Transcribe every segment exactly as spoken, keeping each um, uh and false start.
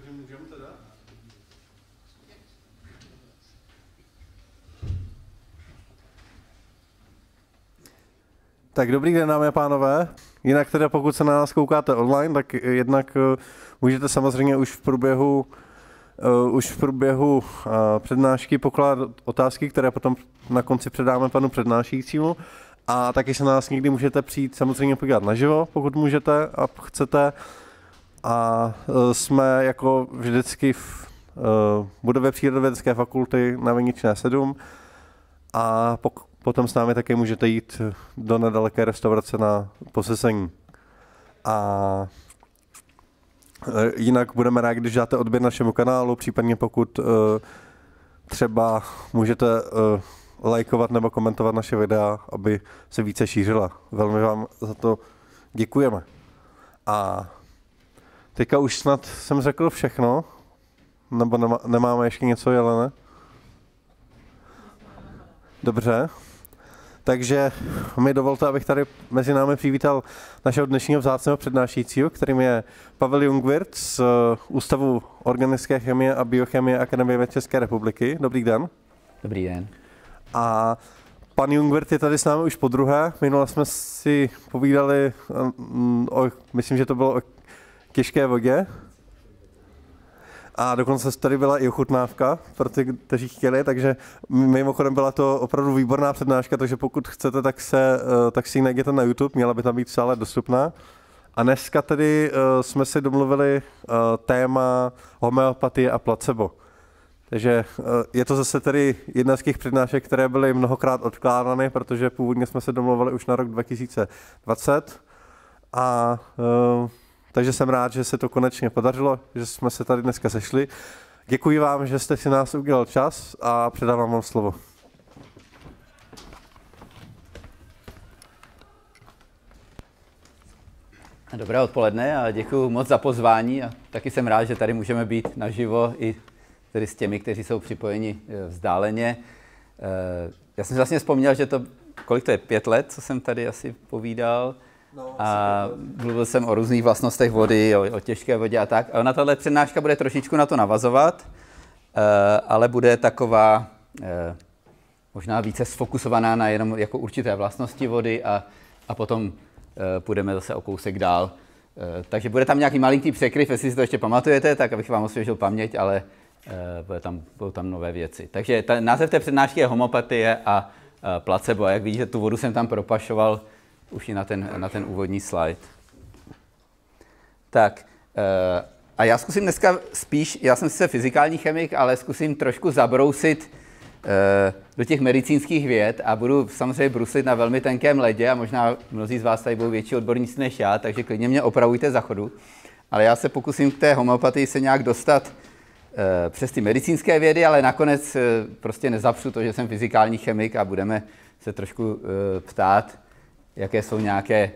můžeme teda? Tak dobrý den, dámy a pánové. Jinak teda pokud se na nás koukáte online, tak jednak můžete samozřejmě už v průběhu Uh, už v průběhu uh, přednášky pokládat otázky, které potom na konci předáme panu přednášejícímu. A taky se na nás někdy můžete přijít samozřejmě podívat naživo, pokud můžete a chcete. A uh, jsme jako vždycky v uh, budově Přírodovědecké fakulty na Viničné sedm. A pok- potom s námi taky můžete jít do nedaleké restaurace na posesení. A jinak budeme rádi, když dáte odběr našemu kanálu, případně pokud uh, třeba můžete uh, lajkovat nebo komentovat naše videa, aby se více šířila. Velmi vám za to děkujeme. A teďka už snad jsem řekl všechno, nebo nemá, nemáme ještě něco, Jelene? Dobře. Takže mi dovolte, abych tady mezi námi přivítal našeho dnešního vzácného přednášejícího, kterým je Pavel Jungwirth z Ústavu organické chemie a biochemie Akademie věd České republiky. Dobrý den. Dobrý den. A pan Jungwirth je tady s námi už podruhé. Minule jsme si povídali, o, myslím, že to bylo o těžké vodě. A dokonce tady byla i ochutnávka pro ty, kteří chtěli, takže mimochodem byla to opravdu výborná přednáška, takže pokud chcete, tak, se, tak si ji najděte na YouTube, měla by tam být stále dostupná. A dneska tedy jsme si domluvili téma homeopatie a placebo. Takže je to zase tedy jedna z těch přednášek, které byly mnohokrát odkládány, protože původně jsme se domluvili už na rok dva tisíce dvacet. A takže jsem rád, že se to konečně podařilo, že jsme se tady dneska sešli. Děkuji vám, že jste si nás udělal čas a předávám vám slovo. Dobré odpoledne a děkuji moc za pozvání a taky jsem rád, že tady můžeme být naživo i tedy s těmi, kteří jsou připojeni vzdáleně. Já jsem si vlastně vzpomněl, že to, kolik to je, pět let, co jsem tady asi povídal. No, a mluvil jsem o různých vlastnostech vody, o, o těžké vodě a tak. A ona tahle přednáška bude trošičku na to navazovat, ale bude taková možná více sfokusovaná na jenom jako určité vlastnosti vody a, a potom půjdeme zase o kousek dál. Takže bude tam nějaký malinký překryv, jestli si to ještě pamatujete, tak abych vám osvěžil paměť, ale bude tam, budou tam nové věci. Takže ta, název té přednášky je homeopatie a placebo. A jak vidíte, tu vodu jsem tam propašoval už i na ten, na ten úvodní slide. Tak, a já zkusím dneska spíš, já jsem sice fyzikální chemik, ale zkusím trošku zabrousit do těch medicínských věd a budu samozřejmě bruslit na velmi tenkém ledě a možná mnozí z vás tady budou větší odborníci než já, takže klidně mě opravujte za chodu. Ale já se pokusím k té homeopatii se nějak dostat přes ty medicínské vědy, ale nakonec prostě nezapřu to, že jsem fyzikální chemik a budeme se trošku ptát, jaké jsou nějaké e,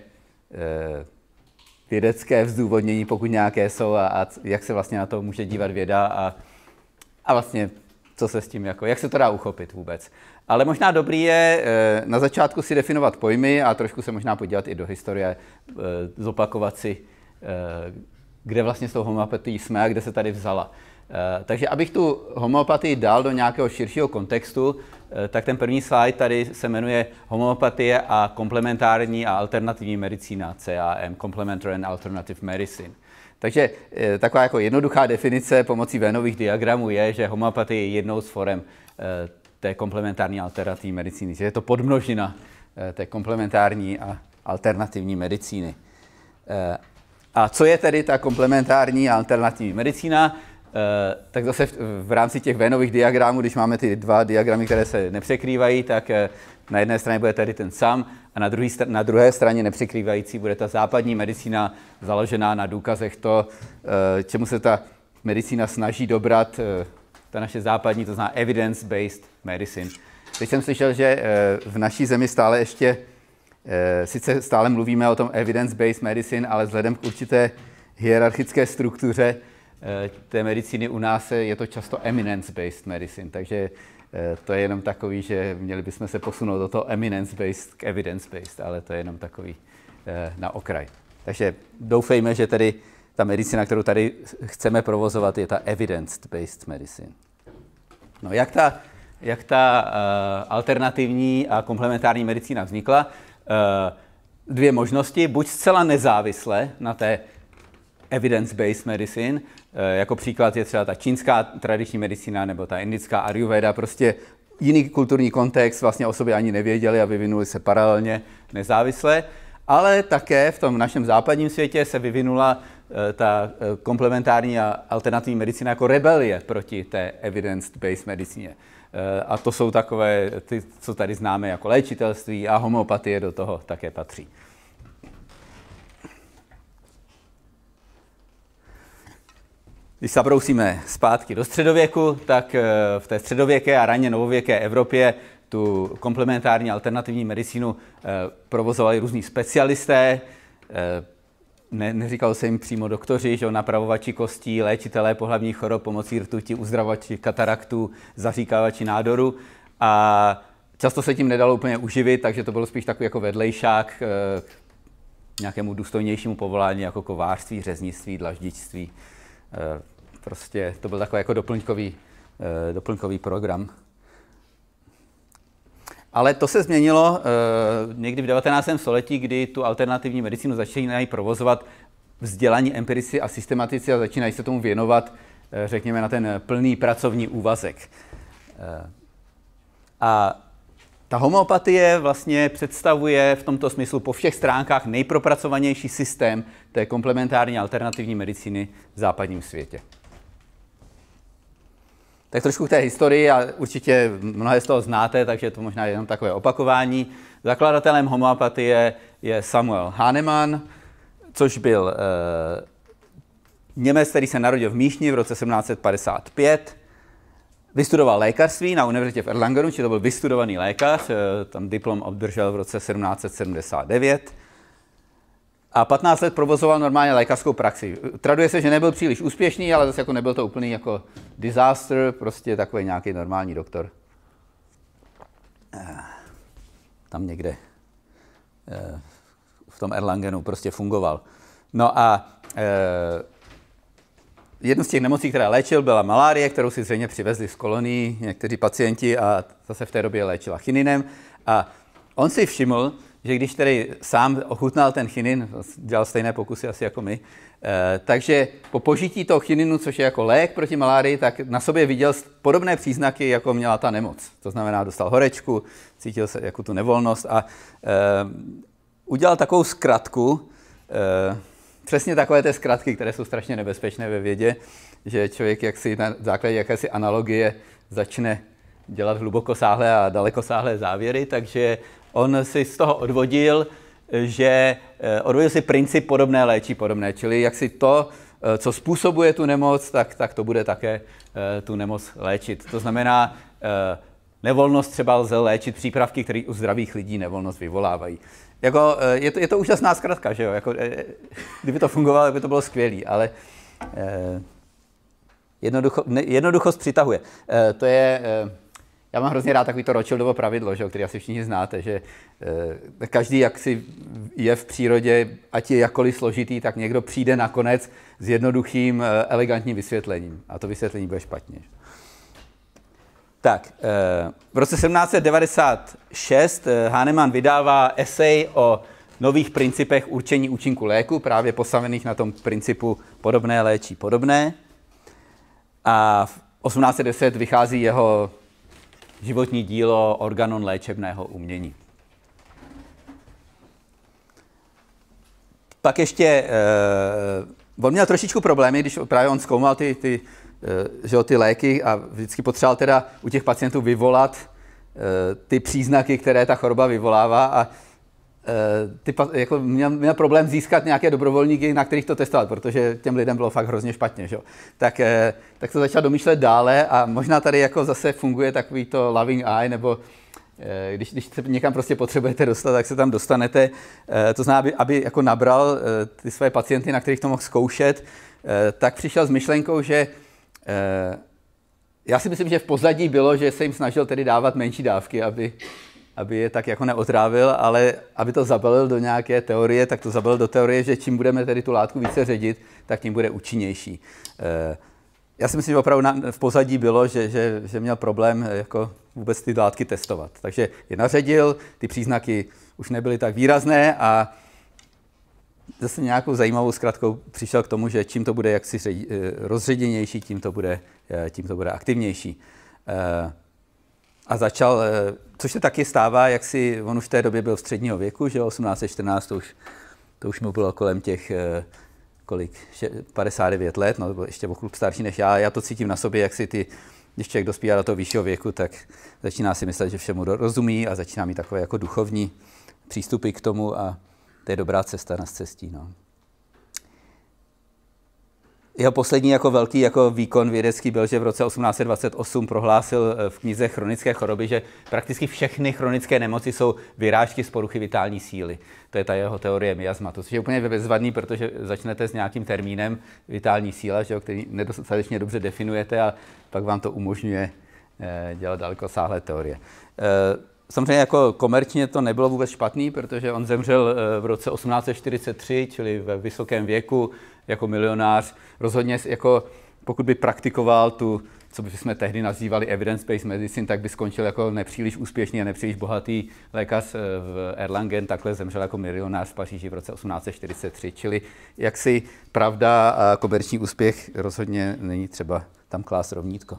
vědecké vzdůvodnění, pokud nějaké jsou, a, a jak se vlastně na to může dívat věda a, a vlastně co se s tím, jako, jak se to dá uchopit vůbec. Ale možná dobrý je e, na začátku si definovat pojmy a trošku se možná podívat i do historie, e, zopakovat si, e, kde vlastně s tou homeopatií jsme a kde se tady vzala. E, takže abych tu homeopatii dal do nějakého širšího kontextu, e, tak ten první slide tady se jmenuje Homeopatie a komplementární a alternativní medicína, C A M, Complementary and Alternative Medicine. Takže e, taková jako jednoduchá definice pomocí vénových diagramů je, že homeopatie je jednou z forem e, té komplementární alternativní medicíny. Je to podmnožina e, té komplementární a alternativní medicíny. E, a co je tedy ta komplementární a alternativní medicína? Uh, tak zase v, v rámci těch vénových diagramů, když máme ty dva diagramy, které se nepřekrývají, tak uh, na jedné straně bude tady ten sám a na, druhý, na druhé straně nepřekrývající bude ta západní medicína založená na důkazech to, uh, čemu se ta medicína snaží dobrat, uh, ta naše západní, to znamená evidence-based medicine. Teď jsem slyšel, že uh, v naší zemi stále ještě, uh, sice stále mluvíme o tom evidence-based medicine, ale vzhledem k určité hierarchické struktuře té medicíny u nás je to často eminence-based medicine, takže to je jenom takový, že měli bychom se posunout do toho eminence-based k evidence-based, ale to je jenom takový na okraj. Takže doufejme, že tedy ta medicína, kterou tady chceme provozovat, je ta evidence-based medicine. No, jak ta, jak ta uh, alternativní a komplementární medicína vznikla? Uh, dvě možnosti, buď zcela nezávisle na té evidence-based medicine, uh, jako příklad je třeba ta čínská tradiční medicína nebo ta indická ayurveda, prostě jiný kulturní kontext, vlastně o sobě ani nevěděli a vyvinuli se paralelně nezávisle, ale také v tom našem západním světě se vyvinula ta komplementární a alternativní medicína jako rebelie proti té evidence-based medicíně. A to jsou takové, ty, co tady známe jako léčitelství, a homeopatie do toho také patří. Když se zabrousíme zpátky do středověku, tak v té středověké a raně novověké Evropě tu komplementární alternativní medicínu provozovali různí specialisté. Ne, neříkalo se jim přímo doktoři, že napravovači kostí, léčitelé pohlavních chorob pomocí rtuti, uzdravovači kataraktů, zaříkávači nádoru. A často se tím nedalo úplně uživit, takže to bylo spíš takový jako vedlejšák k nějakému důstojnějšímu povolání, jako kovářství, řeznictví, dlaždičství. Prostě to byl takový jako doplňkový, doplňkový program. Ale to se změnilo uh, někdy v devatenáctém století, kdy tu alternativní medicínu začínají provozovat vzdělaní empirici a systematici a začínají se tomu věnovat, uh, řekněme, na ten plný pracovní úvazek. Uh, a ta homeopatie vlastně představuje v tomto smyslu po všech stránkách nejpropracovanější systém té komplementární alternativní medicíny v západním světě. Tak trošku k té historii, a určitě mnohé z toho znáte, takže to možná je jenom takové opakování. Zakladatelem homeopatie je Samuel Hahnemann, což byl eh, Němec, který se narodil v Míšni v roce sedmnáct set padesát pět. Vystudoval lékařství na univerzitě v Erlangenu, či to byl vystudovaný lékař, eh, tam diplom obdržel v roce sedmnáct set sedmdesát devět. A patnáct let provozoval normálně lékařskou praxi. Traduje se, že nebyl příliš úspěšný, ale zase jako nebyl to úplný jako disaster, prostě takový nějaký normální doktor. Tam někde v tom Erlangenu prostě fungoval. No a jednu z těch nemocí, která léčil, byla malárie, kterou si zřejmě přivezli z kolonií někteří pacienti, a zase v té době léčila chininem. A on si všiml, že když tedy sám ochutnal ten chinin, dělal stejné pokusy asi jako my, eh, takže po požití toho chininu, což je jako lék proti malárii, tak na sobě viděl podobné příznaky, jako měla ta nemoc. To znamená, dostal horečku, cítil se jako tu nevolnost a eh, udělal takovou zkratku, eh, přesně takové té zkratky, které jsou strašně nebezpečné ve vědě, že člověk jaksi na základě jakési analogie začne dělat hlubokosáhlé a dalekosáhlé závěry, takže on si z toho odvodil, že odvodil si princip podobné léčí podobné, čili jak si to, co způsobuje tu nemoc, tak, tak to bude také tu nemoc léčit. To znamená, nevolnost třeba lze léčit přípravky, které u zdravých lidí nevolnost vyvolávají. Jako, je, to, je to úžasná zkratka, že jo? Jako, kdyby to fungovalo, by to bylo skvělé, ale jednoducho, ne, jednoduchost přitahuje. To je... Já mám hrozně rád takový to Rothschildovo pravidlo, že, který asi všichni znáte, že eh, každý, jak si je v přírodě, ať je jakkoliv složitý, tak někdo přijde nakonec s jednoduchým, eh, elegantním vysvětlením. A to vysvětlení bude špatně. Tak, eh, v roce sedmnáct set devadesát šest eh, Hahnemann vydává esej o nových principech určení účinku léku, právě postavených na tom principu podobné léčí podobné. A v osmnáct set deset vychází jeho životní dílo Organon léčebného umění. Pak ještě, eh, on měl trošičku problémy, když právě on zkoumal ty, ty, eh, že, ty léky a vždycky potřeboval teda u těch pacientů vyvolat eh, ty příznaky, které ta choroba vyvolává, a eh, ty, jako měl, měl problém získat nějaké dobrovolníky, na kterých to testovat, protože těm lidem bylo fakt hrozně špatně. Že? Tak, eh, tak to začal domýšlet dále, a možná tady jako zase funguje takový to loving eye, nebo eh, když, když se někam prostě potřebujete dostat, tak se tam dostanete. Eh, to znamená, aby, aby jako nabral eh, ty své pacienty, na kterých to mohl zkoušet, eh, tak přišel s myšlenkou, že eh, já si myslím, že v pozadí bylo, že se jim snažil tedy dávat menší dávky, aby aby je tak jako neotrávil, ale aby to zabalil do nějaké teorie, tak to zabalil do teorie, že čím budeme tedy tu látku více ředit, tak tím bude účinnější. Já si myslím, že opravdu v pozadí bylo, že, že, že měl problém jako vůbec ty látky testovat. Takže je naředil, ty příznaky už nebyly tak výrazné a zase nějakou zajímavou zkratkou přišel k tomu, že čím to bude jaksi rozředěnější, tím to bude, tím to bude aktivnější. A začal, což se taky stává, jak si, on už v té době byl středního věku, že osmnáct set čtrnáct, to už, to už mu bylo kolem těch, kolik, padesát devět let, no byl ještě o chlup starší než já. Já to cítím na sobě, jak si ty, když člověk dospívá do toho vyššího věku, tak začíná si myslet, že všemu rozumí a začíná mít takové jako duchovní přístupy k tomu a to je dobrá cesta na cestí. No. Jeho poslední jako velký jako výkon vědecký byl, že v roce osmnáct set dvacet osm prohlásil v knize Chronické choroby, že prakticky všechny chronické nemoci jsou vyrážky z poruchy vitální síly. To je ta jeho teorie miasmatu, což je úplně bezvadný, protože začnete s nějakým termínem vitální síla, že, který nedostatečně dobře definujete a pak vám to umožňuje dělat dalekosáhlé teorie. Samozřejmě jako komerčně to nebylo vůbec špatný, protože on zemřel v roce osmnáct set čtyřicet tři, čili ve vysokém věku, jako milionář. Rozhodně, jako, pokud by praktikoval tu, co bychom tehdy nazývali evidence-based medicine, tak by skončil jako nepříliš úspěšný a nepříliš bohatý lékař v Erlangen, takhle zemřel jako milionář v Paříži v roce osmnáct set čtyřicet tři. Čili jaksi pravda a komerční úspěch rozhodně není třeba tam klást rovnítko.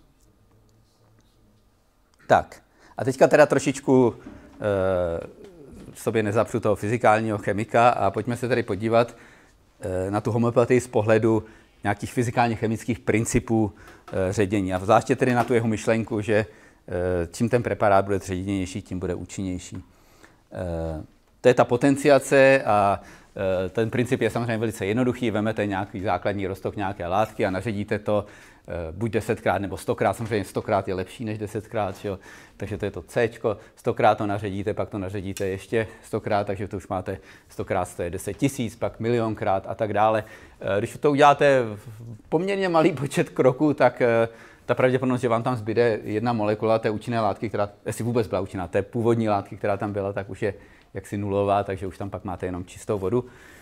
Tak. A teďka teda trošičku e, sobě nezapřu toho fyzikálního chemika a pojďme se tady podívat e, na tu homeopatii z pohledu nějakých fyzikálně-chemických principů e, ředění. A zvláště tedy na tu jeho myšlenku, že e, čím ten preparát bude ředěnější, tím bude účinnější. E, to je ta potenciace a e, ten princip je samozřejmě velice jednoduchý. Vemete nějaký základní roztok nějaké látky a naředíte to buď desetkrát nebo stokrát, samozřejmě stokrát je lepší než desetkrát, jo? Takže to je to C, stokrát to naředíte, pak to naředíte ještě stokrát, takže to už máte stokrát, to je deset tisíc, pak milionkrát a tak dále. Když to uděláte poměrně malý počet kroků, tak ta pravděpodobnost, že vám tam zbyde jedna molekula té účinné látky, která, jestli vůbec byla účinná, té původní látky, která tam byla, tak už je jaksi nulová, takže už tam pak máte jenom čistou vodu.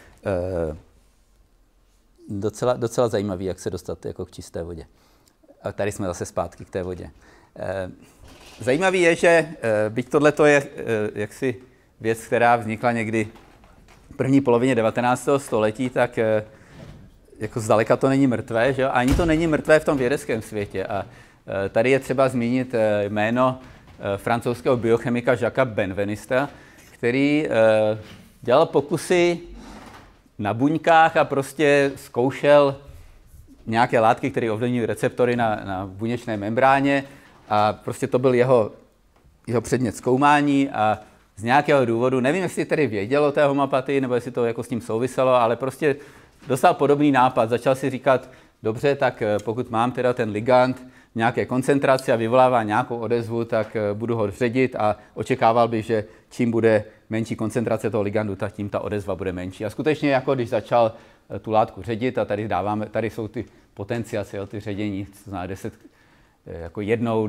Docela, docela zajímavý, jak se dostat jako k čisté vodě. A tady jsme zase zpátky k té vodě. E, zajímavý je, že e, byť tohle je e, jaksi věc, která vznikla někdy v první polovině devatenáctého století, tak e, jako zdaleka to není mrtvé, že jo? A ani to není mrtvé v tom vědeckém světě. A e, tady je třeba zmínit e, jméno e, francouzského biochemika Jacques Benvenista, který e, dělal pokusy na buňkách a prostě zkoušel nějaké látky, které ovlivňují receptory na, na buněčné membráně a prostě to byl jeho, jeho předmět zkoumání a z nějakého důvodu, nevím, jestli tedy věděl o té homeopatii, nebo jestli to jako s tím souviselo, ale prostě dostal podobný nápad, začal si říkat, dobře, tak pokud mám teda ten ligand v nějaké koncentraci a vyvolává nějakou odezvu, tak budu ho ředit a očekával bych, že čím bude menší koncentrace toho ligandu, tak tím ta odezva bude menší. A skutečně, jako když začal tu látku ředit, a tady dáváme, tady jsou ty potenciace, jo, ty ředění, to znamená deset, jako jednou,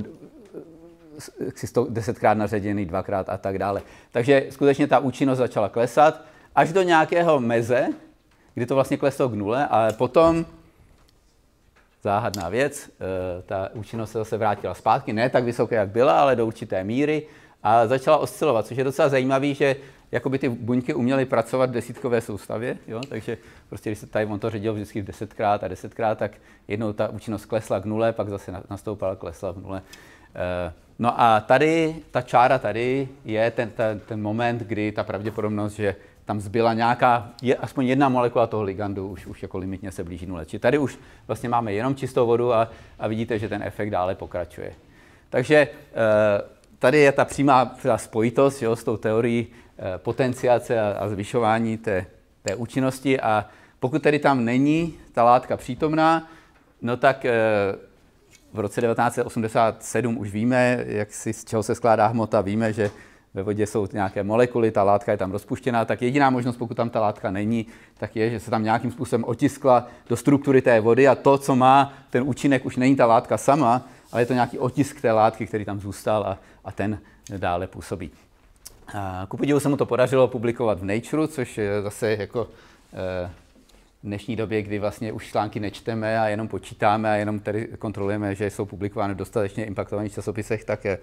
desetkrát naředěný, dvakrát a tak dále. Takže skutečně ta účinnost začala klesat až do nějakého meze, kdy to vlastně kleslo k nule, ale potom záhadná věc, ta účinnost se zase vrátila zpátky, ne tak vysoké, jak byla, ale do určité míry a začala oscilovat, což je docela zajímavý, že jakoby ty buňky uměly pracovat v desítkové soustavě, jo? Takže prostě když se tady on to ředil vždycky desetkrát a desetkrát, tak jednou ta účinnost klesla k nule, pak zase nastoupala, klesla k nule. No a tady, ta čára tady je ten, ten, ten moment, kdy ta pravděpodobnost, že tam zbyla nějaká, je, aspoň jedna molekula toho ligandu, už, už jako limitně se blíží nule. Či tady už vlastně máme jenom čistou vodu a, a vidíte, že ten efekt dále pokračuje. Takže tady je ta přímá spojitost, jo, s tou teorií potenciace a, a zvyšování té, té účinnosti a pokud tedy tam není ta látka přítomná, no tak e, v roce devatenáct set osmdesát sedm už víme, jak si, z čeho se skládá hmota, víme, že ve vodě jsou nějaké molekuly, ta látka je tam rozpuštěná, tak jediná možnost, pokud tam ta látka není, tak je, že se tam nějakým způsobem otiskla do struktury té vody a to, co má ten účinek, už není ta látka sama, ale je to nějaký otisk té látky, který tam zůstal a, a ten dále působí. A ku podivu se mu to podařilo publikovat v Nature, což je zase jako v dnešní době, kdy vlastně už články nečteme a jenom počítáme a jenom tedy kontrolujeme, že jsou publikovány v dostatečně impaktovaných časopisech, tak je,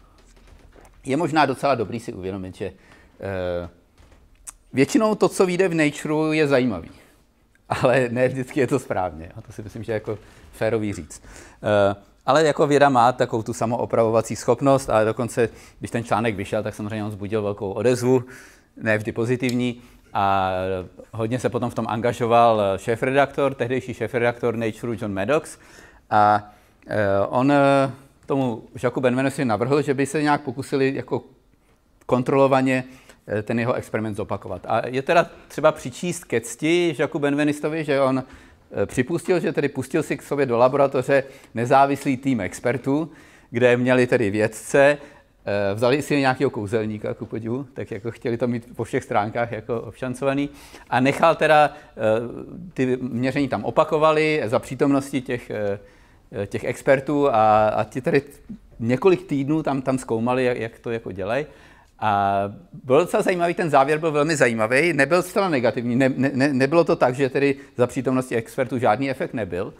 je možná docela dobrý si uvědomit, že eh, většinou to, co vyjde v Nature, je zajímavý, ale ne vždycky je to správně. A to si myslím, že je jako férový říct. Eh, ale jako věda má takovou tu samoopravovací schopnost a dokonce, když ten článek vyšel, tak samozřejmě on vzbudil velkou odezvu, ne vždy pozitivní. A hodně se potom v tom angažoval šéfredaktor, tehdejší šéfredaktor Nature John Maddox. A on tomu Jacques Benvenistovi navrhl, že by se nějak pokusili jako kontrolovaně ten jeho experiment zopakovat. A je teda třeba přičíst ke cti Jacques Benvenistovi, že on připustil, že tedy pustil si k sobě do laboratoře nezávislý tým expertů, kde měli tedy vědce, vzali si nějakého kouzelníka, ku podivu, tak jako chtěli to mít po všech stránkách jako obšancovaný a nechal teda, ty měření tam opakovali za přítomnosti těch, těch expertů a, a ti tady několik týdnů tam, tam zkoumali, jak, jak to jako dělají. A byl docela zajímavý, ten závěr byl velmi zajímavý, nebyl zcela negativní, ne, ne, nebylo to tak, že tedy za přítomnosti expertů žádný efekt nebyl.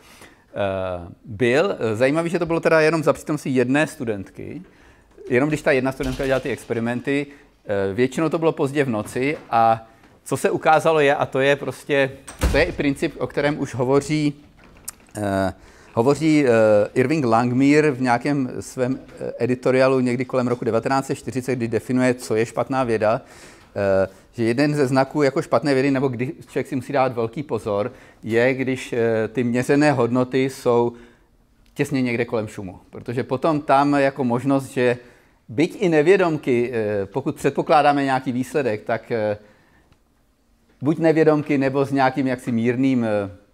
Byl zajímavý, že to bylo teda jenom za přítomnosti jedné studentky, jenom když ta jedna studentka dělala ty experimenty, většinou to bylo pozdě v noci a co se ukázalo je, a to je prostě, to je i princip, o kterém už hovoří, eh, hovoří eh, Irving Langmuir v nějakém svém editoriálu někdy kolem roku devatenáct set čtyřicet, kdy definuje, co je špatná věda, eh, že jeden ze znaků jako špatné vědy, nebo když člověk si musí dát velký pozor, je, když eh, ty měřené hodnoty jsou těsně někde kolem šumu. Protože potom tam jako možnost, že byť i nevědomky, pokud předpokládáme nějaký výsledek, tak buď nevědomky, nebo s nějakým jaksi mírným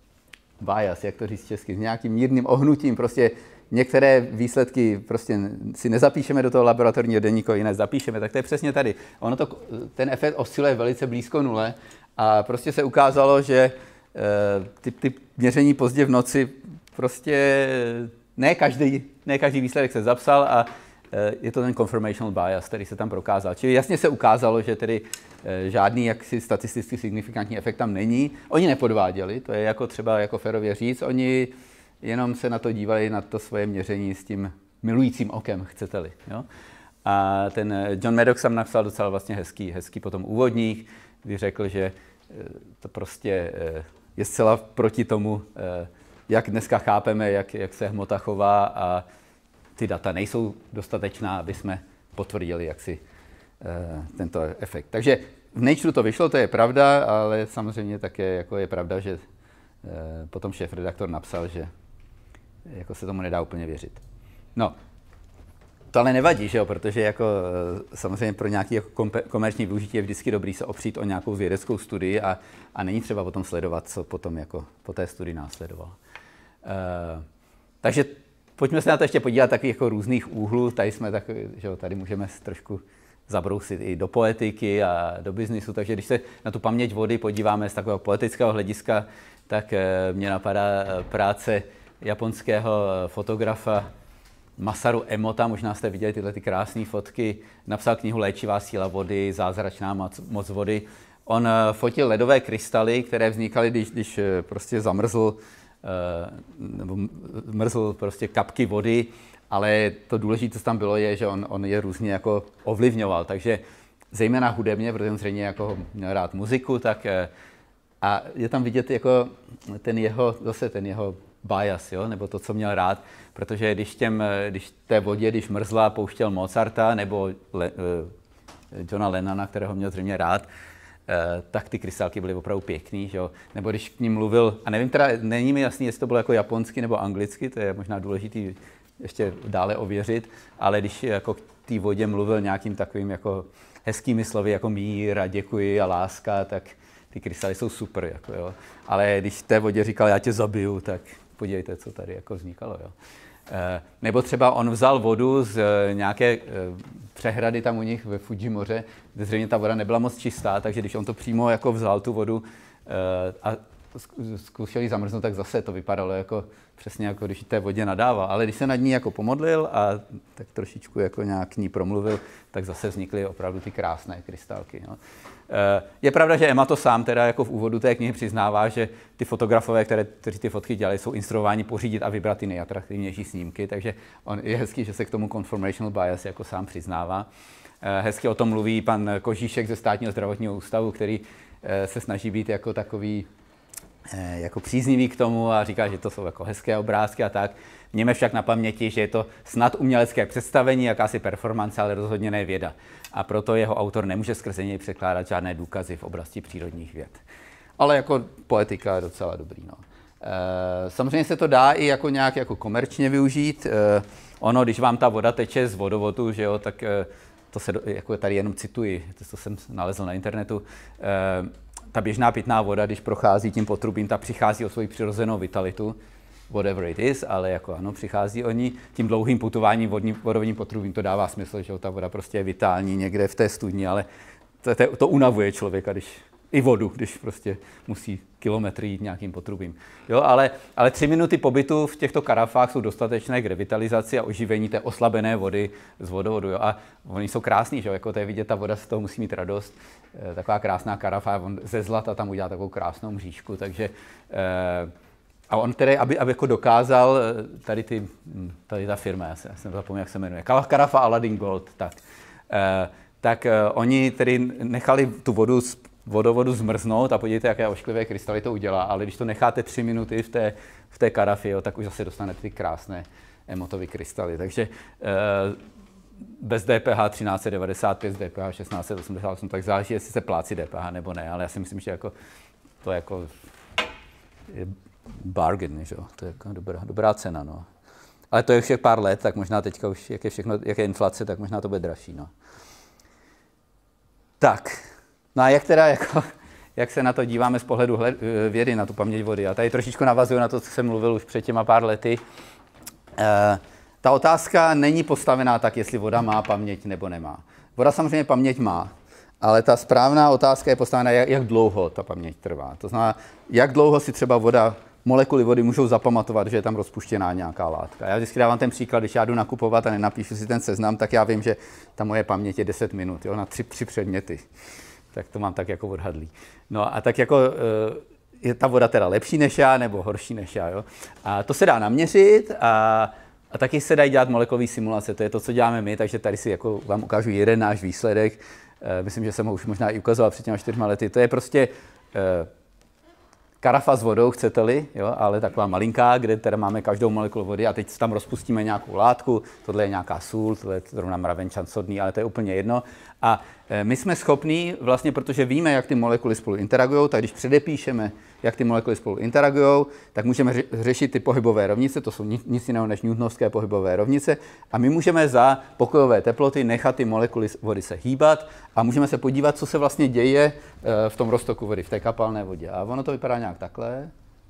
bias, jak to říct česky, s nějakým mírným ohnutím, prostě některé výsledky prostě si nezapíšeme do toho laboratorního deníku, jiné zapíšeme, tak to je přesně tady. Ono to, ten efekt osciluje velice blízko nule a prostě se ukázalo, že ty, ty měření pozdě v noci prostě ne každý, ne každý výsledek se zapsal a je to ten confirmational bias, který se tam prokázal. Čili jasně se ukázalo, že tedy žádný jaksi statisticky signifikantní efekt tam není. Oni nepodváděli, to je jako třeba jako férově říct, oni jenom se na to dívali, na to svoje měření s tím milujícím okem, chcete-li. Jo? A ten John Maddox tam napsal docela vlastně hezký, hezký potom úvodník, kdy řekl, že to prostě je zcela proti tomu, jak dneska chápeme, jak, jak se hmota chová a ty data nejsou dostatečná, aby jsme potvrdili jaksi uh, tento efekt. Takže v Nature to vyšlo, to je pravda, ale samozřejmě také jako je pravda, že uh, potom šéfredaktor napsal, že jako se tomu nedá úplně věřit. No, to ale nevadí, že jo, protože jako uh, samozřejmě pro nějaký jako komerční využití je vždycky dobrý se opřít o nějakou vědeckou studii a, a není třeba potom sledovat, co potom jako po té studii následovalo. Uh, takže pojďme se na to ještě podívat takových jako různých úhlů. Tady jsme tak, že jo, tady můžeme trošku zabrousit i do poetiky a do biznisu, takže když se na tu paměť vody podíváme z takového poetického hlediska, tak mě napadá práce japonského fotografa Masaru Emota, možná jste viděli tyhle ty krásné fotky, napsal knihu Léčivá síla vody, zázračná moc, moc vody. On fotil ledové krystaly, které vznikaly, když, když prostě zamrzl nebo mrzl prostě kapky vody, ale to důležité, co tam bylo, je, že on, on je různě jako ovlivňoval, takže zejména hudebně, protože on zřejmě jako měl rád muziku, tak a je tam vidět jako ten jeho, zase ten jeho bias, jo, nebo to, co měl rád, protože když, těm, když té vodě, když mrzla, pouštěl Mozarta nebo Le, Johna Lennona, kterého měl zřejmě rád, tak ty krystalky byly opravdu pěkný, že jo? Nebo když k ním mluvil, a nevím teda, není mi jasný, jestli to bylo jako japonsky nebo anglicky, to je možná důležitý ještě dále ověřit, ale když jako k té vodě mluvil nějakým takovým jako hezkými slovy, jako mír a děkuji a láska, tak ty krystaly jsou super, jako jo. Ale když té vodě říkal, já tě zabiju, tak podívejte, co tady jako vznikalo, jo. Nebo třeba on vzal vodu z nějaké přehrady tam u nich ve Fujimoře, kde zřejmě ta voda nebyla moc čistá, takže když on to přímo jako vzal tu vodu a zkoušeli zamrznout, tak zase to vypadalo jako přesně jako když té vodě nadával. Ale když se nad ní jako pomodlil a tak trošičku jako nějak k ní promluvil, tak zase vznikly opravdu ty krásné krystalky. No. Je pravda, že Emma to sám teda jako v úvodu té knihy přiznává, že ty fotografové, které, kteří ty fotky dělali, jsou instruováni pořídit a vybrat ty nejatraktivnější snímky, takže on je hezký, že se k tomu conformational bias jako sám přiznává. Hezky o tom mluví pan Kožíšek ze Státního zdravotního ústavu, který se snaží být jako takový jako příznivý k tomu a říká, že to jsou jako hezké obrázky a tak. Mějme však na paměti, že je to snad umělecké představení, jakási performance, ale rozhodně ne věda. A proto jeho autor nemůže skrze něj překládat žádné důkazy v oblasti přírodních věd. Ale jako poetika je docela dobrý. No. E, samozřejmě se to dá i jako nějak jako komerčně využít. E, ono, když vám ta voda teče z vodovodu, že jo, tak e, to se jako tady jenom cituji, to jsem nalezl na internetu. E, ta běžná pitná voda, když prochází tím potrubím, ta přichází o svoji přirozenou vitalitu, whatever it is, ale jako ano, přichází o ní. Tím dlouhým putováním vodním, vodovým potrubím to dává smysl, že ta voda prostě je vitální někde v té studni, ale to, to, to unavuje člověka, když, i vodu, když prostě musí kilometry jít nějakým potrubím. Jo, ale, ale tři minuty pobytu v těchto karafách jsou dostatečné k revitalizaci a oživení té oslabené vody z vodovodu. Jo. A oni jsou krásní, že jo, jako to je vidět, ta voda z toho musí mít radost. E, taková krásná karafa, on ze zlata tam udělá takovou krásnou mřížku, takže e, a on tedy, aby, aby jako dokázal, tady, ty, tady ta firma, já jsem zapomněl, jak se jmenuje, Carafa Aladdin Gold, tak, e, tak e, oni tedy nechali tu vodu z vodovodu zmrznout a podívejte, jaké ošklivé krystaly to udělá, ale když to necháte tři minuty v té, v té karafě, jo, tak už zase dostanete ty krásné emotové krystaly. Takže e, bez D P H třináct set devadesát pět, z D P H šestnáct set osmdesát osm, tak záleží, jestli se plácí D P H nebo ne, ale já si myslím, že jako, to je jako je bargain, že jo? To je jako dobrá, dobrá cena. No. Ale to je už pár let, tak možná teďka už, jak je, všechno, jak je inflace, tak možná to bude dražší. No. Tak. No a jak teda, jako, jak se na to díváme z pohledu hled, vědy, na tu paměť vody? A tady trošičku navazuju na to, co jsem mluvil už před těma pár lety. E, ta otázka není postavená tak, jestli voda má paměť nebo nemá. Voda samozřejmě paměť má, ale ta správná otázka je postavená, jak, jak dlouho ta paměť trvá. To znamená, jak dlouho si třeba voda, molekuly vody můžou zapamatovat, že je tam rozpuštěná nějaká látka. Já vždycky dávám ten příklad, když já jdu nakupovat a nenapíšu si ten seznam, tak já vím, že ta moje paměť je deset minut, jo, na tři, tři předměty. Tak to mám tak jako odhadlý. No a tak jako je ta voda teda lepší než já, nebo horší než já, jo? A to se dá naměřit a, a taky se dají dělat molekulové simulace, to je to, co děláme my, takže tady si jako vám ukážu jeden náš výsledek. Myslím, že jsem ho už možná i ukazoval před těma čtyřma lety. To je prostě karafa s vodou, chcete-li, jo, ale taková malinká, kde teda máme každou molekulu vody a teď tam rozpustíme nějakou látku, tohle je nějaká sůl, tohle je zrovna mravenčan sodný, ale to je úplně jedno. A my jsme schopní, vlastně protože víme, jak ty molekuly spolu interagují, tak když předepíšeme, jak ty molekuly spolu interagují, tak můžeme řešit ty pohybové rovnice, to jsou nic jiného než newtonovské pohybové rovnice, a my můžeme za pokojové teploty nechat ty molekuly vody se hýbat a můžeme se podívat, co se vlastně děje v tom roztoku vody, v té kapalné vodě. A ono to vypadá nějak takhle.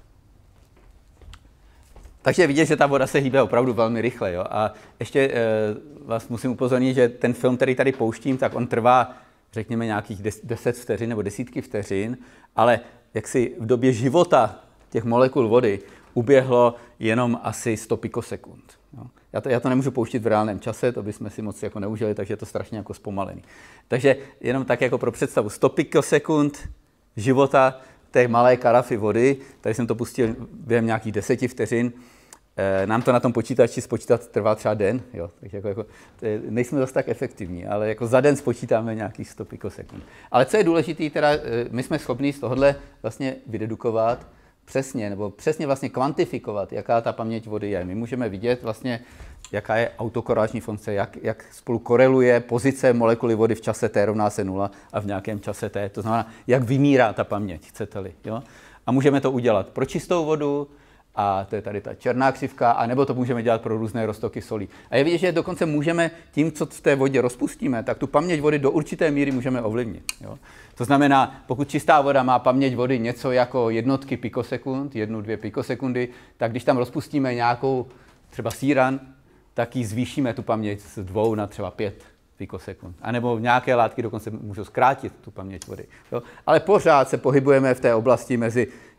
Takže vidět, že ta voda se hýbe opravdu velmi rychle. Jo? A ještě e, vás musím upozornit, že ten film, který tady pouštím, tak on trvá, řekněme, nějakých deset vteřin nebo desítky vteřin, ale jak si v době života těch molekul vody uběhlo jenom asi sto pikosekund. Jo? Já, to, já to nemůžu pouštět v reálném čase, to bychom si moc jako neužili, takže je to strašně jako zpomalený. Takže jenom tak jako pro představu, sto pikosekund života té malé karafy vody, tady jsem to pustil během nějakých deseti vteřin, e, nám to na tom počítači spočítat trvá třeba den, jo, takže jako, jako, je, nejsme zase tak efektivní, ale jako za den spočítáme nějakých sto pikosekund. Ale co je důležité, teda my jsme schopni z tohohle vlastně vydedukovat přesně, nebo přesně vlastně kvantifikovat, jaká ta paměť vody je. My můžeme vidět vlastně, jaká je autokoreláční funkce, jak, jak spolu koreluje pozice molekuly vody v čase t rovná se nula a v nějakém čase t. To znamená, jak vymírá ta paměť, chcete-li. Jo? A můžeme to udělat pro čistou vodu, a to je tady ta černá křivka, anebo to můžeme dělat pro různé roztoky solí. A je vidět, že dokonce můžeme tím, co v té vodě rozpustíme, tak tu paměť vody do určité míry můžeme ovlivnit. Jo? To znamená, pokud čistá voda má paměť vody něco jako jednotky pikosekund, jednu, dvě pikosekundy, tak když tam rozpustíme nějakou třeba síran, tak ji zvýšíme tu paměť z dvou na třeba pět pikosekund. A nebo nějaké látky dokonce můžou zkrátit tu paměť vody. Jo? Ale pořád se pohybujeme v té oblasti mezi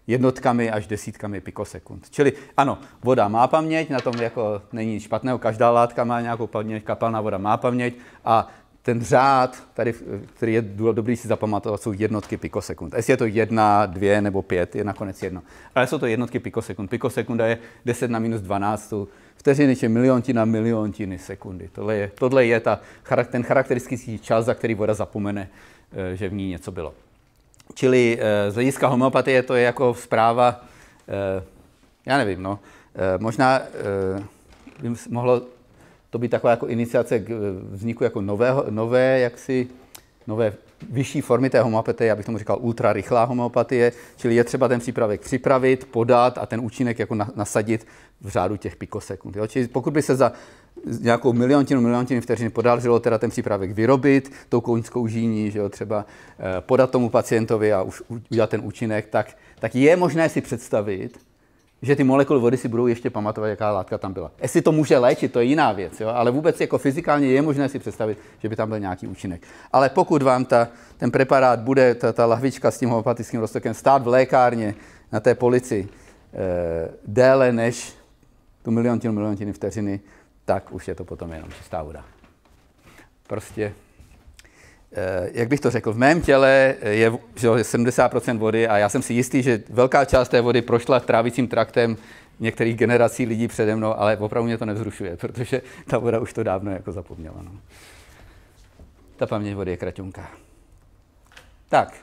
jednotkami až desítkami pikosekund. Čili ano, voda má paměť, na tom jako není nic špatného, každá látka má nějakou paměť, kapalná voda má paměť a ten řád, tady, který je dobrý si zapamatovat, jsou jednotky pikosekund. Jestli je to jedna, dvě nebo pět, je nakonec jedno. Ale jsou to jednotky pikosekund. Pikosekunda je deset na minus dvanáct vteřiny, či miliontina miliontiny sekundy. Tohle je, tohle je ta, ten charakteristický čas, za který voda zapomene, že v ní něco bylo. Čili z hlediska homeopatie to je jako zpráva, já nevím, no, možná by mohlo to být taková jako iniciace k vzniku jako nového, nové, jaksi, nové vyšší formy té homeopatie, já bych tomu říkal ultra rychlá homeopatie, čili je třeba ten přípravek připravit, podat a ten účinek jako nasadit v řádu těch pikosekund. Jo? Čili pokud by se za nějakou miliontinu, miliontinu vteřiny podařilo teda ten přípravek vyrobit, tou koňskou žíní, že jo, třeba podat tomu pacientovi a už udělat ten účinek, tak, tak je možné si představit, že ty molekuly vody si budou ještě pamatovat, jaká látka tam byla. Jestli to může léčit, to je jiná věc, jo? Ale vůbec jako fyzikálně je možné si představit, že by tam byl nějaký účinek. Ale pokud vám ta, ten preparát bude, ta, ta lahvička s tím homeopatickým roztokem stát v lékárně na té polici eh, déle než tu miliontinu, miliontiny vteřiny, tak už je to potom jenom čistá voda. Prostě, eh, jak bych to řekl, v mém těle je že, sedmdesát procent vody a já jsem si jistý, že velká část té vody prošla trávicím traktem některých generací lidí přede mnou, ale opravdu mě to nevzrušuje, protože ta voda už to dávno jako zapomněla. No. Ta paměť vody je kraťunká. Tak.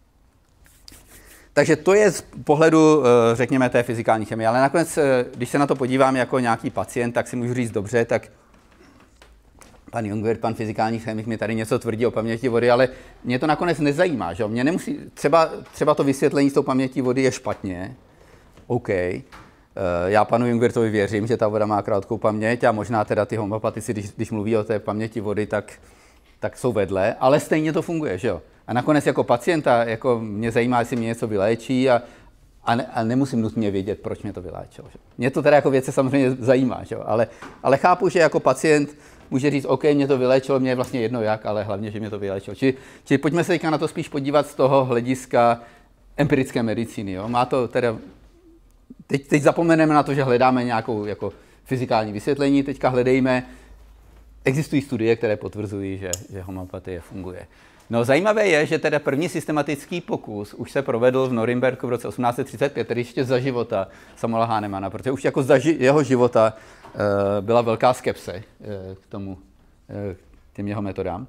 Takže to je z pohledu, řekněme, té fyzikální chemie, ale nakonec, když se na to podívám jako nějaký pacient, tak si můžu říct dobře, tak pan Jungwirth, pan fyzikální chemik, mi tady něco tvrdí o paměti vody, ale mě to nakonec nezajímá. Že? Mě nemusí, třeba, třeba to vysvětlení s tou pamětí vody je špatně, OK. Já panu Jungwirthovi věřím, že ta voda má krátkou paměť a možná teda ty homeopatici, když, když mluví o té paměti vody, tak, tak jsou vedle, ale stejně to funguje, že jo. A nakonec jako pacienta jako mě zajímá, jestli mě něco vyléčí a, a, ne, a nemusím nutně vědět, proč mě to vyléčilo. Že? Mě to teda jako věc samozřejmě zajímá, že jo? Ale, ale chápu, že jako pacient může říct, OK, mě to vyléčilo, mě je vlastně jedno jak, ale hlavně, že mě to vyléčilo. Čili, čili pojďme se teďka na to spíš podívat z toho hlediska empirické medicíny. Jo? Má to teda, teď, teď zapomeneme na to, že hledáme nějakou jako fyzikální vysvětlení, teďka hledejme, existují studie, které potvrzují, že, že homeopatie funguje. No zajímavé je, že teda první systematický pokus už se provedl v Norimberku v roce osmnáct set třicet pět, tedy ještě za života Samuela Hahnemana, protože už jako za ži- jeho života uh, byla velká skepse uh, k tomu, uh, k těm jeho metodám.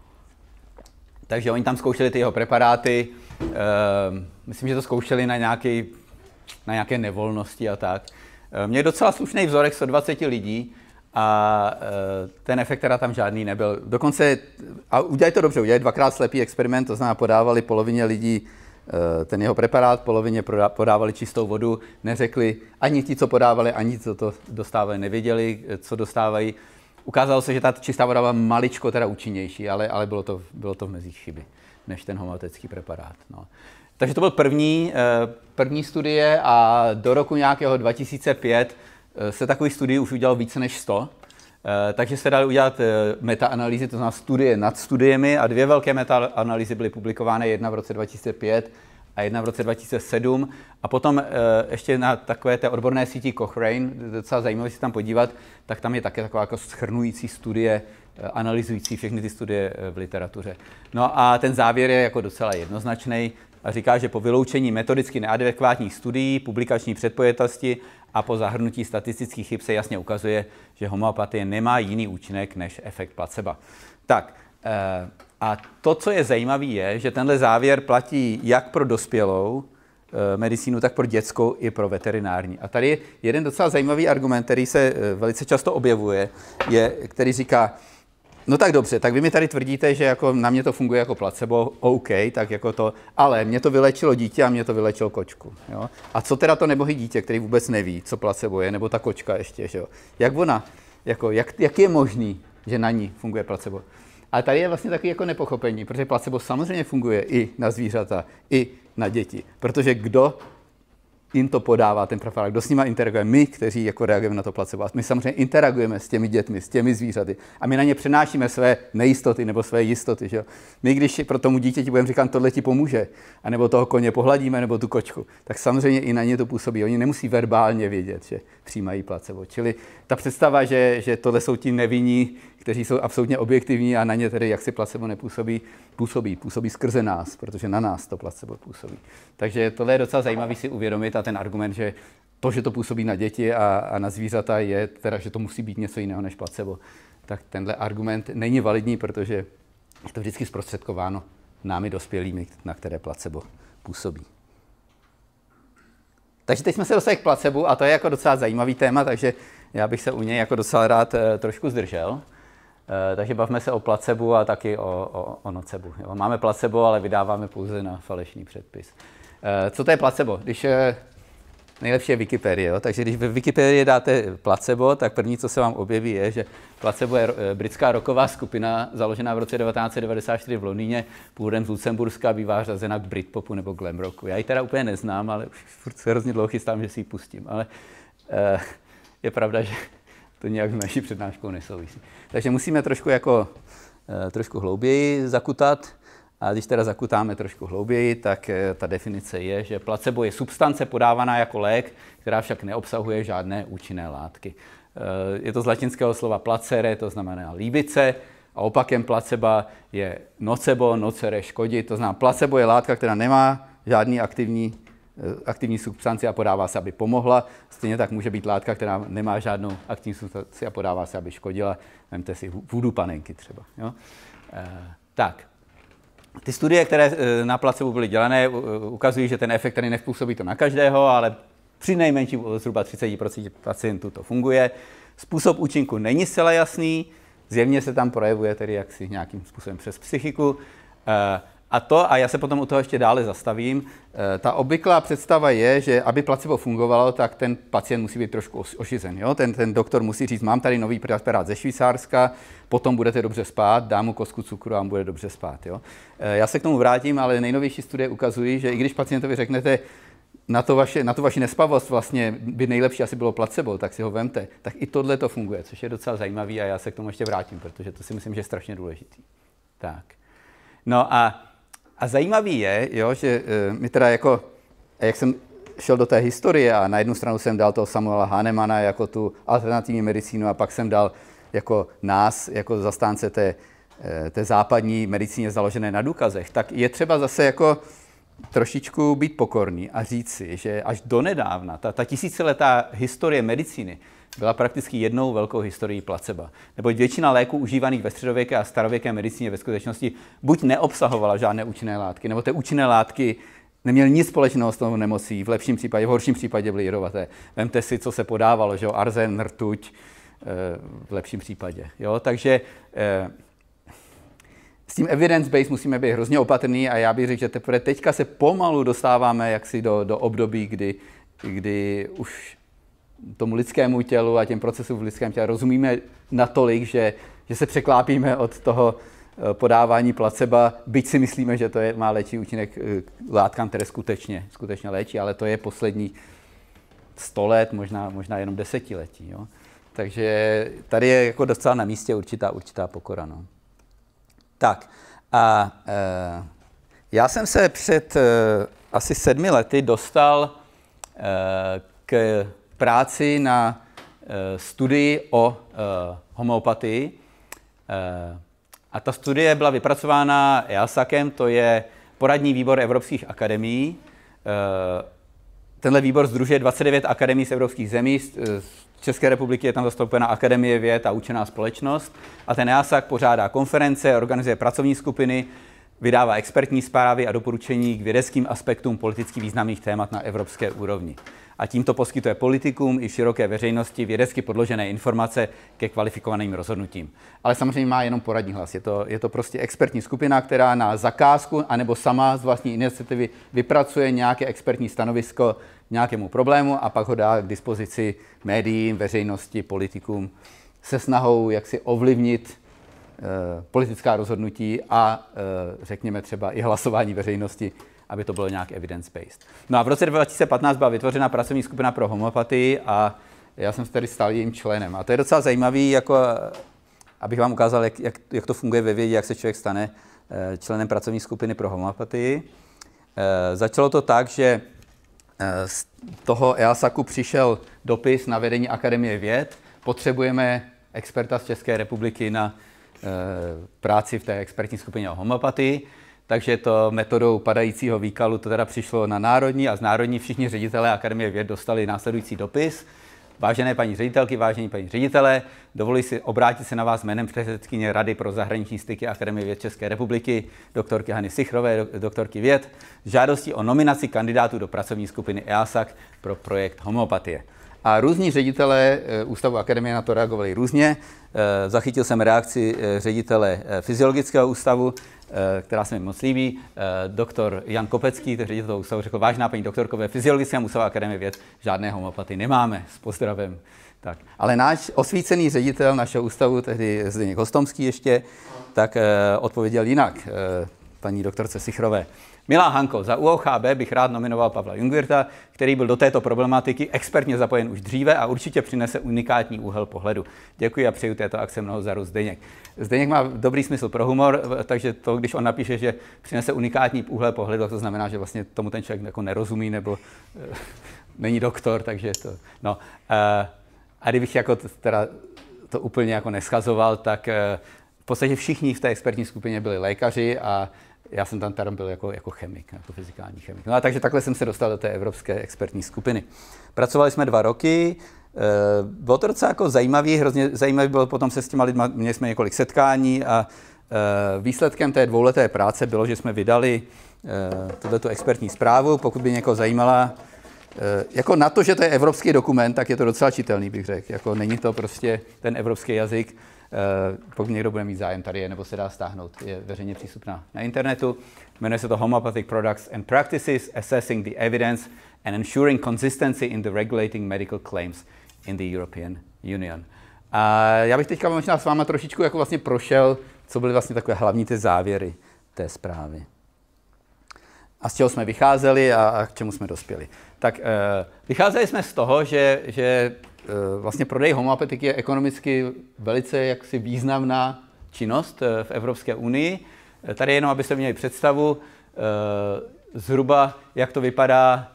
Takže oni tam zkoušeli ty jeho preparáty, uh, myslím, že to zkoušeli na, nějaký, na nějaké nevolnosti a tak. Uh, měli docela slušný vzorek sto dvacet lidí, a ten efekt teda tam žádný nebyl. Dokonce, a udělali to dobře, udělali dvakrát slepý experiment, to znamená podávali polovině lidí ten jeho preparát, polovině podávali čistou vodu, neřekli, ani ti, co podávali, ani co to dostávali, nevěděli, co dostávají. Ukázalo se, že ta čistá voda byla maličko teda účinnější, ale, ale bylo, to, bylo to v mezích chyby, než ten homeopatický preparát. No. Takže to byl první, první studie a do roku nějakého dva tisíce pět se takových studií už udělalo více než sto, takže se dali udělat metaanalýzy, to znamená studie nad studiemi a dvě velké metaanalýzy byly publikovány, jedna v roce dva tisíce pět a jedna v roce dva tisíce sedm a potom ještě na takové té odborné síti Cochrane, docela zajímavé si tam podívat, tak tam je také taková jako shrnující studie, analyzující všechny ty studie v literatuře. No a ten závěr je jako docela jednoznačný a říká, že po vyloučení metodicky neadekvátních studií, publikační předpojatosti a po zahrnutí statistických chyb se jasně ukazuje, že homeopatie nemá jiný účinek než efekt placebo. Tak a to, co je zajímavé, je, že tenhle závěr platí jak pro dospělou medicínu, tak pro dětskou i pro veterinární. A tady je jeden docela zajímavý argument, který se velice často objevuje, je, který říká, no tak dobře, tak vy mi tady tvrdíte, že jako na mě to funguje jako placebo, OK, tak jako to, ale mě to vylečilo dítě a mě to vylečilo kočku. Jo? A co teda to nebohý dítě, který vůbec neví, co placebo je, nebo ta kočka ještě, že jo? Jak ona, jako, jak, jak je možný, že na ní funguje placebo? A tady je vlastně takový jako nepochopení, protože placebo samozřejmě funguje i na zvířata, i na děti. Protože kdo jim to podává ten preparát, kdo s nima interaguje, my, kteří jako reagujeme na to placebo. My samozřejmě interagujeme s těmi dětmi, s těmi zvířaty a my na ně přenášíme své nejistoty nebo své jistoty. Že jo? My, když pro tomu dítěti budeme říkat, tohle ti pomůže, anebo toho koně pohladíme, nebo tu kočku, tak samozřejmě i na ně to působí. Oni nemusí verbálně vědět, že přijímají placebo. Čili ta představa, že, že tohle jsou ti nevinní, kteří jsou absolutně objektivní a na ně tedy jaksi placebo nepůsobí, působí, působí skrze nás, protože na nás to placebo působí. Takže tohle je docela zajímavý si uvědomit a ten argument, že to, že to působí na děti a, a na zvířata, je teda, že to musí být něco jiného než placebo. Tak tenhle argument není validní, protože je to vždycky zprostředkováno námi dospělými, na které placebo působí. Takže teď jsme se dostali k placebu a to je jako docela zajímavý téma, takže já bych se u něj jako docela rád e, trošku zdržel. E, takže bavme se o placebu a taky o, o, o nocebu. Jo. Máme placebo, ale vydáváme pouze na falešný předpis. E, co to je placebo? Když e, nejlepší je Wikipedie, jo? Takže když v Wikipedii dáte placebo, tak první, co se vám objeví, je, že placebo je e, britská rocková skupina, založená v roce devatenáct set devadesát čtyři v Londýně, původem z Lucemburska, bývá řazena k Britpopu nebo glam rocku. Já ji teda úplně neznám, ale už furt se hrozně dlouho chystám, že si ji pustím. Ale e, je pravda, že to nějak s naší přednáškou nesouvisí. Takže musíme trošku jako e, trošku hlouběji zakutat. A když teda zakutáme trošku hlouběji, tak e, ta definice je, že placebo je substance podávaná jako lék, která však neobsahuje žádné účinné látky. E, je to z latinského slova placere, to znamená líbit se, a opakem placeba je nocebo, nocere, škodit. To znamená, placebo je látka, která nemá žádný aktivní aktivní substanci a podává se, aby pomohla. Stejně tak může být látka, která nemá žádnou aktivní substanci a podává se, aby škodila. Vemte si voodoo panenky třeba. Jo? E, tak. Ty studie, které na placebo byly dělané, ukazují, že ten efekt tady nepůsobí to na každého, ale při nejmenším zhruba třicet procent pacientů to funguje. Způsob účinku není zcela jasný, zjevně se tam projevuje tedy jaksi nějakým způsobem přes psychiku. E, A to, a já se potom u toho ještě dále zastavím, ta obvyklá představa je, že aby placebo fungovalo, tak ten pacient musí být trošku ošizen. Jo? Ten, ten doktor musí říct, mám tady nový preparát ze Švýcárska, potom budete dobře spát, dám mu kostku cukru a on bude dobře spát. Jo? Já se k tomu vrátím, ale nejnovější studie ukazují, že i když pacientovi řeknete, na, to vaše, na tu vaši nespavost vlastně by nejlepší asi bylo placebo, tak si ho vemte, tak i tohle to funguje, což je docela zajímavý a já se k tomu ještě vrátím, protože to si myslím, že je strašně důležitý. Tak. No a A zajímavý je, jo, že uh, mi teda jako, jak jsem šel do té historie a na jednu stranu jsem dal toho Samuela Hahnemana jako tu alternativní medicínu a pak jsem dal jako nás, jako zastánce té, té západní medicíně založené na důkazech, tak je třeba zase jako trošičku být pokorný a říct si, že až donedávna, ta, ta tisíciletá historie medicíny byla prakticky jednou velkou historií placeba. Neboť většina léků užívaných ve středověké a starověké medicíně ve skutečnosti buď neobsahovala žádné účinné látky, nebo ty účinné látky neměly nic společného s tou nemocí, v lepším případě, v horším případě byly jedovaté. Vemte si, co se podávalo, že jo, arzen, rtuť, v lepším případě. Jo? Takže s tím evidence-based musíme být hrozně opatrný a já bych řekl, že teprve teďka se pomalu dostáváme jaksi do, do období, kdy, kdy už tomu lidskému tělu a těm procesům v lidském těle rozumíme natolik, že, že se překlápíme od toho podávání placeba, byť si myslíme, že to je, má léčivý účinek látkám, které skutečně, skutečně léčí, ale to je poslední sto let, možná, možná jenom desetiletí. Jo? Takže tady je jako docela na místě určitá, určitá pokora. No. Tak a e, já jsem se před e, asi sedmi lety dostal e, k práci na e, studii o e, homeopatii. E, a ta studie byla vypracována EASACem, to je poradní výbor evropských akademií. E, tenhle výbor sdružuje dvacet devět akademií z evropských zemí. Z České republiky je tam zastoupena Akademie věd a učená společnost. A ten EASAC pořádá konference, organizuje pracovní skupiny, vydává expertní zprávy a doporučení k vědeckým aspektům politicky významných témat na evropské úrovni. A tímto poskytuje politikům i široké veřejnosti vědecky podložené informace ke kvalifikovaným rozhodnutím. Ale samozřejmě má jenom poradní hlas. Je to, je to prostě expertní skupina, která na zakázku anebo sama z vlastní iniciativy vypracuje nějaké expertní stanovisko nějakému problému a pak ho dá k dispozici médiím, veřejnosti, politikům se snahou jak si ovlivnit e, politická rozhodnutí a e, řekněme třeba i hlasování veřejnosti aby to bylo nějak evidence-based. No a v roce dva tisíce patnáct byla vytvořena pracovní skupina pro homeopatii a já jsem tady stal jejím členem. A to je docela zajímavý, jako, abych vám ukázal, jak, jak, jak to funguje ve vědě, jak se člověk stane členem pracovní skupiny pro homeopatii. E, začalo to tak, že z toho EASACu přišel dopis na vedení Akademie věd. Potřebujeme experta z České republiky na e, práci v té expertní skupině o homeopatii. Takže to metodou padajícího výkalu to teda přišlo na národní a z národní všichni ředitelé Akademie věd dostali následující dopis. Vážené paní ředitelky, vážení paní ředitelé, dovoluji si obrátit se na vás jménem předsedkyně Rady pro zahraniční styky Akademie věd České republiky, doktorky Hany Sichrové, doktorky věd, s žádostí o nominaci kandidátů do pracovní skupiny EASAC pro projekt homeopatie. A různí ředitelé Ústavu Akademie na to reagovali různě. Zachytil jsem reakci ředitele Fyziologického ústavu, která se mi moc líbí. Doktor Jan Kopecký, ředitel toho ústavu, řekl, vážná paní doktorko, ve Fyziologickém ústavu Akademie věd žádné homeopatii nemáme, s pozdravem. Tak. Ale náš osvícený ředitel našeho ústavu, tehdy Zdeněk Hostomský ještě, tak odpověděl jinak paní doktorce Sichrové. Milá Hanko, za U O H B bych rád nominoval Pavla Jungwirtha, který byl do této problematiky expertně zapojen už dříve a určitě přinese unikátní úhel pohledu. Děkuji a přeju této akce mnoho zdaru Zdeněk. Zdeněk má dobrý smysl pro humor, takže to, když on napíše, že přinese unikátní úhel pohledu, to znamená, že vlastně tomu ten člověk jako nerozumí nebo e, není doktor, takže to, no. E, a kdybych jako to, teda to úplně jako neschazoval, tak e, v podstatě všichni v té expertní skupině byli lékaři a já jsem tam, tam byl jako, jako chemik, jako fyzikální chemik. No a takže takhle jsem se dostal do té evropské expertní skupiny. Pracovali jsme dva roky, e, bylo to docela jako zajímavý, hrozně zajímavý bylo potom se s těma lidma, měli jsme několik setkání a e, výsledkem té dvouleté práce bylo, že jsme vydali e, tuto expertní zprávu, pokud by někoho zajímala. E, jako na to, že to je evropský dokument, tak je to docela čitelný, bych řekl. Jako není to prostě ten evropský jazyk. Uh, pokud někdo bude mít zájem, tady je, nebo se dá stáhnout, je veřejně přístupná na internetu. Jmenuje se to Homeopathic Products and Practices, Assessing the Evidence and Ensuring Consistency in the Regulating Medical Claims in the European Union. A já bych teďka možná s váma trošičku jako vlastně prošel, co byly vlastně takové hlavní ty závěry té zprávy. A z čeho jsme vycházeli a, a k čemu jsme dospěli. Tak uh, vycházeli jsme z toho, že, že vlastně prodej homeopatiky je ekonomicky velice jaksi významná činnost v Evropské unii. Tady jenom, abyste měli představu, zhruba jak to vypadá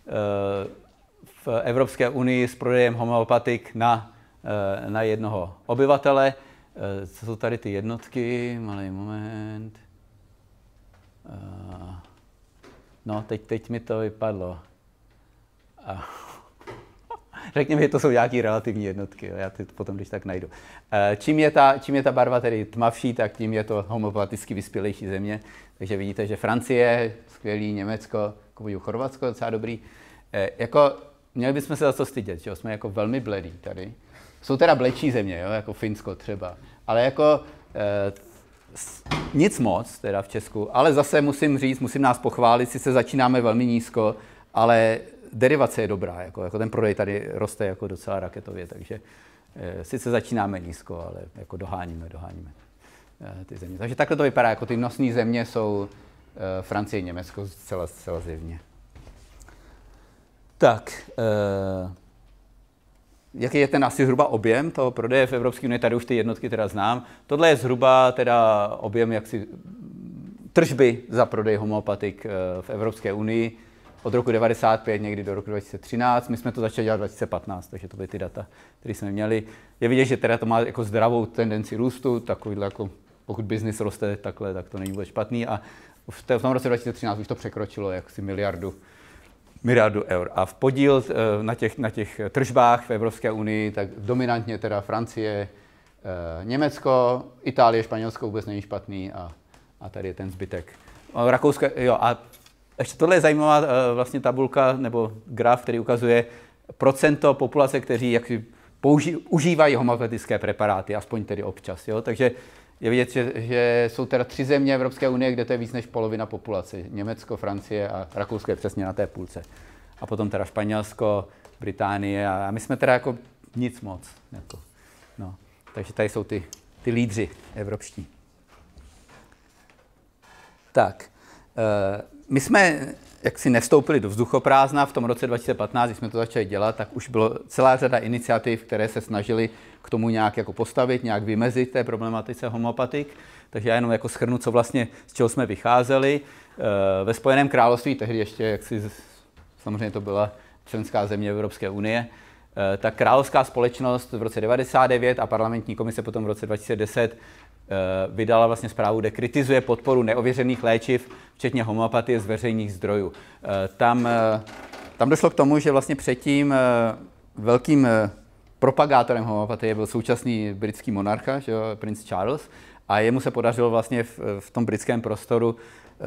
v Evropské unii s prodejem homeopatik na, na jednoho obyvatele. Co jsou tady ty jednotky? Malý moment. No, teď, teď mi to vypadlo. Řekněme, že to jsou nějaké relativní jednotky, já ty potom když tak najdu. Čím je, ta, čím je ta barva tedy tmavší, tak tím je to homeopaticky vyspělejší země. Takže vidíte, že Francie, skvělý, Německo, jako Chorvatsko, docela dobrý. E, jako, měli bychom se za to stydět, že jsme jako velmi bledí tady. Jsou teda bledší země, jo, jako Finsko třeba, ale jako e, nic moc teda v Česku, ale zase musím říct, musím nás pochválit, sice začínáme velmi nízko, ale derivace je dobrá, jako, jako ten prodej tady roste jako docela raketově, takže e, sice začínáme nízko, ale jako doháníme, doháníme e, ty země. Takže takhle to vypadá, jako ty nosné země jsou e, Francie, Německo zcela, zcela zjevně. Tak, e, jaký je ten asi zhruba objem toho prodeje v Evropské unii? Tady už ty jednotky teda znám. Tohle je zhruba teda objem jaksi tržby za prodej homeopatik e, v Evropské unii. Od roku devadesát pět někdy do roku dva tisíce třináct, my jsme to začali dělat dva tisíce patnáct, takže to byly ty data, které jsme měli. Je vidět, že teda to má jako zdravou tendenci růstu, takovýhle jako, pokud biznis roste takhle, tak to není vůbec špatný a v, té, v tom roce dva tisíce třináct už to překročilo jaksi miliardu, miliardu eur. A v podíl na těch, na těch tržbách v Evropské unii, tak dominantně teda Francie, Německo, Itálie, Španělsko vůbec není špatný a, a tady je ten zbytek. Rakousko, jo, a ještě tohle je zajímavá vlastně tabulka nebo graf, který ukazuje procento populace, kteří jaksi použi- užívají homeopatické preparáty, aspoň tedy občas. Jo? Takže je vidět, že, že jsou teda tři země Evropské unie, kde to je víc než polovina populace. Německo, Francie a Rakousko je přesně na té půlce. A potom teda Španělsko, Británie a, a my jsme teda jako nic moc. Jako, no. Takže tady jsou ty, ty lídři evropští. Tak. Uh, my jsme jaksi nevstoupili do vzduchoprázdna v tom roce dva tisíce patnáct, když jsme to začali dělat, tak už bylo celá řada iniciativ, které se snažily k tomu nějak jako postavit, nějak vymezit té problematice homeopatik. Takže já jenom jako shrnu, co vlastně, z čeho jsme vycházeli. Ve Spojeném království, tehdy ještě, jak si, samozřejmě to byla členská země Evropské unie, tak královská společnost v roce devadesát devět a parlamentní komise potom v roce dva tisíce deset vydala vlastně zprávu, kde kritizuje podporu neověřených léčiv, včetně homeopatie z veřejných zdrojů. Tam, tam došlo k tomu, že vlastně předtím velkým propagátorem homeopatie byl současný britský monarcha, že jo, princ Charles, a jemu se podařilo vlastně v, v tom britském prostoru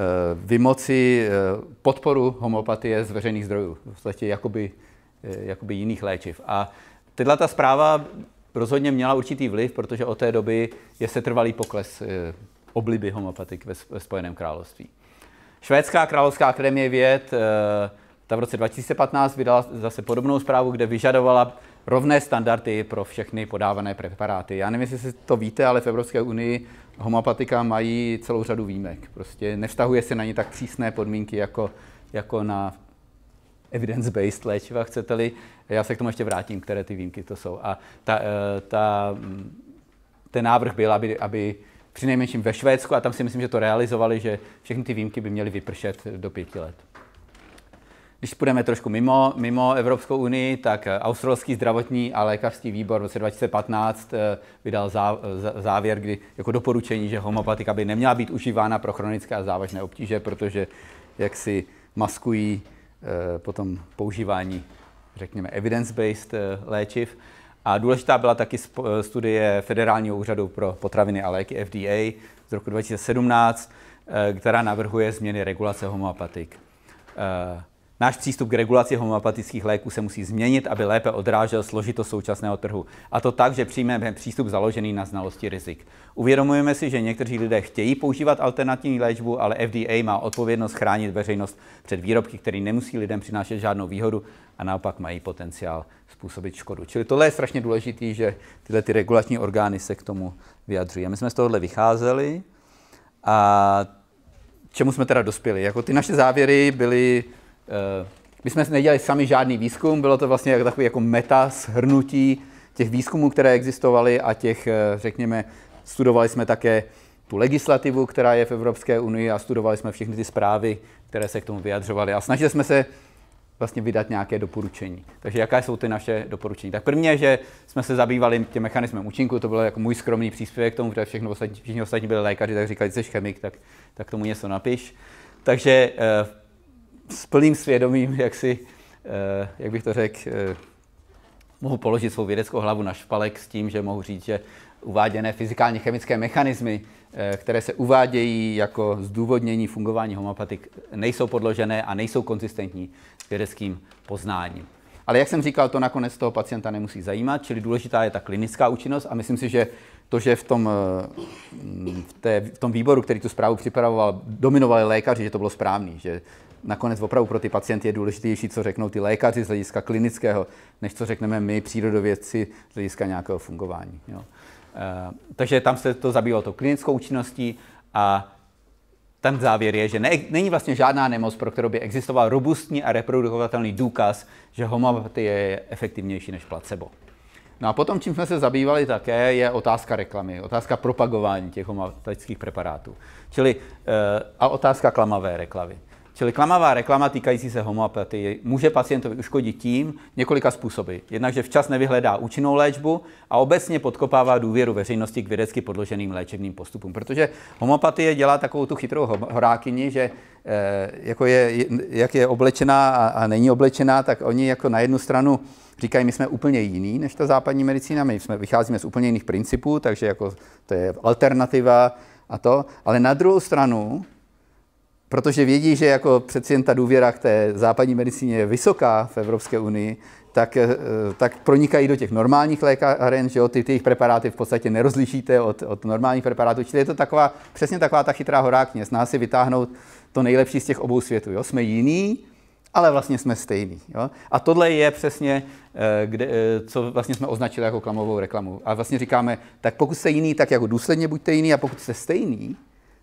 vymoci podporu homeopatie z veřejných zdrojů, v podstatě jakoby, jakoby jiných léčiv. A tato ta zpráva rozhodně měla určitý vliv, protože od té doby je setrvalý pokles obliby homeopatik ve, ve Spojeném království. Švédská královská akademie věd ta v roce dva tisíce patnáct vydala zase podobnou zprávu, kde vyžadovala rovné standardy pro všechny podávané preparáty. Já nevím, jestli to víte, ale v Evropské unii homeopatika mají celou řadu výjimek. Prostě nevztahuje se na ně tak přísné podmínky jako, jako na evidence-based léčiva, chcete-li. Já se k tomu ještě vrátím, které ty výjimky to jsou. A ta, ta, ten návrh byl, aby, aby přinejmenším ve Švédsku, a tam si myslím, že to realizovali, že všechny ty výjimky by měly vypršet do pěti let. Když půjdeme trošku mimo, mimo Evropskou unii, tak Australský zdravotní a lékařský výbor v roce dva tisíce patnáct vydal zá, závěr, kdy jako doporučení, že homeopatika by neměla být užívána pro chronické a závažné obtíže, protože jaksi maskují eh, potom používání, řekněme, evidence-based eh, léčiv. A důležitá byla taky studie Federálního úřadu pro potraviny a léky F D A z roku dva tisíce sedmnáct, eh, která navrhuje změny regulace homeopatik. Eh, Náš přístup k regulaci homeopatických léků se musí změnit, aby lépe odrážel složitost současného trhu. A to tak, že přijmeme přístup založený na znalosti rizik. Uvědomujeme si, že někteří lidé chtějí používat alternativní léčbu, ale F D A má odpovědnost chránit veřejnost před výrobky, které nemusí lidem přinášet žádnou výhodu a naopak mají potenciál způsobit škodu. Čili tohle je strašně důležité, že tyhle ty regulační orgány se k tomu vyjadřují. A my jsme z tohohle vycházeli a čemu jsme teda dospěli? Jako ty naše závěry byly... My jsme nedělali sami žádný výzkum, bylo to vlastně jako takový jako meta shrnutí těch výzkumů, které existovaly a těch, řekněme, studovali jsme také tu legislativu, která je v Evropské unii a studovali jsme všechny ty zprávy, které se k tomu vyjadřovaly a snažili jsme se vlastně vydat nějaké doporučení. Takže jaké jsou ty naše doporučení? Tak první je, že jsme se zabývali tím mechanismem účinku, to byl jako můj skromný příspěvek k tomu, protože všechno ostatní, všichni ostatní byli lékaři, tak říkali, jsi chemik, tak, tak tomu něco napiš. Takže s plným svědomím, jak si, jak bych to řekl, mohu položit svou vědeckou hlavu na špalek s tím, že mohu říct, že uváděné fyzikálně chemické mechanismy, které se uvádějí jako zdůvodnění fungování homeopatik, nejsou podložené a nejsou konzistentní s vědeckým poznáním. Ale jak jsem říkal, to nakonec toho pacienta nemusí zajímat, čili důležitá je ta klinická účinnost a myslím si, že to, že v tom, v té, v tom výboru, který tu zprávu připravoval, dominovali lékaři, že to bylo správný, že nakonec opravdu pro ty pacienty je důležitější, co řeknou ty lékaři z hlediska klinického, než co řekneme my, přírodovědci, z hlediska nějakého fungování. Jo. E, takže tam se to zabývalo tou klinickou účinností a ten závěr je, že ne, není vlastně žádná nemoc, pro kterou by existoval robustní a reprodukovatelný důkaz, že homeopatie je efektivnější než placebo. No a potom, čím jsme se zabývali také, je otázka reklamy, otázka propagování těch homeopatických preparátů, čili e, a otázka klamavé reklamy. Čili klamavá reklama týkající se homeopatie může pacientovi uškodit tím několika způsoby. Jednak, že včas nevyhledá účinnou léčbu a obecně podkopává důvěru veřejnosti k vědecky podloženým léčebným postupům. Protože homeopatie dělá takovou tu chytrou horákyni, že eh, jako je, jak je oblečená a, a není oblečená, tak oni jako na jednu stranu říkají, my jsme úplně jiný než ta západní medicína, my jsme, vycházíme z úplně jiných principů, takže jako to je alternativa a to, ale na druhou stranu, protože vědí, že jako přeci jen ta důvěra k té západní medicíně je vysoká v Evropské unii, tak, tak pronikají do těch normálních lékáren, že jo, ty, ty jejich preparáty v podstatě nerozlišíte od, od normálních preparátů, čili je to taková, přesně taková ta chytrá horákyně, snaha si vytáhnout to nejlepší z těch obou světů. Jo. Jsme jiný, ale vlastně jsme stejný. Jo. A tohle je přesně, kde, co vlastně jsme označili jako klamovou reklamu. A vlastně říkáme, tak pokud jste jiný, tak jako důsledně buďte jiný, a pokud jste stejný,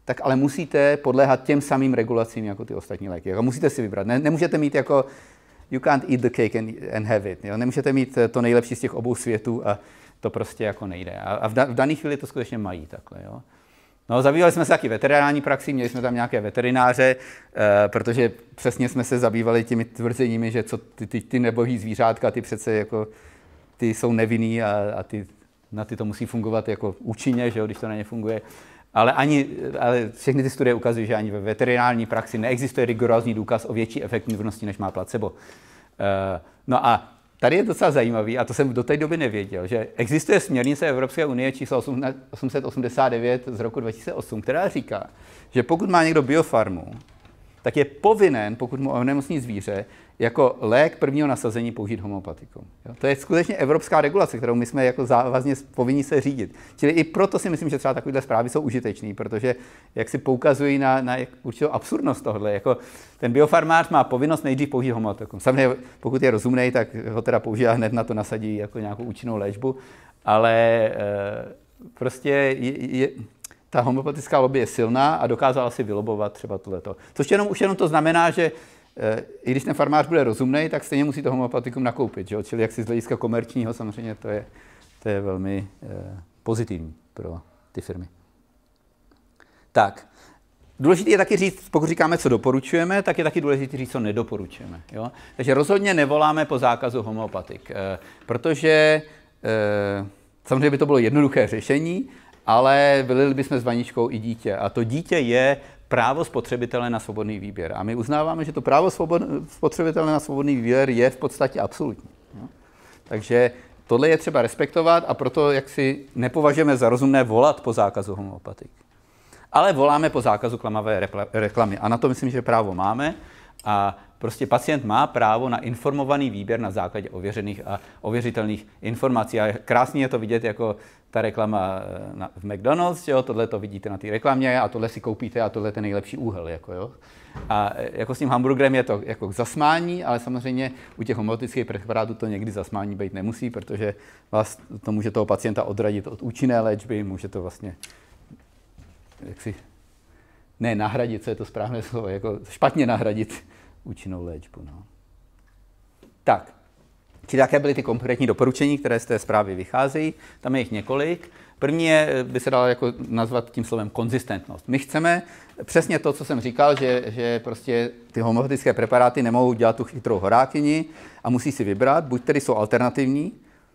tak ale musíte podléhat těm samým regulacím jako ty ostatní léky. Jako musíte si vybrat. Ne, nemůžete mít jako you can't eat the cake and, and have it. Jo? Nemůžete mít to nejlepší z těch obou světů a to prostě jako nejde. A, a v, da, v dané chvíli to skutečně mají takhle. Jo? No, zabývali jsme se taky veterinární praxí, měli jsme tam nějaké veterináře, e, protože přesně jsme se zabývali těmi tvrzeními, že co ty, ty, ty nebohý zvířátka, ty přece jako, ty jsou nevinný a, a ty, na ty to musí fungovat jako účinně, že jo, když to na ně funguje. Ale, ani, ale všechny ty studie ukazují, že ani ve veterinární praxi neexistuje rigorózní důkaz o větší efektivnosti, než má placebo. E, no a tady je docela zajímavý, a to jsem do té doby nevěděl, že existuje směrnice Evropské unie číslo osm set osmdesát devět z roku dva tisíce osm, která říká, že pokud má někdo biofarmu, tak je povinen, pokud mu onemocní zvíře, jako lék prvního nasazení použít homeopatikum. Jo? To je skutečně evropská regulace, kterou my jsme jako závazně povinni se řídit. Čili i proto si myslím, že třeba takovéhle zprávy jsou užitečné, protože jak si poukazují na, na určitou absurdnost tohle. Jako ten biofarmář má povinnost nejdřív použít homeopatikum. Samozřejmě, pokud je rozumnej, tak ho teda používá hned na to nasadí jako nějakou účinnou léčbu, ale e, prostě je, je, ta homeopatická lobby je silná a dokázala si vylobovat třeba tohleto. Což jenom, už jenom to znamená, že i když ten farmář bude rozumnej, tak stejně musí to homeopatikum nakoupit. Že? Čili jak si z hlediska komerčního samozřejmě to je, to je velmi eh, pozitivní pro ty firmy. Tak, důležité je taky říct, pokud říkáme, co doporučujeme, tak je taky důležité říct, co nedoporučujeme. Jo? Takže rozhodně nevoláme po zákazu homeopatik, eh, protože eh, samozřejmě by to bylo jednoduché řešení, ale vylili bychom s vaničkou i dítě. A to dítě je právo spotřebitele na svobodný výběr. A my uznáváme, že to právo svobod, spotřebitele na svobodný výběr je v podstatě absolutní. Jo? Takže tohle je třeba respektovat a proto jak si nepovažujeme za rozumné volat po zákazu homeopatik. Ale voláme po zákazu klamavé reklamy. A na to myslím, že právo máme. A prostě pacient má právo na informovaný výběr na základě ověřených a ověřitelných informací. A krásně je to vidět jako ta reklama na, v McDonald's, jo? Tohle to vidíte na té reklamě a tohle si koupíte a tohle je ten nejlepší úhel. Jako, jo? A jako s tím hamburgerem je to jako k zasmání, ale samozřejmě u těch homeopatických preparátů to někdy zasmání být nemusí, protože vás to může toho pacienta odradit od účinné léčby, může to vlastně jaksi, ne nahradit, co je to správné slovo, jako špatně nahradit účinnou léčbu. No. Tak, čili jaké byly ty konkrétní doporučení, které z té zprávy vycházejí? Tam je jich několik. První je, by se dalo jako nazvat tím slovem konzistentnost. My chceme přesně to, co jsem říkal, že, že prostě ty homeopatické preparáty nemohou dělat tu chytrou horákyni a musí si vybrat, buď tedy jsou alternativní,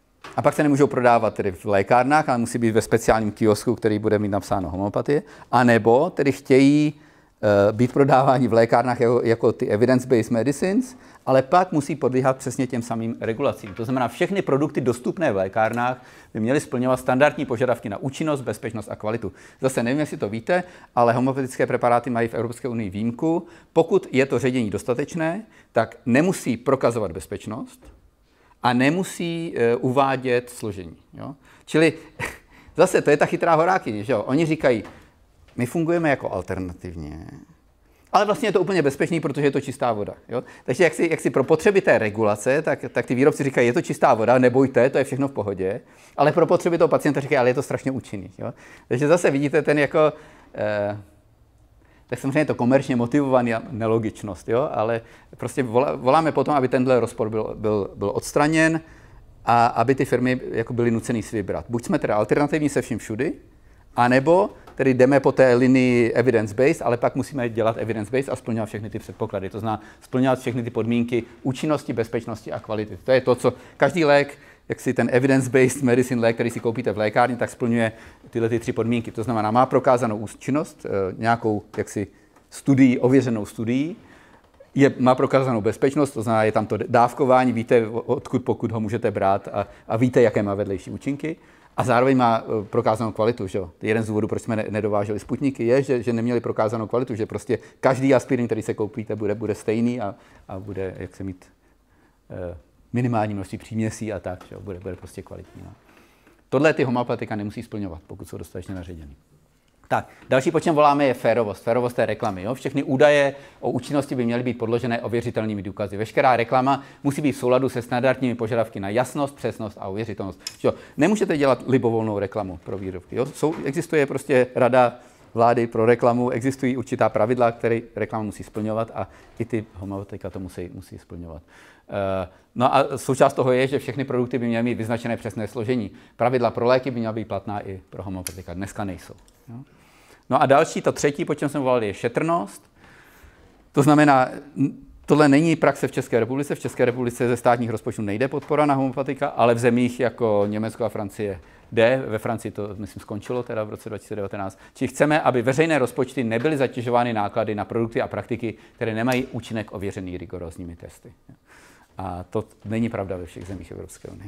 a pak se nemůžou prodávat tedy v lékárnách, ale musí být ve speciálním kiosku, který bude mít napsáno homeopatie, anebo tedy chtějí uh, být prodáváni v lékárnách jako, jako ty evidence-based medicines, ale pak musí podléhat přesně těm samým regulacím. To znamená, všechny produkty dostupné v lékárnách by měly splňovat standardní požadavky na účinnost, bezpečnost a kvalitu. Zase nevím, jestli to víte, ale homeopatické preparáty mají v Evropské unii výjimku. Pokud je to ředění dostatečné, tak nemusí prokazovat bezpečnost a nemusí uh, uvádět složení. Jo? Čili zase to je ta chytrá horákyně, že jo? Oni říkají, my fungujeme jako alternativně, ale vlastně je to úplně bezpečný, protože je to čistá voda. Jo? Takže jak si, jak si pro potřeby té regulace, tak, tak ty výrobci říkají, je to čistá voda, nebojte, to je všechno v pohodě, ale pro potřeby toho pacienta říkají, ale je to strašně účinný. Jo? Takže zase vidíte ten jako, eh, tak samozřejmě je to komerčně motivovaný nelogičnost, jo? Ale prostě voláme potom, aby tenhle rozpor byl, byl, byl odstraněn a aby ty firmy jako byly nucený si vybrat. Buď jsme teda alternativní se vším všudy, anebo tedy jdeme po té linii evidence-based, ale pak musíme dělat evidence-based a splňovat všechny ty předpoklady. To znamená splňovat všechny ty podmínky účinnosti, bezpečnosti a kvality. To je to, co každý lék, jak si ten evidence-based medicine lék, který si koupíte v lékárně, tak splňuje tyhle ty tři podmínky. To znamená, má prokázanou účinnost, nějakou jaksi studii, ověřenou studii, je, má prokázanou bezpečnost, to znamená, je tam to dávkování, víte, odkud pokud ho můžete brát a, a víte, jaké má vedlejší účinky. A zároveň má prokázanou kvalitu. Že? Jeden z důvodů, proč jsme nedováželi Sputniky, je, že, že neměli prokázanou kvalitu, že prostě každý aspirin, který se koupíte, bude, bude stejný a, a bude jak se mít eh, minimální množství příměsí a tak, že? Bude, bude prostě kvalitní. No. Tohle ty homeopatika nemusí splňovat, pokud jsou dostatečně naředěny. Tak, další, po čem voláme, je férovost. Férovost té reklamy. Jo? Všechny údaje o účinnosti by měly být podložené ověřitelnými důkazy. Veškerá reklama musí být v souladu se standardními požadavky na jasnost, přesnost a ověřitelnost. Jo? Nemůžete dělat libovolnou reklamu pro výrobky. Jo? Jsou, existuje prostě rada vlády, pro reklamu. Existují určitá pravidla, které reklama musí splňovat a i ty homeopatika to musí, musí splňovat. No a součást toho je, že všechny produkty by měly mít vyznačené přesné složení. Pravidla pro léky by měla být platná i pro homeopatika. Dneska nejsou. No a další, to třetí, po čem jsem volal, je šetrnost. To znamená, tohle není praxe v České republice. V České republice ze státních rozpočtů nejde podpora na homeopatika, ale v zemích jako Německo a Francie jde. Ve Francii to, myslím, skončilo teda v roce dva tisíce devatenáct. Čili chceme, aby veřejné rozpočty nebyly zatěžovány náklady na produkty a praktiky, které nemají účinek ověřený rigorózními testy. A to není pravda ve všech zemích Evropské unie.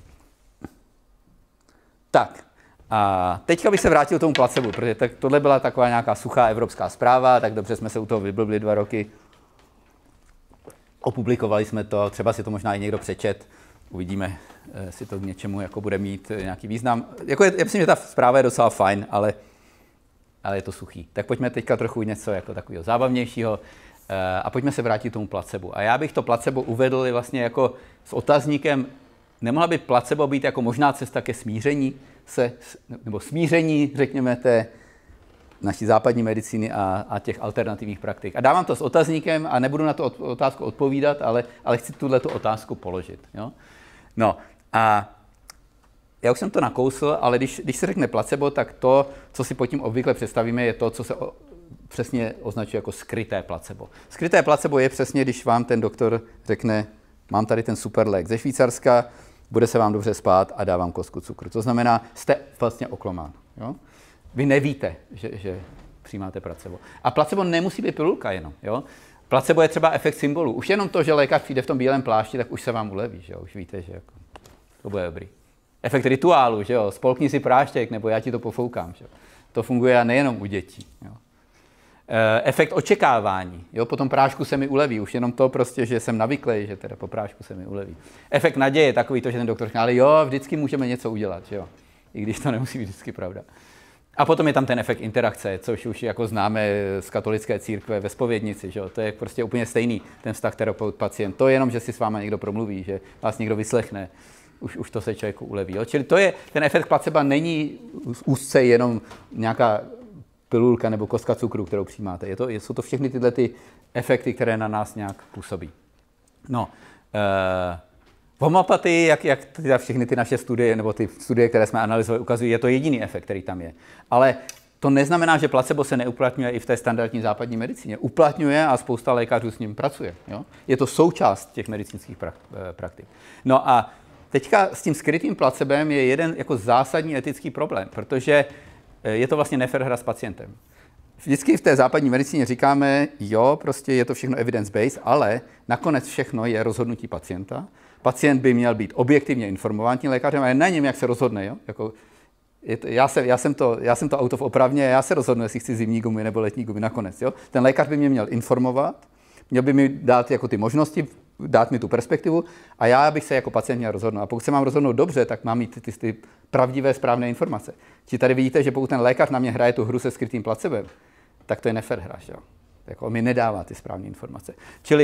Tak, a teďka bych se vrátil k tomu placebo, protože tak, tohle byla taková nějaká suchá evropská zpráva, tak dobře jsme se u toho vyblbli dva roky. Opublikovali jsme to, třeba si to možná i někdo přečet, uvidíme, jestli to k něčemu jako bude mít nějaký význam. Jako je, já myslím, že ta zpráva je docela fajn, ale, ale je to suchý. Tak pojďme teďka trochu něco jako takového zábavnějšího a pojďme se vrátit k tomu placebo. A já bych to placebo uvedl vlastně jako s otazníkem, nemohla by placebo být jako možná cesta ke smíření se, nebo smíření, řekněme, té naší západní medicíny a, a těch alternativních praktik. A dávám to s otazníkem a nebudu na tu otázku odpovídat, ale, ale chci tuto otázku položit. Jo? No a já už jsem to nakousl, ale když, když se řekne placebo, tak to, co si pod tím obvykle představíme, je to, co se o, přesně označuje jako skryté placebo. Skryté placebo je přesně, když vám ten doktor řekne, mám tady ten super lék ze Švýcarska, bude se vám dobře spát a dávám kostku cukru. To znamená, jste vlastně oklomán. Jo? Vy nevíte, že, že přijímáte placebo. A placebo nemusí být pilulka jenom. Jo? Placebo je třeba efekt symbolu. Už jenom to, že lékař přijde v tom bílém plášti, tak už se vám uleví. Že jo? Už víte, že jako, to bude dobrý. Efekt rituálu, že jo? Spolkni si práštěk, nebo já ti to pofoukám. Že jo? To funguje nejenom u dětí. Jo? E, efekt očekávání. Jo? Po tom prášku se mi uleví. Už jenom to prostě, že jsem navyklý, že teda po prášku se mi uleví. Efekt naděje je takový to, že ten doktor říká, ale jo, vždycky můžeme něco udělat. Že jo? I když to nemusí být vždycky pravda. A potom je tam ten efekt interakce, což už jako známe z katolické církve ve zpovědnici. Že? To je prostě úplně stejný, ten vztah terapeut-pacient. To je jenom, že si s váma někdo promluví, že vás někdo vyslechne. Už, už to se člověku uleví. Jo? Čili to je, ten efekt placebo není úzce jenom nějaká pilulka nebo kostka cukru, kterou přijímáte. Je to, jsou to všechny tyhle ty efekty, které na nás nějak působí. No, uh, v homeopatii, jak, jak teda všechny ty naše studie, nebo ty studie, které jsme analyzovali, ukazují, je to jediný efekt, který tam je. Ale to neznamená, že placebo se neuplatňuje i v té standardní západní medicíně. Uplatňuje a spousta lékařů s ním pracuje. Jo? Je to součást těch medicínských praktik. No a teďka s tím skrytým placebem je jeden jako zásadní etický problém, protože je to vlastně nefér hra s pacientem. Vždycky v té západní medicíně říkáme, jo, prostě je to všechno evidence-based, ale nakonec všechno je rozhodnutí pacienta. Pacient by měl být objektivně informován tím lékařem a je na něm, jak se rozhodne. Jo? Jako, je to, já, jsem, já, jsem to, já jsem to auto v opravně, já se rozhodnu, jestli chci zimní gumy nebo letní gumy nakonec. Jo? Ten lékař by mě měl informovat, měl by mi dát jako ty možnosti, dát mi tu perspektivu a já bych se jako pacient měl rozhodnout. A pokud se mám rozhodnout dobře, tak mám mít ty, ty, ty pravdivé, správné informace. Či tady vidíte, že pokud ten lékař na mě hraje tu hru se skrytým placebem, tak to je nefér hra. Jo? Jako on mi nedává ty správné informace. Čili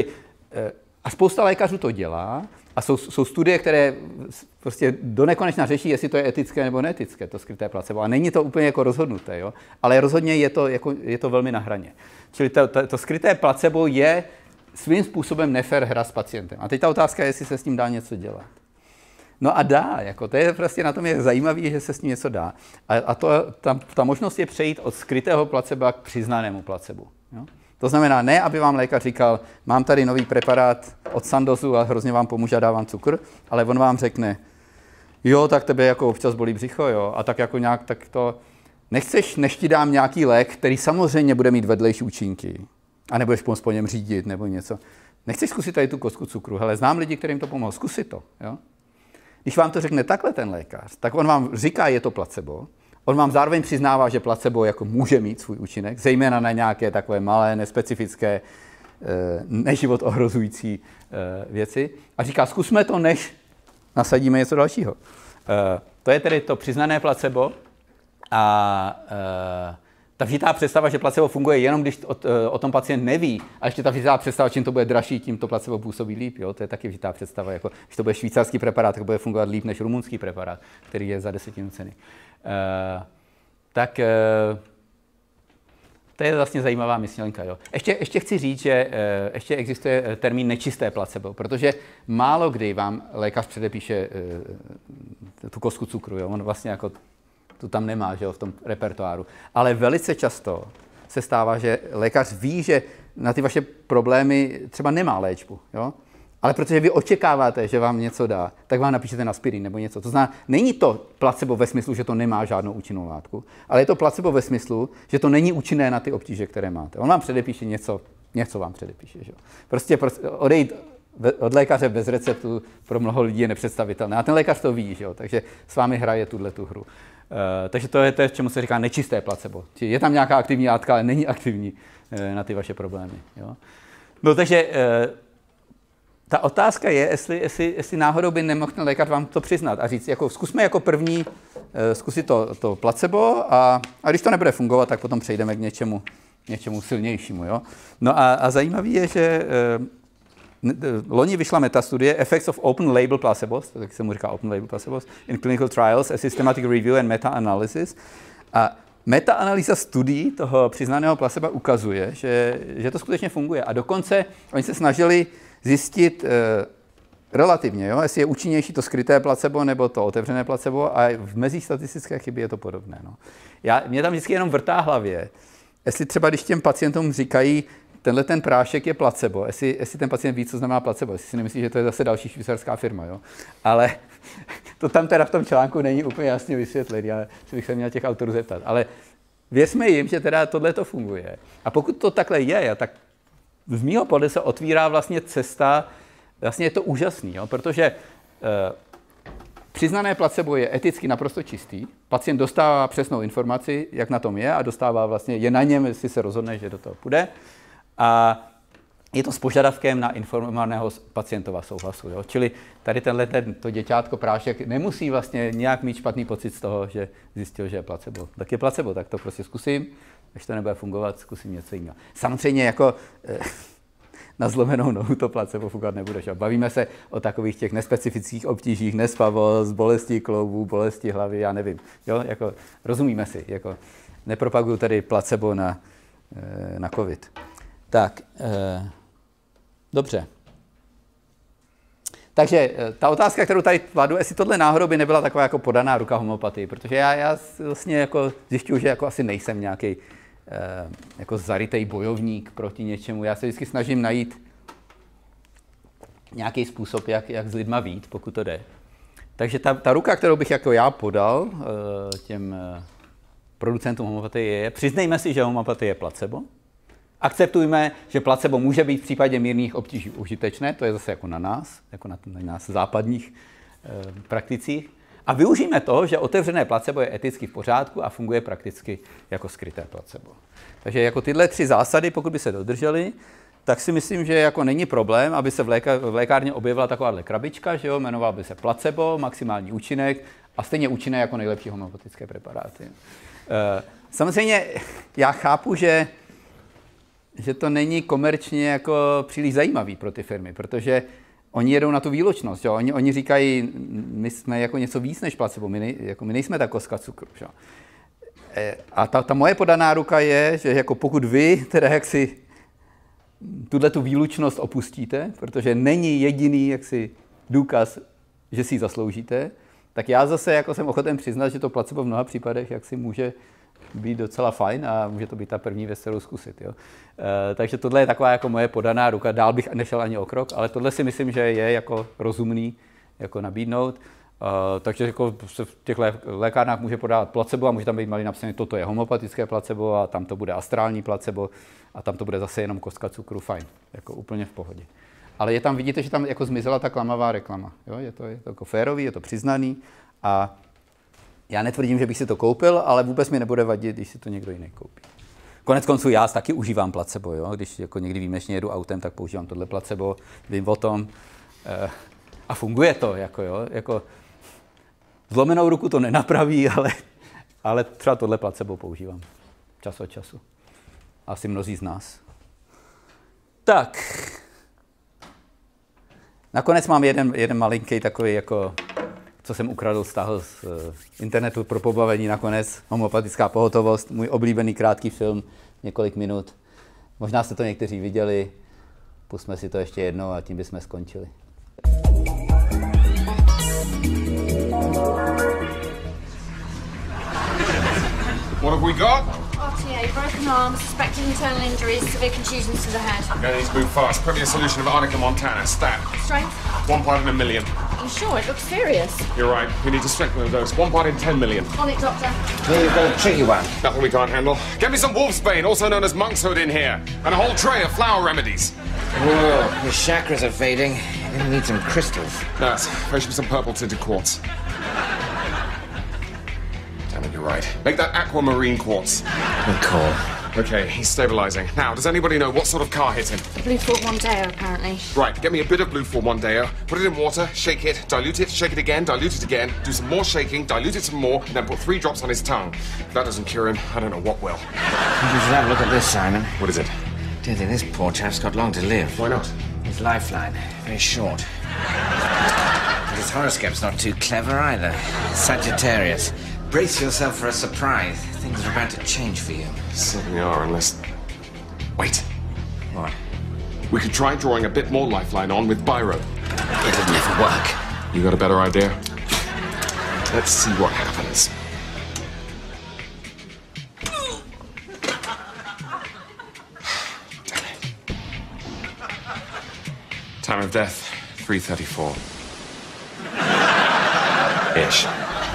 a spousta lékařů to dělá a jsou, jsou studie, které prostě do nekonečna řeší, jestli to je etické nebo neetické, to skryté placebo. A není to úplně jako rozhodnuté, jo? Ale rozhodně je to, jako, je to velmi na hraně. Čili to, to, to skryté placebo je svým způsobem nefér hra s pacientem. A teď ta otázka je, jestli se s tím dá něco dělat. No a dá, jako to je prostě na tom je zajímavé, že se s tím něco dá. A, a to, ta, ta možnost je přejít od skrytého placeba k přiznanému placebu. Jo? To znamená, ne, aby vám lékař říkal, mám tady nový preparát od Sandozu a hrozně vám pomůže a dávám cukr, ale on vám řekne, jo, tak tebe jako občas bolí břicho, jo, a tak jako nějak, tak to, nechceš, než ti dám nějaký lék, který samozřejmě bude mít vedlejší účinky, a nebudeš po něm řídit nebo něco. Nechceš zkusit tady tu kostku cukru, hele, znám lidi, kterým to pomohlo, zkusit to, jo. Když vám to řekne takhle ten lékař, tak on vám říká, je to placebo, on vám zároveň přiznává, že placebo jako může mít svůj účinek, zejména na nějaké takové malé, nespecifické, neživot ohrozující věci. A říká, zkusme to, než nasadíme něco dalšího. To je tedy to přiznané placebo a ta vžitá představa, že placebo funguje jenom, když o, o tom pacient neví, a ještě ta vžitá představa, čím to bude dražší, tím to placebo působí líp. Jo? To je taky vžitá představa. Jako, když to bude švýcarský preparát, tak bude fungovat líp než rumunský preparát, který je za desetinu ceny. Uh, tak uh, To je vlastně zajímavá myšlenka. Jo. Ještě, ještě chci říct, že uh, ještě existuje termín nečisté placebo, protože málo kdy vám lékař předepíše uh, tu kostku cukru. Jo. On vlastně jako tu tam nemá, že jo, v tom repertoáru. Ale velice často se stává, že lékař ví, že na ty vaše problémy třeba nemá léčbu, jo? Ale protože vy očekáváte, že vám něco dá, tak vám napíšete na aspirin nebo něco. To znamená, není to placebo ve smyslu, že to nemá žádnou účinnou látku, ale je to placebo ve smyslu, že to není účinné na ty obtíže, které máte. On vám předepíše něco, něco vám předepíše. Že? Prostě, prostě odejít od lékaře bez receptu pro mnoho lidí je nepředstavitelné. A ten lékař to ví, že jo? Takže s vámi hraje tuhle tu hru. Uh, takže to je to, čemu se říká nečisté placebo. Čiže je tam nějaká aktivní látka, ale není aktivní uh, na ty vaše problémy. Jo? No takže uh, ta otázka je, jestli, jestli, jestli náhodou by nemohl ten lékař vám to přiznat a říct, jako zkusme jako první uh, zkusit to, to placebo a, a když to nebude fungovat, tak potom přejdeme k něčemu, něčemu silnějšímu. Jo? No a, a zajímavý je, že uh, loni vyšla metastudie Effects of Open Label Placebos, tak se mu říká Open Label Placebos, in Clinical Trials, a Systematic Review and Meta-Analysis. A meta-analýza studií toho přiznaného placeba ukazuje, že, že to skutečně funguje. A dokonce oni se snažili zjistit eh, relativně, jo, jestli je účinnější to skryté placebo nebo to otevřené placebo, a v mezích statistické chyby je to podobné. No. Já, mě tam vždycky jenom vrtá hlavě, jestli třeba když těm pacientům říkají, tenhle ten prášek je placebo, jestli, jestli ten pacient ví, co znamená placebo, jestli si nemyslí, že to je zase další švýcarská firma, jo. Ale to tam teda v tom článku není úplně jasně vysvětlené, ale si bych se měl těch autorů zeptat. Ale věřme jim, že teda tohle to funguje. A pokud to takhle je, tak z mýho pohledu se otvírá vlastně cesta, vlastně je to úžasný, jo, protože eh, přiznané placebo je eticky naprosto čistý, pacient dostává přesnou informaci, jak na tom je, a dostává vlastně, je na něm, jestli se rozhodne, že do toho půjde. A je to s požadavkem na informovaného pacientova souhlasu. Jo? Čili tady tenhle ten, to děťátko prášek nemusí vlastně nějak mít špatný pocit z toho, že zjistil, že je placebo. Tak je placebo, tak to prostě zkusím, když to nebude fungovat, zkusím něco jiného. Samozřejmě jako eh, na zlomenou nohu to placebo fungovat nebude. Že? Bavíme se o takových těch nespecifických obtížích, nespavost, bolesti kloubů, bolesti hlavy, já nevím. Jo? Jako, rozumíme si, jako, nepropaguju tady placebo na, eh, na covid. Tak, eh, dobře. Takže eh, ta otázka, kterou tady kladu, jestli tohle náhodou by nebyla taková jako podaná ruka homeopatii, protože já, já vlastně jako zjišťuju, že jako asi nejsem nějaký eh, jako zarytej bojovník proti něčemu. Já se vždycky snažím najít nějaký způsob, jak, jak s lidma vyjít, pokud to jde. Takže ta, ta ruka, kterou bych jako já podal eh, těm eh, producentům homeopatie je, přiznejme si, že homeopatie je placebo. Akceptujme, že placebo může být v případě mírných obtíží užitečné, to je zase jako na nás, jako na, na nás západních e, prakticích. A využijeme toho, že otevřené placebo je eticky v pořádku a funguje prakticky jako skryté placebo. Takže jako tyhle tři zásady, pokud by se dodržely, tak si myslím, že jako není problém, aby se v, léka, v lékárně objevila takováhle krabička, že jo, jmenoval by se placebo, maximální účinek a stejně účinné jako nejlepší homeopatické preparáty. E, samozřejmě já chápu, že že to není komerčně jako příliš zajímavý pro ty firmy, protože oni jedou na tu výlučnost. Jo? Oni, oni říkají, my jsme jako něco víc než placebo, my, nej, jako my nejsme ta kostka cukru. Jo? A ta, ta moje podaná ruka je, že jako pokud vy teda jaksi tuhle tu výlučnost opustíte, protože není jediný jaksi důkaz, že si ji zasloužíte, tak já zase jako jsem ochoten přiznat, že to placebo v mnoha případech jaksi může být docela fajn a může to být ta první věc, kterou zkusit. Jo. E, takže tohle je taková jako moje podaná ruka, dál bych nešel ani o krok, ale tohle si myslím, že je jako rozumný jako nabídnout. E, takže jako se v těch lé, lékárnách může podávat placebo a může tam být malý napsané, toto je homeopatické placebo a tam to bude astrální placebo a tam to bude zase jenom kostka cukru, fajn, jako úplně v pohodě. Ale je tam, vidíte, že tam jako zmizela ta klamavá reklama. Jo. Je to, je to jako férový, je to přiznaný a já netvrdím, že bych si to koupil, ale vůbec mi nebude vadit, když si to někdo jiný koupí. Konec konců já taky užívám placebo, jo? Když jako někdy výjimečně jedu autem, tak používám tohle placebo, vím o tom e, a funguje to. Jako, jo? Jako, zlomenou ruku to nenapraví, ale, ale třeba tohle placebo používám čas od času. Asi mnozí z nás. Tak. Nakonec mám jeden, jeden malinký takový jako co jsem ukradl, stáhl z internetu pro pobavení nakonec, homeopatická pohotovost, můj oblíbený krátký film několik minut. Možná jste to někteří viděli, pusťme si to ještě jednou a tím bychom skončili. What have we got? R T A, broken arm, suspected internal injuries, severe contusions to the head. Going to need to move fast. Put me a solution of arnica montana. Stat. Strength? One part in a million. Are you sure? It looks serious. You're right. We need to strengthen the dose. One part in ten million. On it, Doctor. Here you've got a tricky one. Nothing we can't handle. Get me some wolfsbane, also known as monk's hood, in here. And a whole tray of flower remedies. Whoa, your chakras are fading. You're gonna need some crystals. Nurse, fetch me some purple tinted quartz. Damn it, you're right. Make that aquamarine quartz. Good call. Okay, he's stabilizing. Now, does anybody know what sort of car hit him? The Blue Fort Mondeo, apparently. Right, get me a bit of Blue Fort Mondeo, put it in water, shake it, dilute it, shake it again, dilute it again, do some more shaking, dilute it some more, and then put three drops on his tongue. If that doesn't cure him, I don't know what will. You should have a look at this, Simon. What is it? I don't think this poor chap's got long to live. Why not? His lifeline, very short. And his horoscope's not too clever either. Sagittarius. Brace yourself for a surprise. Things are about to change for you. Certainly are, unless... Wait. What? We could try drawing a bit more lifeline on with biro. It'll never work. You got a better idea? Let's see what happens. Damn it. Time of death, three thirty-four. Ish.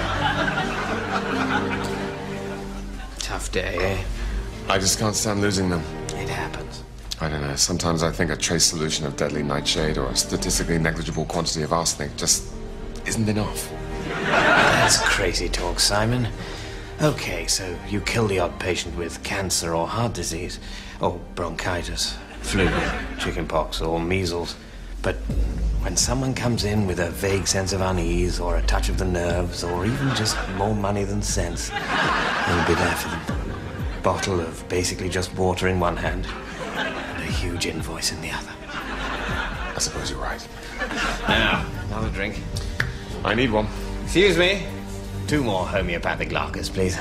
Tough day, eh? I just can't stand losing them. It happens. I don't know, sometimes I think a trace solution of deadly nightshade or a statistically negligible quantity of arsenic just isn't enough. That's crazy talk, Simon. Okay, so you kill the odd patient with cancer or heart disease, or bronchitis, flu, chickenpox, or measles. But when someone comes in with a vague sense of unease, or a touch of the nerves, or even just more money than sense, you'll be there for them. Bottle of basically just water in one hand, and a huge invoice in the other. I suppose you're right. Now, another drink. I need one. Excuse me. Two more homeopathic lagers, please.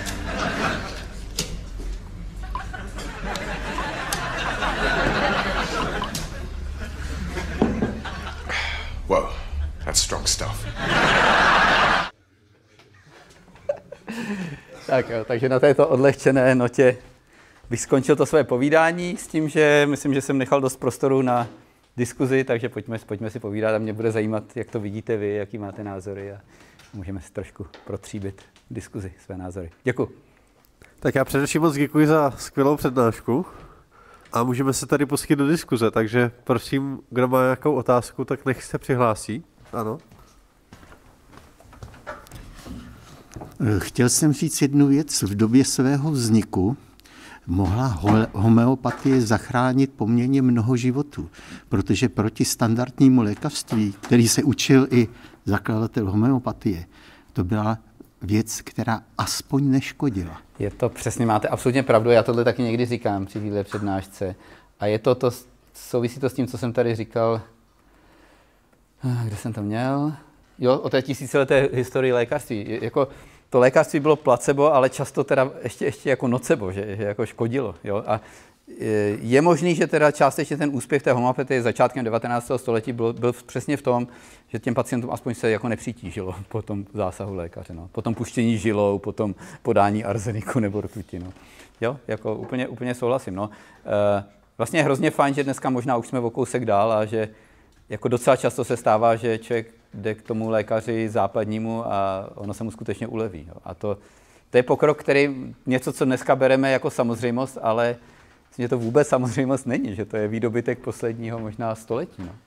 Whoa, that's strong stuff. Tak jo, takže na této odlehčené notě bych skončil to své povídání s tím, že myslím, že jsem nechal dost prostoru na diskuzi, takže pojďme, pojďme si povídat a mě bude zajímat, jak to vidíte vy, jaký máte názory a můžeme si trošku protříbit diskuzi, své názory. Děkuji. Tak já především moc děkuji za skvělou přednášku a můžeme se tady pustit do diskuze, takže prosím, kdo má nějakou otázku, tak nech se přihlásí. Ano. Chtěl jsem říct jednu věc. V době svého vzniku mohla homeopatie zachránit poměrně mnoho životů, protože proti standardnímu lékařství, který se učil i zakladatel homeopatie, to byla věc, která aspoň neškodila. Je to přesně, máte absolutně pravdu, já tohle taky někdy říkám při této přednášce. A je to, to, souvisí to s tím, co jsem tady říkal, kde jsem to měl? Jo, o té tisícileté historii lékařství. Je, jako, to lékařství bylo placebo, ale často teda ještě, ještě jako nocebo, že, že jako škodilo. Jo? A je možný, že teda částečně ten úspěch té homeopatie začátkem devatenáctého století byl, byl přesně v tom, že těm pacientům aspoň se jako nepřitížilo po tom zásahu lékaře. No. Po tom puštění žilou, po tom podání arzeniku nebo rtuti. No. Jo, jako úplně, úplně souhlasím. No. E, vlastně je hrozně fajn, že dneska možná už jsme o kousek dál a že jako docela často se stává, že člověk jde k tomu lékaři západnímu a ono se mu skutečně uleví. Jo. A to, to je pokrok, který něco, co dneska bereme jako samozřejmost, ale že to vůbec samozřejmost není, že to je výdobytek posledního možná století. No.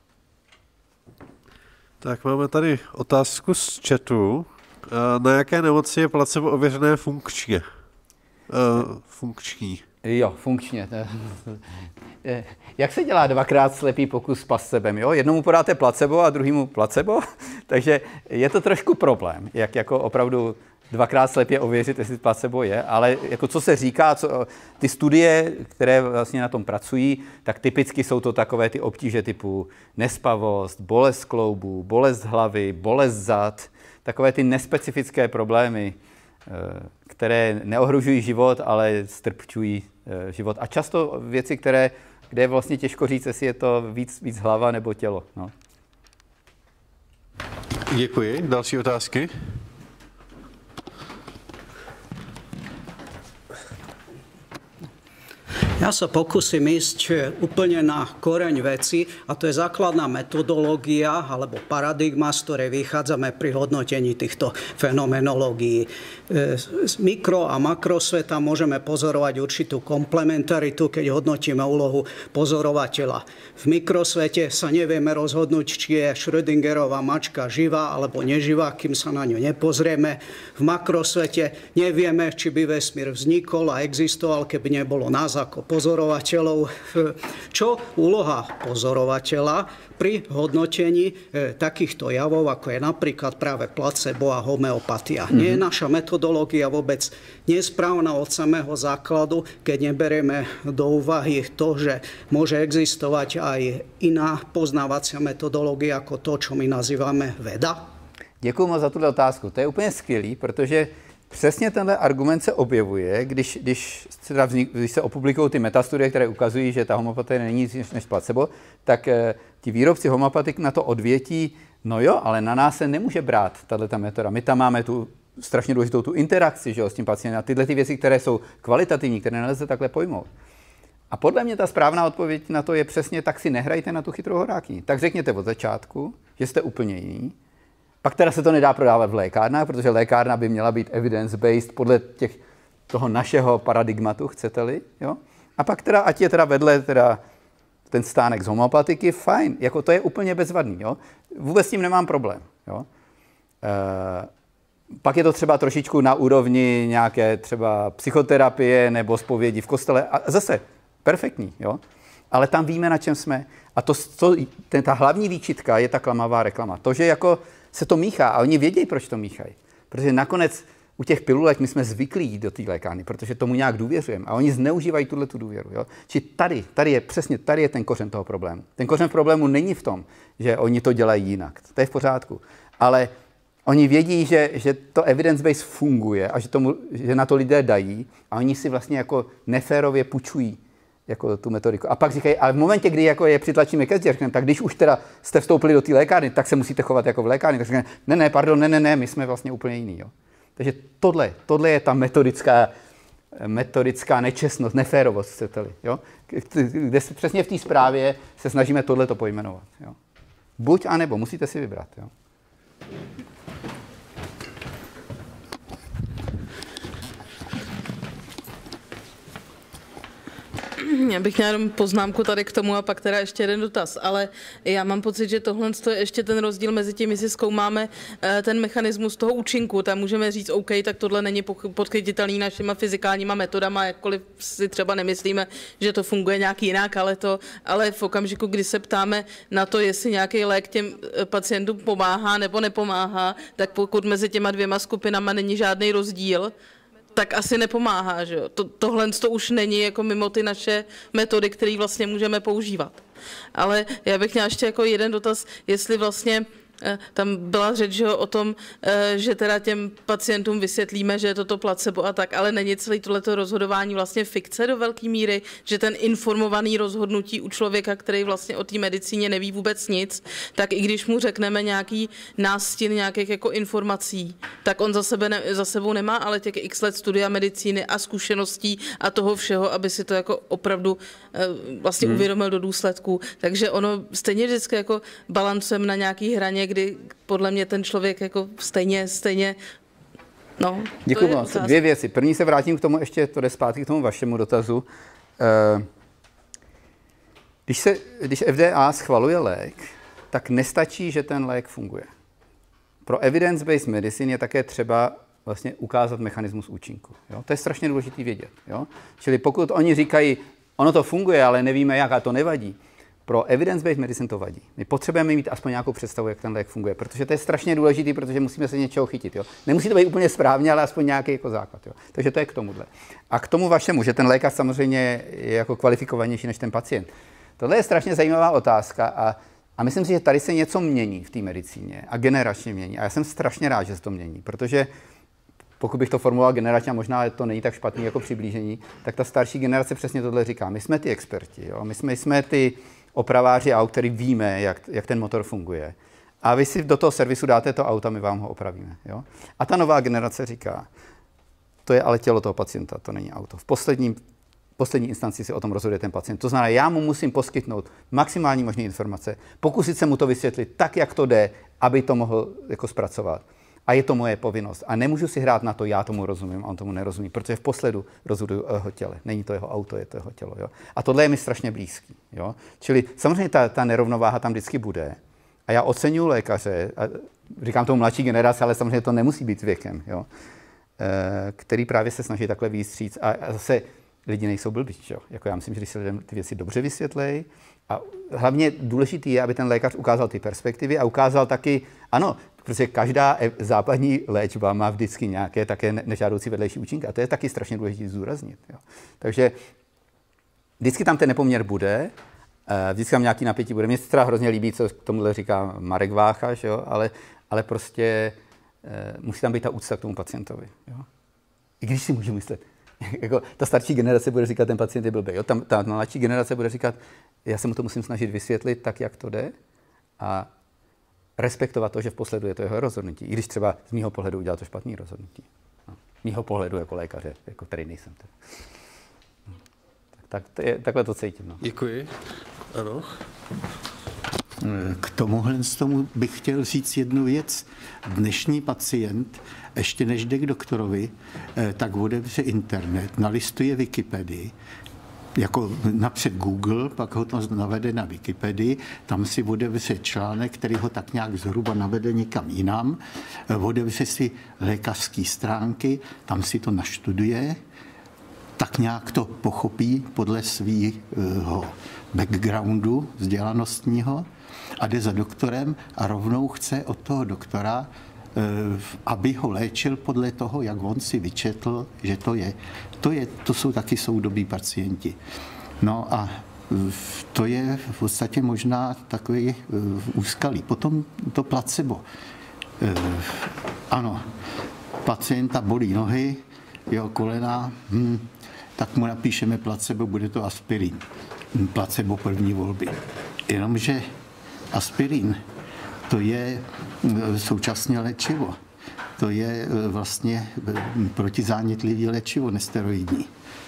Tak máme tady otázku z chatu. Na jaké nemoci je placebo ověřené funkčně? Uh, funkční. Jo, funkčně. Jak se dělá dvakrát slepý pokus s placebem? Jo? Jednomu podáte placebo a druhému placebo, takže je to trošku problém, jak jako opravdu dvakrát slepě ověřit, jestli placebo je, ale jako co se říká, co, ty studie, které vlastně na tom pracují, tak typicky jsou to takové ty obtíže typu nespavost, bolest kloubu, bolest hlavy, bolest zad, takové ty nespecifické problémy, které neohrožují život, ale strpčují život. A často věci, které, kde je vlastně těžko říct, jestli je to víc, víc hlava nebo tělo. No. Děkuji. Další otázky? Ja sa pokúsim ísť úplne na koreň veci a to je základná metodológia alebo paradigma, z ktorej vychádzame pri hodnotení týchto fenomenológií. Z mikro- a makrosveta môžeme pozorovať určitú komplementaritu, keď hodnotíme úlohu pozorovateľa. V mikrosvete sa nevieme rozhodnúť, či je Schrödingerová mačka živá alebo neživá, kým sa na ňu nepozrieme. V makrosvete nevieme, či by vesmír vznikol a existoval, keby nebolo nás ako pozorovateľov. Čo úloha pozorovateľa pri hodnotení e, takýchto javov, ako je napríklad práve placebo a homeopatia. Mm-hmm. Nie je naša metodológia vôbec nesprávna od samého základu, keď neberieme do úvahy to, že môže existovať aj iná poznávacia metodológia ako to, čo my nazývame veda? Děkuji moc za tuto otázku. To je úplně skvělý, protože přesně tenhle argument se objevuje, když, když, se, vznik, když se opublikují ty metastudie, které ukazují, že ta homeopatie není nic než placebo, tak eh, ti výrobci homeopatik na to odvětí, no jo, ale na nás se nemůže brát tato metoda. My tam máme tu strašně důležitou tu interakci, že jo, s tím pacientem a tyhle ty věci, které jsou kvalitativní, které nelze takhle pojmout. A podle mě ta správná odpověď na to je přesně, tak si nehrajte na tu chytrou horákyni. Tak řekněte od začátku, že jste úplně jiný. Pak teda se to nedá prodávat v lékárnách, protože lékárna by měla být evidence-based podle těch, toho našeho paradigmatu, chcete-li. Jo? A pak teda, ať je teda vedle teda ten stánek z homeopatiky, fajn, jako to je úplně bezvadný. Jo? Vůbec s tím nemám problém. Jo? E, pak je to třeba trošičku na úrovni nějaké třeba psychoterapie nebo zpovědi v kostele. A zase, perfektní, jo? Ale tam víme, na čem jsme. A to, to, ten, ta hlavní výčitka je ta klamavá reklama. To, že jako se to míchá a oni vědí, proč to míchají. Protože nakonec u těch pilulek my jsme zvyklí jít do té lékárny, protože tomu nějak důvěřujeme. A oni zneužívají tuhle tu důvěru. Jo? Či tady, tady je přesně, tady je ten kořen toho problému. Ten kořen problému není v tom, že oni to dělají jinak. To je v pořádku. Ale oni vědí, že, že to evidence-based funguje a že, tomu, že na to lidé dají a oni si vlastně jako neférově půjčují jako tu metodiku. A pak říkají, ale v momentě, kdy jako je přitlačíme ke zdi, tak když už teda jste vstoupili do té lékárny, tak se musíte chovat jako v lékárně. Tak říkají, ne, ne, pardon, ne, ne, ne, my jsme vlastně úplně jiný. Jo. Takže tohle, tohle je ta metodická, metodická nečestnost, neférovost, chcete-li. Jo. Kde se přesně v té zprávě se snažíme tohleto pojmenovat. Jo. Buď a nebo, musíte si vybrat. Jo. Já bych měla jenom poznámku tady k tomu a pak teda ještě jeden dotaz, ale já mám pocit, že tohle je ještě ten rozdíl mezi tím, jestli zkoumáme ten mechanismus toho účinku, tam můžeme říct, OK, tak tohle není podchytitelný našima fyzikálníma metodama, jakkoliv si třeba nemyslíme, že to funguje nějak jinak, ale, to, ale v okamžiku, kdy se ptáme na to, jestli nějaký lék těm pacientům pomáhá nebo nepomáhá, tak pokud mezi těma dvěma skupinama není žádný rozdíl, tak asi nepomáhá, že jo. To, tohle to už není jako mimo ty naše metody, které vlastně můžeme používat. Ale já bych měla ještě jako jeden dotaz, jestli vlastně tam byla řeč, že o tom, že teda těm pacientům vysvětlíme, že je toto placebo a tak, ale není celé tohleto rozhodování vlastně fikce do velké míry, že ten informovaný rozhodnutí u člověka, který vlastně o té medicíně neví vůbec nic, tak i když mu řekneme nějaký nástin nějakých jako informací, tak on za, sebe ne, za sebou nemá, ale těch x let studia medicíny a zkušeností a toho všeho, aby si to jako opravdu vlastně hmm. uvědomil do důsledků. Takže ono stejně vždycky jako balancujeme na nějaký hraně, kdy podle mě ten člověk jako stejně, stejně, no. Děkuji moc. Dvě věci. První se vrátím k tomu, ještě to jde zpátky k tomu vašemu dotazu. Když, se, když F D A schvaluje lék, tak nestačí, že ten lék funguje. Pro evidence-based medicine je také třeba vlastně ukázat mechanismus účinku. Jo? To je strašně důležité vědět. Jo? Čili pokud oni říkají, ono to funguje, ale nevíme jak a to nevadí, pro evidence-based medicine to vadí. My potřebujeme mít aspoň nějakou představu, jak ten lék funguje, protože to je strašně důležitý, protože musíme se něčeho chytit. Jo? Nemusí to být úplně správně, ale aspoň nějaký jako základ. Jo? Takže to je k tomuhle. A k tomu vašemu, že ten lékař samozřejmě je jako kvalifikovanější než ten pacient. Tohle je strašně zajímavá otázka a, a myslím si, že tady se něco mění v té medicíně a generačně mění. A já jsem strašně rád, že se to mění, protože pokud bych to formuloval generačně, a možná to není tak špatný jako přiblížení, tak ta starší generace přesně tohle říká. My jsme ty experti, jo? My, jsme, my jsme ty opraváři aut, který víme, jak, jak ten motor funguje. A vy si do toho servisu dáte to auto, my vám ho opravíme. Jo? A ta nová generace říká, to je ale tělo toho pacienta, to není auto. V posledním, poslední instanci si o tom rozhoduje ten pacient. To znamená, já mu musím poskytnout maximální možné informace, pokusit se mu to vysvětlit tak, jak to jde, aby to mohl jako zpracovat. A je to moje povinnost. A nemůžu si hrát na to, já tomu rozumím, a on tomu nerozumí, protože v posledu rozhoduju o jeho těle. Není to jeho auto, je to jeho tělo. Jo? A tohle je mi strašně blízký. Jo? Čili samozřejmě ta, ta nerovnováha tam vždycky bude. A já oceňuji lékaře, a říkám tomu mladší generace, ale samozřejmě to nemusí být věkem, jo? E, který právě se snaží takhle vyjít vstříc. A, a zase lidi nejsou blbí. Jo? Jako já myslím, že když se lidem ty věci dobře vysvětlej, a hlavně důležitý je, aby ten lékař ukázal ty perspektivy a ukázal taky, ano, protože každá západní léčba má vždycky nějaké také nežádoucí vedlejší účinky. A to je taky strašně důležité zdůraznit. Jo? Takže vždycky tam ten nepoměr bude, vždycky tam nějaký napětí bude. Mně se teda hrozně líbí, co k tomuhle říká Marek Váchaš, jo? Ale, ale prostě e, musí tam být ta úcta k tomu pacientovi. Jo? I když si můžu myslet, jako ta starší generace bude říkat, ten pacient je blbý. Jo? Tam, ta mladší generace bude říkat, já se mu to musím snažit vysvětlit tak, jak to jde a respektovat to, že v posledu je to jeho rozhodnutí. I když třeba z mýho pohledu udělal to špatný rozhodnutí. No. Z mýho pohledu jako lékaře, jako který nejsem. Tak, to je, takhle to cítím. No. Děkuji. Ano. K tomuhle z tomu bych chtěl říct jednu věc. Dnešní pacient, ještě než jde k doktorovi, tak otevře internet, nalistuje Wikipedii, jako napřed Google, pak ho to navede na Wikipedii, tam si otevře článek, který ho tak nějak zhruba navede někam jinam, otevře si lékařské stránky, tam si to naštuduje, tak nějak to pochopí podle svého backgroundu vzdělanostního a jde za doktorem a rovnou chce od toho doktora, aby ho léčil podle toho, jak on si vyčetl, že to je. To, je, to jsou taky soudobí pacienti. No a to je v podstatě možná takový úskalí. Potom to placebo. Ano, pacienta bolí nohy, jeho kolena, hm, tak mu napíšeme placebo, bude to aspirin. Placebo první volby. Jenomže aspirin, to je současně léčivo. To je vlastně protizánětlivý léčivo, nesteroidní.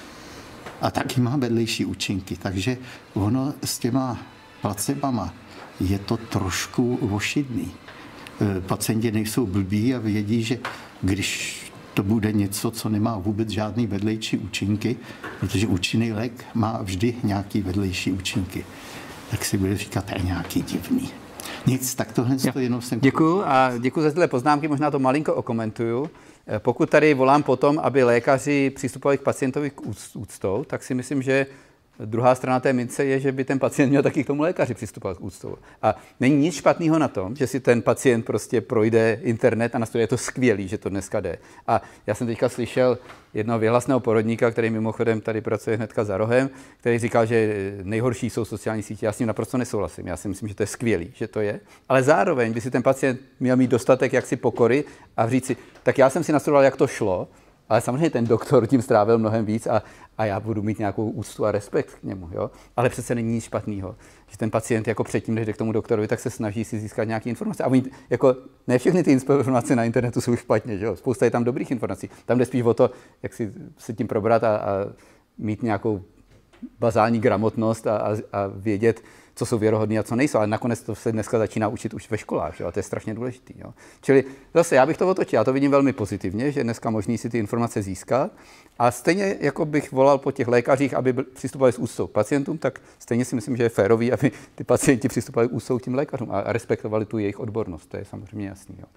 A taky má vedlejší účinky. Takže ono s těma placebama je to trošku ošidný. Pacienti nejsou blbí a vědí, že když to bude něco, co nemá vůbec žádný vedlejší účinky, protože účinný lék má vždy nějaký vedlejší účinky, tak si bude říkat, to je nějaký divný. Nic, tak tohle to jenom jsem... Děkuju a děkuji za tyhle poznámky, možná to malinko okomentuju. Pokud tady volám potom, aby lékaři přistupovali k pacientovi k úctou, tak si myslím, že druhá strana té mince je, že by ten pacient měl taky k tomu lékaři přistupovat k úctou. A není nic špatného na tom, že si ten pacient prostě projde internet a nastuduje, je to skvělý, že to dneska jde. A já jsem teďka slyšel jednoho věhlasného porodníka, který mimochodem tady pracuje hnedka za rohem, který říkal, že nejhorší jsou sociální sítě. Já s ním naprosto nesouhlasím. Já si myslím, že to je skvělý, že to je. Ale zároveň by si ten pacient měl mít dostatek jaksi pokory a říct si, tak já jsem si nastudoval, jak to šlo, ale samozřejmě ten doktor tím strávil mnohem víc a, a já budu mít nějakou úctu a respekt k němu. Jo? Ale přece není nic špatného, že ten pacient jako předtím, než jde k tomu doktorovi, tak se snaží si získat nějaké informace. A oni, jako, ne všechny ty informace na internetu jsou špatně, že jo? Spousta je tam dobrých informací. Tam jde spíš o to, jak si se tím probrat a, a mít nějakou bazální gramotnost a, a, a vědět, co jsou věrohodný a co nejsou, ale nakonec to se dneska začíná učit už ve školách, jo? A to je strašně důležitý. Jo? Čili zase já bych to otočil, já to vidím velmi pozitivně, že dneska možný si ty informace získat a stejně jako bych volal po těch lékařích, aby přistupovali s úctou k pacientům, tak stejně si myslím, že je férový, aby ty pacienti přistupovali úctou k těm lékařům a respektovali tu jejich odbornost, to je samozřejmě jasný. Jo?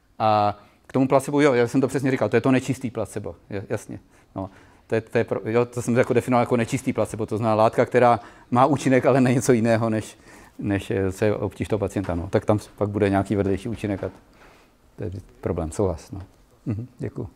A k tomu placebo, jo, já jsem to přesně říkal, to je to nečistý placebo, jasně. No. To, je, to, je, jo, to jsem jako definoval jako nečistý placebo, to znamená látka, která má účinek, ale není něco jiného, než, než se je obtíž toho pacienta. No. Tak tam pak bude nějaký vedlejší účinek a to je problém, souhlas. No. Mhm, děkuji.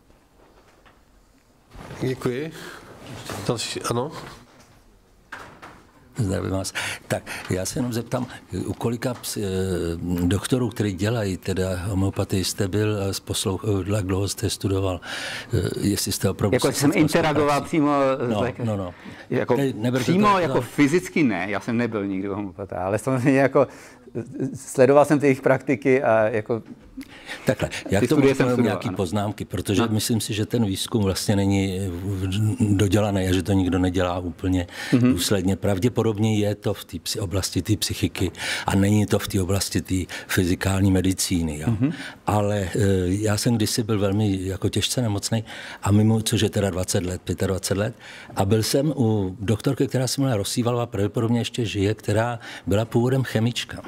Děkuji. Další, ano. Zdravím vás. Tak, já se jenom zeptám, u kolika ps, doktorů, kteří dělají teda homeopatii, jste byl, poslouch, jak dlouho jste studoval, jestli jste opravdu... Jako jsem interagoval přímo... No, tak, no, no. Jako ne, přímo, to, jako to... fyzicky ne, já jsem nebyl nikdy homeopata, ale samozřejmě jako sledoval jsem ty jejich praktiky a jako... Takhle, já k tomu mám nějaké poznámky, protože no. myslím si, že ten výzkum vlastně není dodělaný a že to nikdo nedělá úplně mm-hmm. důsledně. Pravděpodobně je to v té oblasti té psychiky a není to v té oblasti té fyzikální medicíny. Jo. Mm-hmm. Ale já jsem kdysi byl velmi jako těžce nemocný a mimo, což je teda dvacet let, dvacet pět let, a byl jsem u doktorky, která se jmenovala Rosívalová, pravděpodobně ještě žije, která byla původem chemička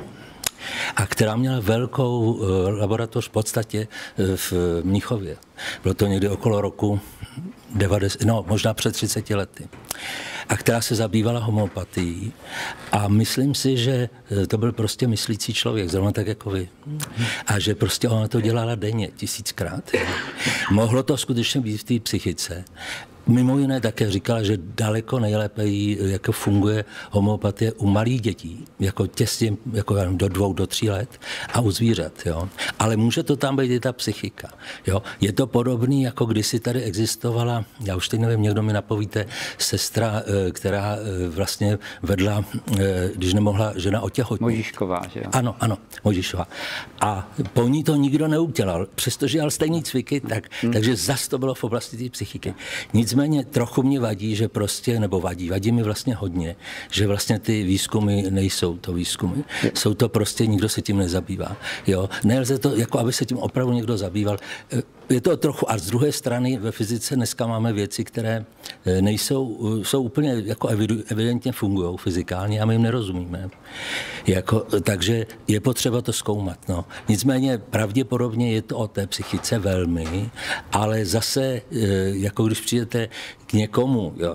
a která měla velkou uh, laboratoř v podstatě uh, v Mnichově. Bylo to někdy okolo roku devadesát, no možná před třiceti lety. A která se zabývala homeopatií. A myslím si, že to byl prostě myslící člověk, zrovna tak jako vy. A že prostě ona to dělala denně, tisíckrát. Mohlo to skutečně být v té psychice. Mimo jiné také říkala, že daleko nejlépe jí, jako funguje homeopatie u malých dětí, jako těsně jako do dvou, do tří let a u zvířat. Jo. Ale může to tam být i ta psychika. Jo. Je to podobný, jako kdysi tady existovala, já už teď nevím, někdo mi napovíte, sestra, která vlastně vedla, když nemohla žena otěhotnit. Možišková, že jo? Ano, ano, Možišová. A po ní to nikdo neudělal, přestože jel stejný cviky, tak, hmm. takže zas to bylo v oblasti té psychiky. Nicméně trochu mě vadí, že prostě, nebo vadí, vadí mi vlastně hodně, že vlastně ty výzkumy nejsou to výzkumy. Jsou to prostě, nikdo se tím nezabývá. Jo? Nelze to, jako aby se tím opravdu někdo zabýval. Je to trochu, a z druhé strany ve fyzice dneska máme věci, které nejsou, jsou úplně jako evidentně fungují fyzikálně a my jim nerozumíme. Jako, takže je potřeba to zkoumat. No. Nicméně pravděpodobně je to o té psychice velmi, ale zase, jako když přijdete k někomu, jo,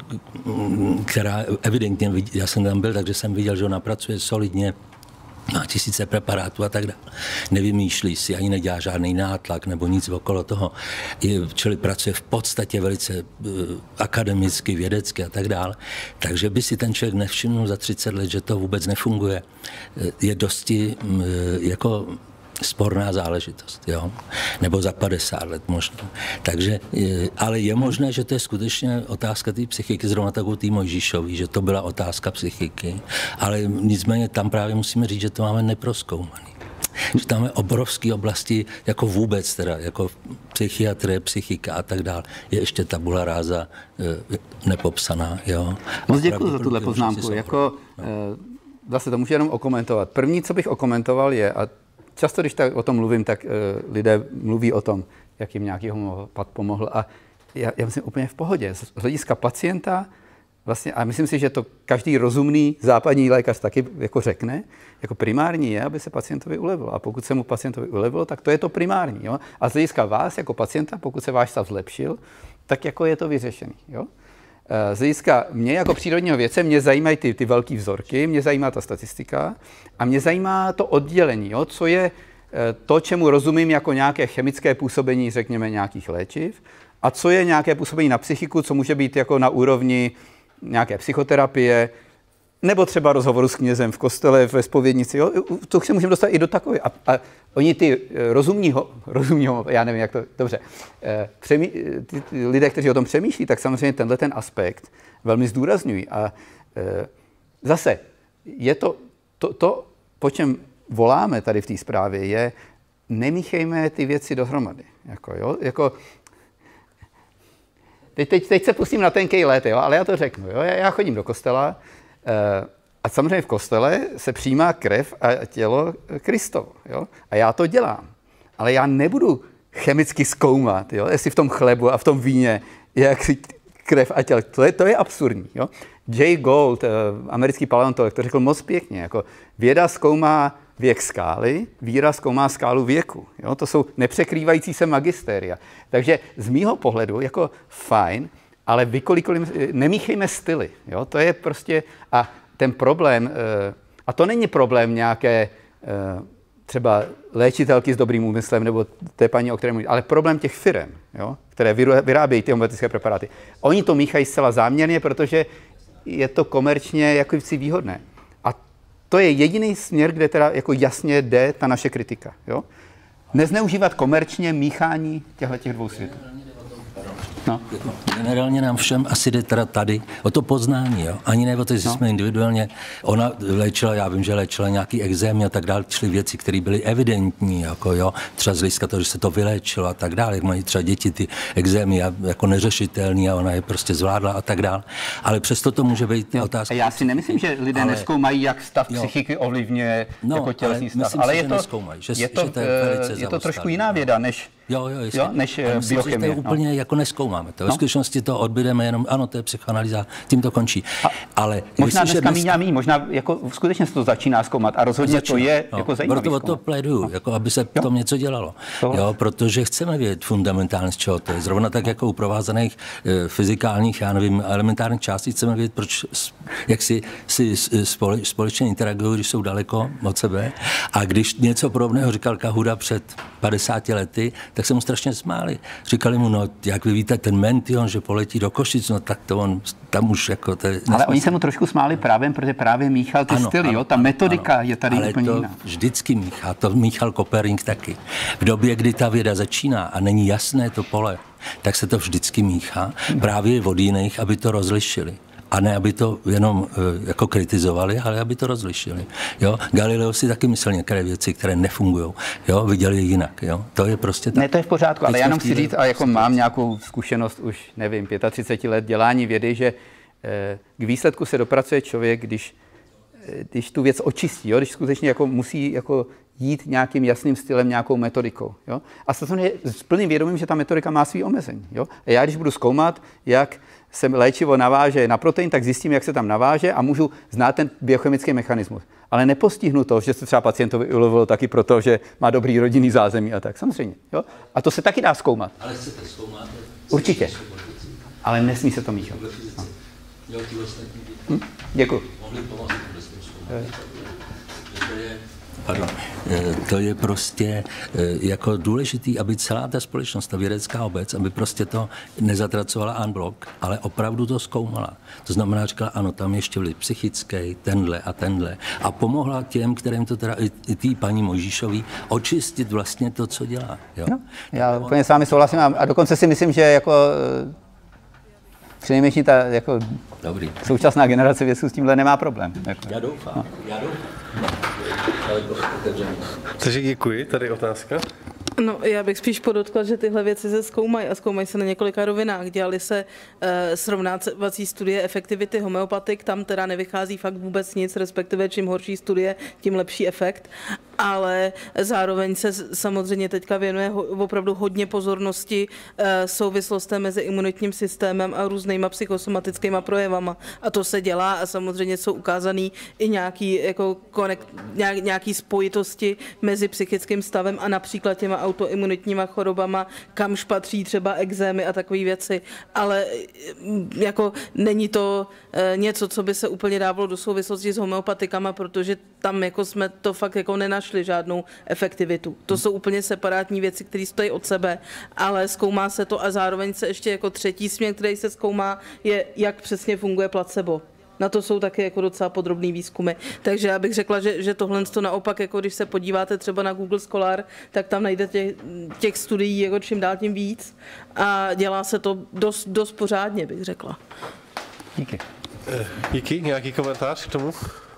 která evidentně, já jsem tam byl, takže jsem viděl, že ona pracuje solidně, má tisíce preparátů a tak dále. Nevymýšlí si, ani nedělá žádný nátlak nebo nic okolo toho. Čili pracuje v podstatě velice uh, akademicky, vědecky a tak dále. Takže by si ten člověk nevšimnul za třicet let, že to vůbec nefunguje. Je dosti uh, jako sporná záležitost, jo? Nebo za padesát let možná. Takže, ale je možné, že to je skutečně otázka té psychiky, zrovna tak u té Mojžíšový, že to byla otázka psychiky, ale nicméně tam právě musíme říct, že to máme neprozkoumaný. Že tam je obrovské oblasti, jako vůbec teda, jako psychiatrie, psychika a tak dále. Je ještě tabula ráza e, nepopsaná, jo. Moc děkuji za tuhle poznámku. Jako, no. e, zase to můžu jenom okomentovat. První, co bych okomentoval je, a často, když tak o tom mluvím, tak uh, lidé mluví o tom, jak jim nějaký homeopat pomohl. A já, já myslím úplně v pohodě. Z hlediska pacienta, vlastně, a myslím si, že to každý rozumný západní lékař taky jako řekne, jako primární je, aby se pacientovi ulevilo. A pokud se mu pacientovi ulevilo, tak to je to primární. Jo? A z hlediska vás jako pacienta, pokud se váš stav zlepšil, tak jako je to vyřešený. Jo? Z hlediska mě jako přírodního vědce, mě zajímají ty, ty velké vzorky, mě zajímá ta statistika a mě zajímá to oddělení, jo, co je to, čemu rozumím jako nějaké chemické působení, řekněme, nějakých léčiv, a co je nějaké působení na psychiku, co může být jako na úrovni nějaké psychoterapie, nebo třeba rozhovoru s knězem v kostele, ve zpovědnici. Jo? To se můžeme dostat i do takové. A, a oni ty rozumního, rozumního, já nevím, jak to, dobře, přemý, ty, ty lidé, kteří o tom přemýšlí, tak samozřejmě tenhle ten aspekt velmi zdůrazňují. A e, zase, je to, to, to, po čem voláme tady v té zprávě, je nemíchejme ty věci dohromady. Jako, jo? Jako, teď, teď, teď se pustím na tenkej let, jo? Ale já to řeknu. Jo? Já, já chodím do kostela, a samozřejmě v kostele se přijímá krev a tělo Kristovo. Jo? A já to dělám. Ale já nebudu chemicky zkoumat, jo? Jestli v tom chlebu a v tom víně je jak krev a tělo. To je, to je absurdní. Jo? Jay Gould, americký paleontolog, to řekl moc pěkně. Jako věda zkoumá věk skály, víra zkoumá skálu věku. Jo? To jsou nepřekrývající se magistéria. Takže z mýho pohledu jako fajn, ale vykolikolim, nemíchejme styly. Jo? To je prostě, a ten problém, a to není problém nějaké třeba léčitelky s dobrým úmyslem, nebo té paní, o které mluví, ale problém těch firem, jo? Které vyrábějí ty homeopatické preparáty. Oni to míchají zcela záměrně, protože je to komerčně jako si výhodné. A to je jediný směr, kde teda jako jasně jde ta naše kritika. Jo? Nezneužívat komerčně míchání těchto dvou světů. No. Generálně nám všem asi jde teda tady o to poznání, jo? Ani ne o to, jestli no. jsme individuálně, ona léčila, já vím, že léčila nějaký exémy a tak dále, čili věci, které byly evidentní, jako jo, třeba z hlediska toho, že se to vyléčilo a tak dále, jak mají třeba děti ty exémy jako neřešitelný a ona je prostě zvládla a tak dále. Ale přesto to může být otázka. Já si nemyslím, že lidé ale, nezkoumají, jak stav jo. psychiky ovlivňuje no, jako tělesný ale stav. Ale si, je to, že, je to, že to, je, je to trošku jiná věda, než Jo, jo, jo, než myslím, biochemie. To úplně no. jako neskoumáme. To. Ve no. skutečnosti to odbydeme jenom, ano, to je psychoanalýza, tím to končí. A ale možná jestli, dneska dneska... míň, možná jako skutečně se to začíná zkoumat a rozhodně začíná. To je no. jako zajímavý. Proto o to pléduju, no. jako aby se v tom něco dělalo. Jo, protože chceme vědět fundamentálně, z čeho to je. Zrovna tak jako u provázaných e, fyzikálních, já nevím, elementárních částí chceme vědět, proč, jak si, si spole, společně interagují, když jsou daleko od sebe. A když něco podobného říkal Kahuda před padesáti lety, tak se mu strašně smáli. Říkali mu, no, jak vy víte, ten Mention, že poletí do Košic, no tak to on tam už jako... To je ale oni se mu trošku smáli právě, protože právě míchal ty ano, styly, ano, jo? Ta metodika ano, je tady ale úplně to jiná. Vždycky míchá, to míchal Koperník taky. V době, kdy ta věda začíná a není jasné to pole, tak se to vždycky míchá právě od jiných, aby to rozlišili. A ne, aby to jenom e, jako kritizovali, ale aby to rozlišili. Jo? Galileo si taky myslel některé věci, které nefungují. Jo? Viděli je jinak. Jo? To je prostě tak. Ne, to je v pořádku, ale já jenom chci říct, a jako mám nějakou zkušenost už, nevím, třicet pět let dělání vědy, že e, k výsledku se dopracuje člověk, když, e, když tu věc očistí, jo? Když skutečně jako musí jako jít nějakým jasným stylem, nějakou metodikou. Jo? A samozřejmě s plným vědomím, že ta metodika má svý omezení. Jo? A já, když budu zkoumat, jak se léčivo naváže na protein, tak zjistím, jak se tam naváže a můžu znát ten biochemický mechanismus. Ale nepostihnu to, že se třeba pacientovi ulevilo taky proto, že má dobrý rodinný zázemí a tak. Samozřejmě. Jo? A to se taky dá zkoumat. Ale chcete zkoumat? Určitě. Ale nesmí se to míchat. No. Hm? Děkuji. Pardon. To je prostě jako důležitý, aby celá ta společnost, ta vědecká obec, aby prostě to nezatracovala en bloc, ale opravdu to zkoumala. To znamená, říkala, ano, tam ještě vliv psychický, tenhle a tenhle. A pomohla těm, kterým to teda i, i tý paní Mojžíšový, očistit vlastně to, co dělá. Jo? No, já úplně s vámi souhlasím a dokonce si myslím, že jako přinejmenším ta jako Dobrý. současná generace vědců s tímhle nemá problém. Jako. Já doufám. No. Já doufám. Takže děkuji, tady otázka. No, já bych spíš podotkla, že tyhle věci se zkoumají a zkoumají se na několika rovinách. Dělali se uh, srovnávací studie efektivity homeopatik, tam teda nevychází fakt vůbec nic, respektive čím horší studie, tím lepší efekt. Ale zároveň se samozřejmě teďka věnuje ho, opravdu hodně pozornosti uh, souvislostem mezi imunitním systémem a různýma psychosomatickýma projevama. A to se dělá a samozřejmě jsou ukázaný i nějaký, jako connect, nějak, nějaký spojitosti mezi psychickým stavem a například těma autoimunitníma chorobama, kamž patří třeba exémy a takové věci. Ale jako není to uh, něco, co by se úplně dávalo do souvislosti s homeopatikama, protože tam jako jsme to fakt jako nenašli žádnou efektivitu. To jsou úplně separátní věci, které stojí od sebe, ale zkoumá se to a zároveň se ještě jako třetí směr, který se zkoumá, je, jak přesně funguje placebo. Na to jsou taky jako docela podrobný výzkumy. Takže já bych řekla, že, že tohle to naopak, jako když se podíváte třeba na Google Scholar, tak tam najdete těch, těch studií jako čím dál tím víc a dělá se to dost, dost pořádně, bych řekla. Díky. Díky. Nějaký komentář k tomu?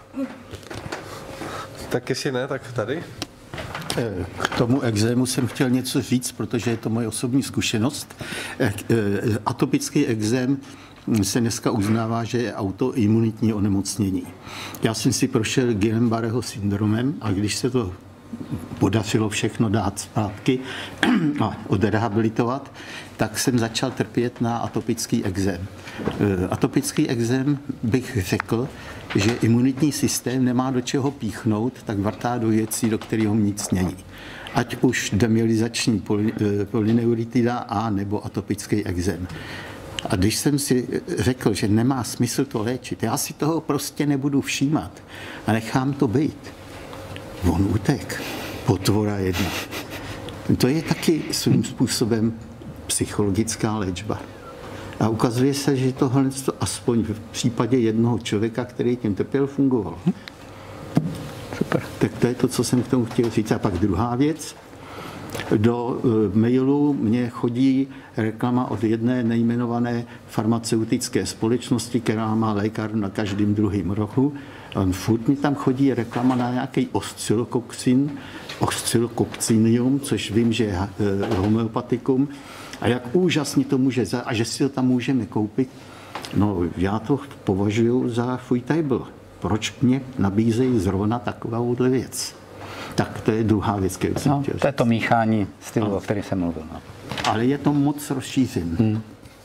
Tak jestli ne, tak tady. K tomu exému jsem chtěl něco říct, protože je to moje osobní zkušenost. Atopický exém se dneska uznává, že je autoimunitní onemocnění. Já jsem si prošel Guillain-Barrého syndromem a když se to podařilo všechno dát zpátky a odrehabilitovat, tak jsem začal trpět na atopický exém. Atopický exém bych řekl, že imunitní systém nemá do čeho píchnout, tak vrtá do věcí, do kterého nic není. Ať už demyelizační polyneuritida a nebo atopický exém. A když jsem si řekl, že nemá smysl to léčit, já si toho prostě nebudu všímat a nechám to být. On utek. Potvora jedna. To je taky svým způsobem psychologická léčba. A ukazuje se, že tohle aspoň v případě jednoho člověka, který tím trpěl, fungovalo. Super. Tak to je to, co jsem k tomu chtěl říct. A pak druhá věc. Do uh, mailu mě chodí reklama od jedné nejmenované farmaceutické společnosti, která má lékárnu na každém druhém rohu. Um, furt mi tam chodí reklama na nějaký oscillokoksin, oscillokokcinium, což vím, že je uh, homeopatikum. A jak úžasně to může, za, a že si to tam můžeme koupit. No, já to považuji za fuj table. Proč mě nabízejí zrovna takovouhle věc? Tak to je druhá věc, kterou jsem no, chtěl říct. To je to míchání stylu, o kterém jsem mluvil. No. Ale je to moc rozšířené. Hmm.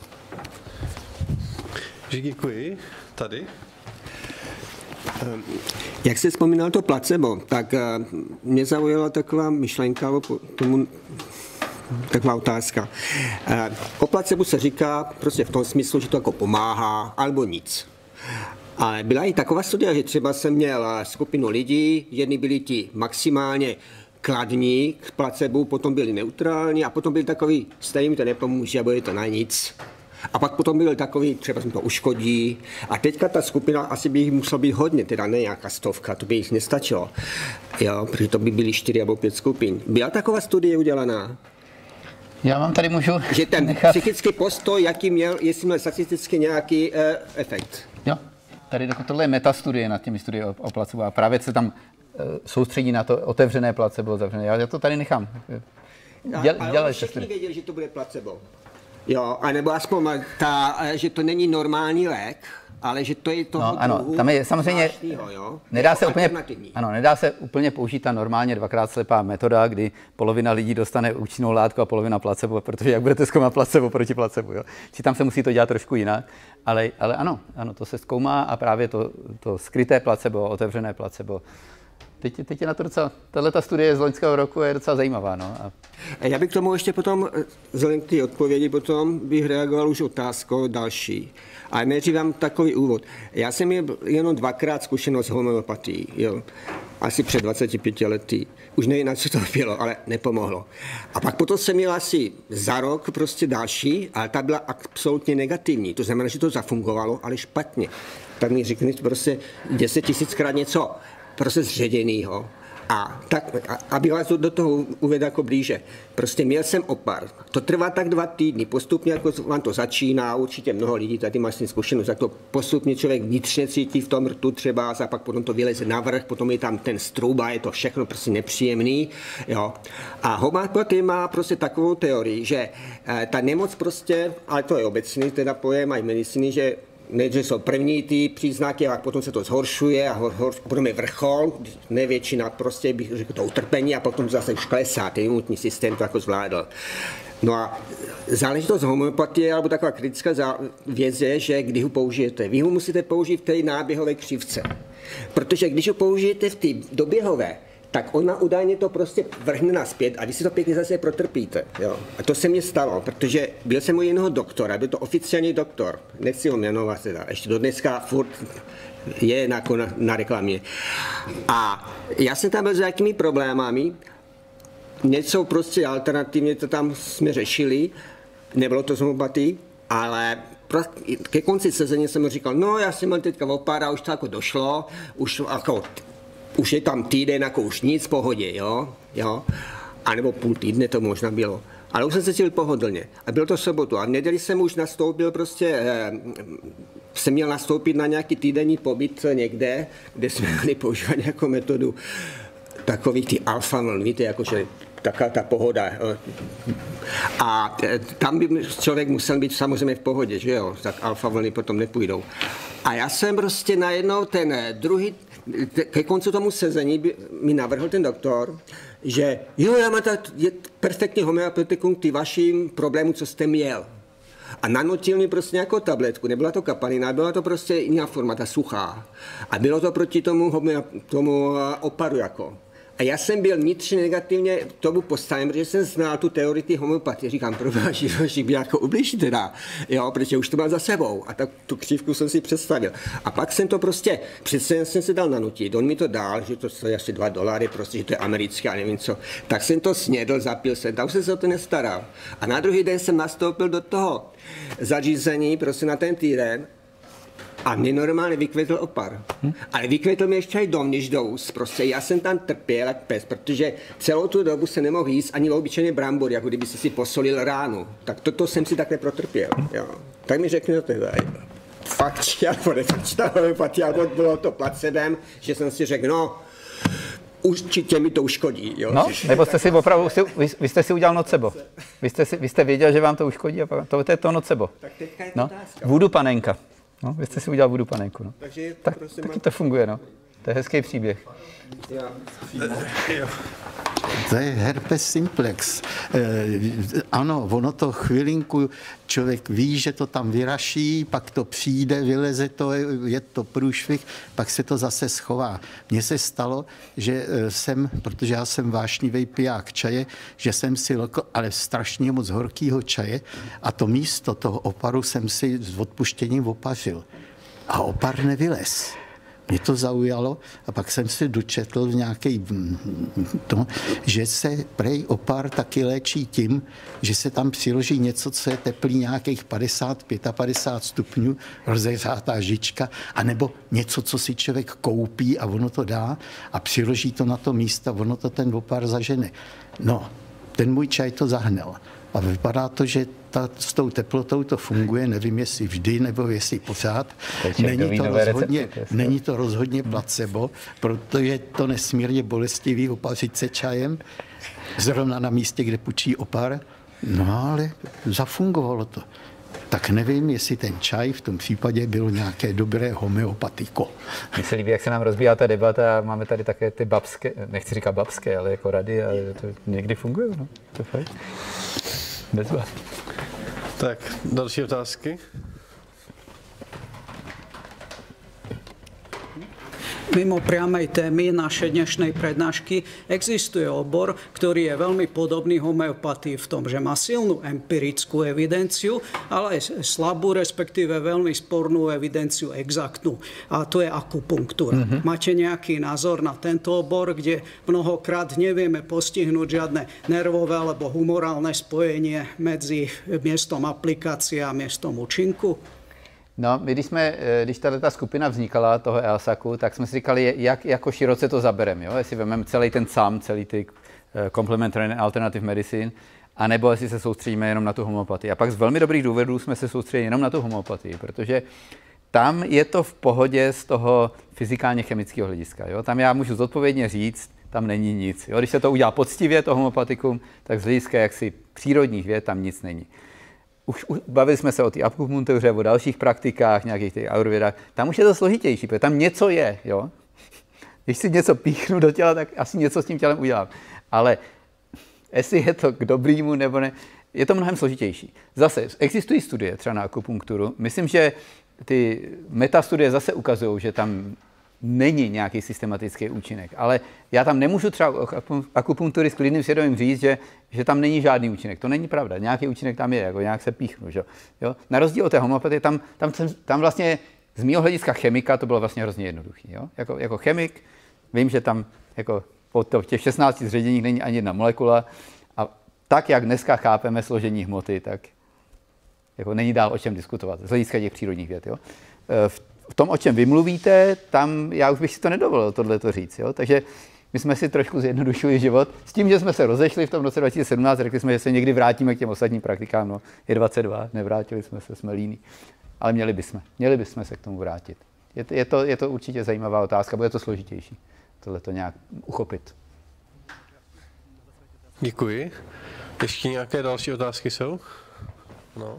Děkuji. Tady? Jak jste vzpomínal to placebo, tak mě zaujala taková myšlenka o tomu, taková otázka. O placebo se říká prostě v tom smyslu, že to jako pomáhá, alebo nic. Ale byla i taková studie, že třeba jsem měl skupinu lidí, jedni byli ti maximálně kladní k placebu, potom byli neutrální a potom byli takový, stejně mi to nepomůže a bude to na nic. A pak potom byl takový, třeba mi to uškodí. A teďka ta skupina, asi by jich muselo být hodně, teda ne nějaká stovka, to by jich nestačilo. Jo, protože to by byly čtyři nebo pět skupin. Byla taková studie udělaná? Já vám tady můžu že ten nechat... psychický postoj, jaký měl, jestli měl statisticky nějaký e, efekt. Jo, tady tohle je metastudie nad těmi studie o, o placebo a právě se tam e, soustředí na to otevřené placebo, zavřené. Já, já to tady nechám. Děl, ale dělali všichni věděli, že to bude placebo. Jo, anebo aspoň ta, že to není normální lék, ale že to je toho no, ano, tam je samozřejmě, jo? Nedá se úplně, ano, nedá se úplně použít ta normálně dvakrát slepá metoda, kdy polovina lidí dostane účinnou látku a polovina placebo, protože jak budete zkoumat placebo proti placebo, jo? Či tam se musí to dělat trošku jinak, ale, ale ano, ano, to se zkoumá a právě to, to skryté placebo, otevřené placebo, Teď, teď je na to docela, tato studie z loňského roku je docela zajímavá. No. A... Já bych k tomu ještě potom, vzhledem k té odpovědi potom, bych reagoval už otázkou další. Ale nejdřív vám takový úvod. Já jsem měl jenom dvakrát zkušenost s homeopatií, jo. Asi před dvaceti pěti lety. Už nevím, na co to bylo, ale nepomohlo. A pak potom jsem měl asi za rok prostě další, ale ta byla absolutně negativní. To znamená, že to zafungovalo, ale špatně. Tak mi řekli prostě deset tisíckrát něco prostě zředěnýho. A tak, aby vás do toho uvedl jako blíže. Prostě měl jsem opar. To trvá tak dva týdny. Postupně, jako vám to začíná, určitě mnoho lidí tady má s tím zkušenost, jak to postupně člověk vnitřně cítí v tom rtu třeba, a pak potom to vyleze navrch, potom je tam ten strůb a je to všechno prostě nepříjemný. Jo. A homeopatie má prostě takovou teorii, že eh, ta nemoc prostě, ale to je obecný teda pojem i medicíny, že nejdřív jsou první ty příznaky a potom se to zhoršuje a hor, hor, potom je vrchol, ne většina, prostě bych řekl to utrpení a potom zase už klesá, ten imunitní systém to jako zvládl. No a záležitost homeopatie, alebo taková kritická věc je, že kdy ho použijete. Vy ho musíte použít v té náběhové křivce, protože když ho použijete v té doběhové, tak ona údajně to prostě vrhne naspět a vy si to pěkně zase protrpíte. Jo. A to se mně stalo, protože byl jsem u jednoho doktora, byl to oficiální doktor, nechci ho jmenovat teda, ještě do dneska furt je na, na, na reklamě. A já jsem tam byl s jakými problémami, něco prostě alternativně to tam jsme řešili, nebylo to z homeopatii, ale ke konci sezení jsem mu říkal, no já jsem měl teďka opára, už to jako došlo, už jako už je tam týden, jako už nic, v pohodě, jo, jo, a nebo půl týdne to možná bylo. Ale už jsem se cítil pohodlně. A bylo to sobotu. A v neděli jsem už nastoupil prostě, eh, jsem měl nastoupit na nějaký týdenní pobyt někde, kde jsme měli používat nějakou metodu takových ty alfa vln, víte, jakože taková ta pohoda. A tam by člověk musel být samozřejmě v pohodě, že jo, tak alfa vlny potom nepůjdou. A já jsem prostě najednou ten druhý, ke konci tomu sezení mi navrhl ten doktor, že jo, já mám tak, je perfektní homeopatikum k ty vašim problémům, co jste měl. A nanutil mi prostě nějakou tabletku, nebyla to kapalina, byla to prostě jiná forma, ta suchá. A bylo to proti tomu, tomu oparu jako. A já jsem byl vnitřně negativně tomu postaven, protože jsem znal tu teorii ty homeopatie. Říkám, proboha živnošík by jako ublíží teda, jo, protože už to mám za sebou. A tak tu křivku jsem si představil. A pak jsem to prostě, přece jsem se dal nanutit. On mi to dal, že to stojí asi dva dolary, prostě, že to je americké a nevím co. Tak jsem to snědl, zapil jsem, tam jsem se o to nestaral. A na druhý den jsem nastoupil do toho zařízení, prostě na ten týden. A mě normálně vykvětl opar. Hm? Ale vykvětl mě ještě i dovnitř do úst. Prostě já jsem tam trpěl jak pes, protože celou tu dobu se nemohl jíst ani obyčejný brambor, jako kdyby si posolil ránu. Tak toto jsem si takhle protrpěl. Jo. Tak mi řekni to teda. Fakt, alebo nefakčná homeopatie, alebo bylo to placebem, že jsem si řekl, no, určitě mi to uškodí. Jo? No, nebo jste si opravdu, vy, vy jste si udělal nocebo. Vy jste, si, vy jste věděl, že vám to uškodí a to, to je to nocebo. Tak teďka je no. otázka. Voodoo panenka. No, vy jste si udělal voodoo panenku. No. Takže tak, prosím, taky to funguje, no. To je hezký příběh. Já. To je herpes simplex. E, ano, ono to chvilinku, člověk ví, že to tam vyraší, pak to přijde, vyleze to, je to průšvih, pak se to zase schová. Mně se stalo, že jsem, protože já jsem vášnivý piják čaje, že jsem si lokl, ale strašně moc horkýho čaje a to místo toho oparu jsem si s odpuštěním opařil. A opar nevylez. Mě to zaujalo a pak jsem si dočetl v nějaký to, že se prej opar taky léčí tím, že se tam přiloží něco, co je teplý nějakých padesát, padesát pět stupňů, rozehřátá žička, anebo něco, co si člověk koupí a ono to dá a přiloží to na to místo, ono to ten opar zažene. No, ten můj čaj to zahnal. A vypadá to, že ta, s tou teplotou to funguje, nevím, jestli vždy, nebo jestli pořád. Není to, rozhodně, není to rozhodně placebo, protože je to nesmírně bolestivý opařit se čajem, zrovna na místě, kde pučí opar. No ale zafungovalo to. Tak nevím, jestli ten čaj v tom případě bylo nějaké dobré homeopatiko. Mně se líbí, jak se nám rozbíhá ta debata a máme tady také ty babské, nechci říkat babské, ale jako rady a to někdy funguje, no. To fakt. Bezva. Tak, další otázky? Mimo priamej témy našej dnešnej prednášky existuje obor, ktorý je veľmi podobný homeopatii v tom, že má silnú empirickú evidenciu, ale aj slabú, respektíve veľmi spornú evidenciu exaktnú. A to je akupunktúra. Mm-hmm. Máte nejaký názor na tento obor, kde mnohokrát nevieme postihnúť žiadne nervové alebo humorálne spojenie medzi miestom aplikácie a miestom účinku? No, my když, jsme, když tato skupina vznikala, toho EASACu, tak jsme si říkali, jak jako široce to zabereme, jo? Jestli vezmeme celý ten S A M, celý ty Complementary Alternative Medicine, anebo jestli se soustředíme jenom na tu homeopatii. A pak z velmi dobrých důvodů jsme se soustředili jenom na tu homeopatii, protože tam je to v pohodě z toho fyzikálně-chemického hlediska. Jo? Tam já můžu zodpovědně říct, tam není nic. Jo? Když se to udělá poctivě, to homeopatikum, tak z hlediska jaksi přírodních věd tam nic není. Už, už bavili jsme se o té akupunktuře, o dalších praktikách, nějakých těch ayurvedách. Tam už je to složitější, protože tam něco je, jo. Když si něco píchnu do těla, tak asi něco s tím tělem udělám. Ale jestli je to k dobrýmu nebo ne, je to mnohem složitější. Zase existují studie třeba na akupunkturu. Myslím, že ty metastudie zase ukazují, že tam není nějaký systematický účinek. Ale já tam nemůžu třeba akupunktury s klidným svědomím říct, že, že tam není žádný účinek. To není pravda. Nějaký účinek tam je, jako nějak se píchnu. Že? Jo? Na rozdíl od té homeopatie, tam, tam, tam vlastně z mého hlediska chemika to bylo vlastně hrozně jednoduchý. Jo? Jako, jako chemik vím, že tam jako po těch šestnácti zředěních není ani jedna molekula a tak, jak dneska chápeme složení hmoty, tak jako není dál o čem diskutovat z hlediska těch přírodních věd. Jo? V V tom, o čem vy mluvíte, tam já už bych si to nedovolil tohleto říct. Jo? Takže my jsme si trošku zjednodušili život s tím, že jsme se rozešli v tom roce dva tisíce sedmnáct, řekli jsme, že se někdy vrátíme k těm ostatním praktikám. No, je dvacet dva, nevrátili jsme se, jsme líní. Ale měli bychom, měli bychom se k tomu vrátit. Je to, je to, je to určitě zajímavá otázka, bude to složitější, tohleto nějak uchopit. Děkuji. Ještě nějaké další otázky jsou? No.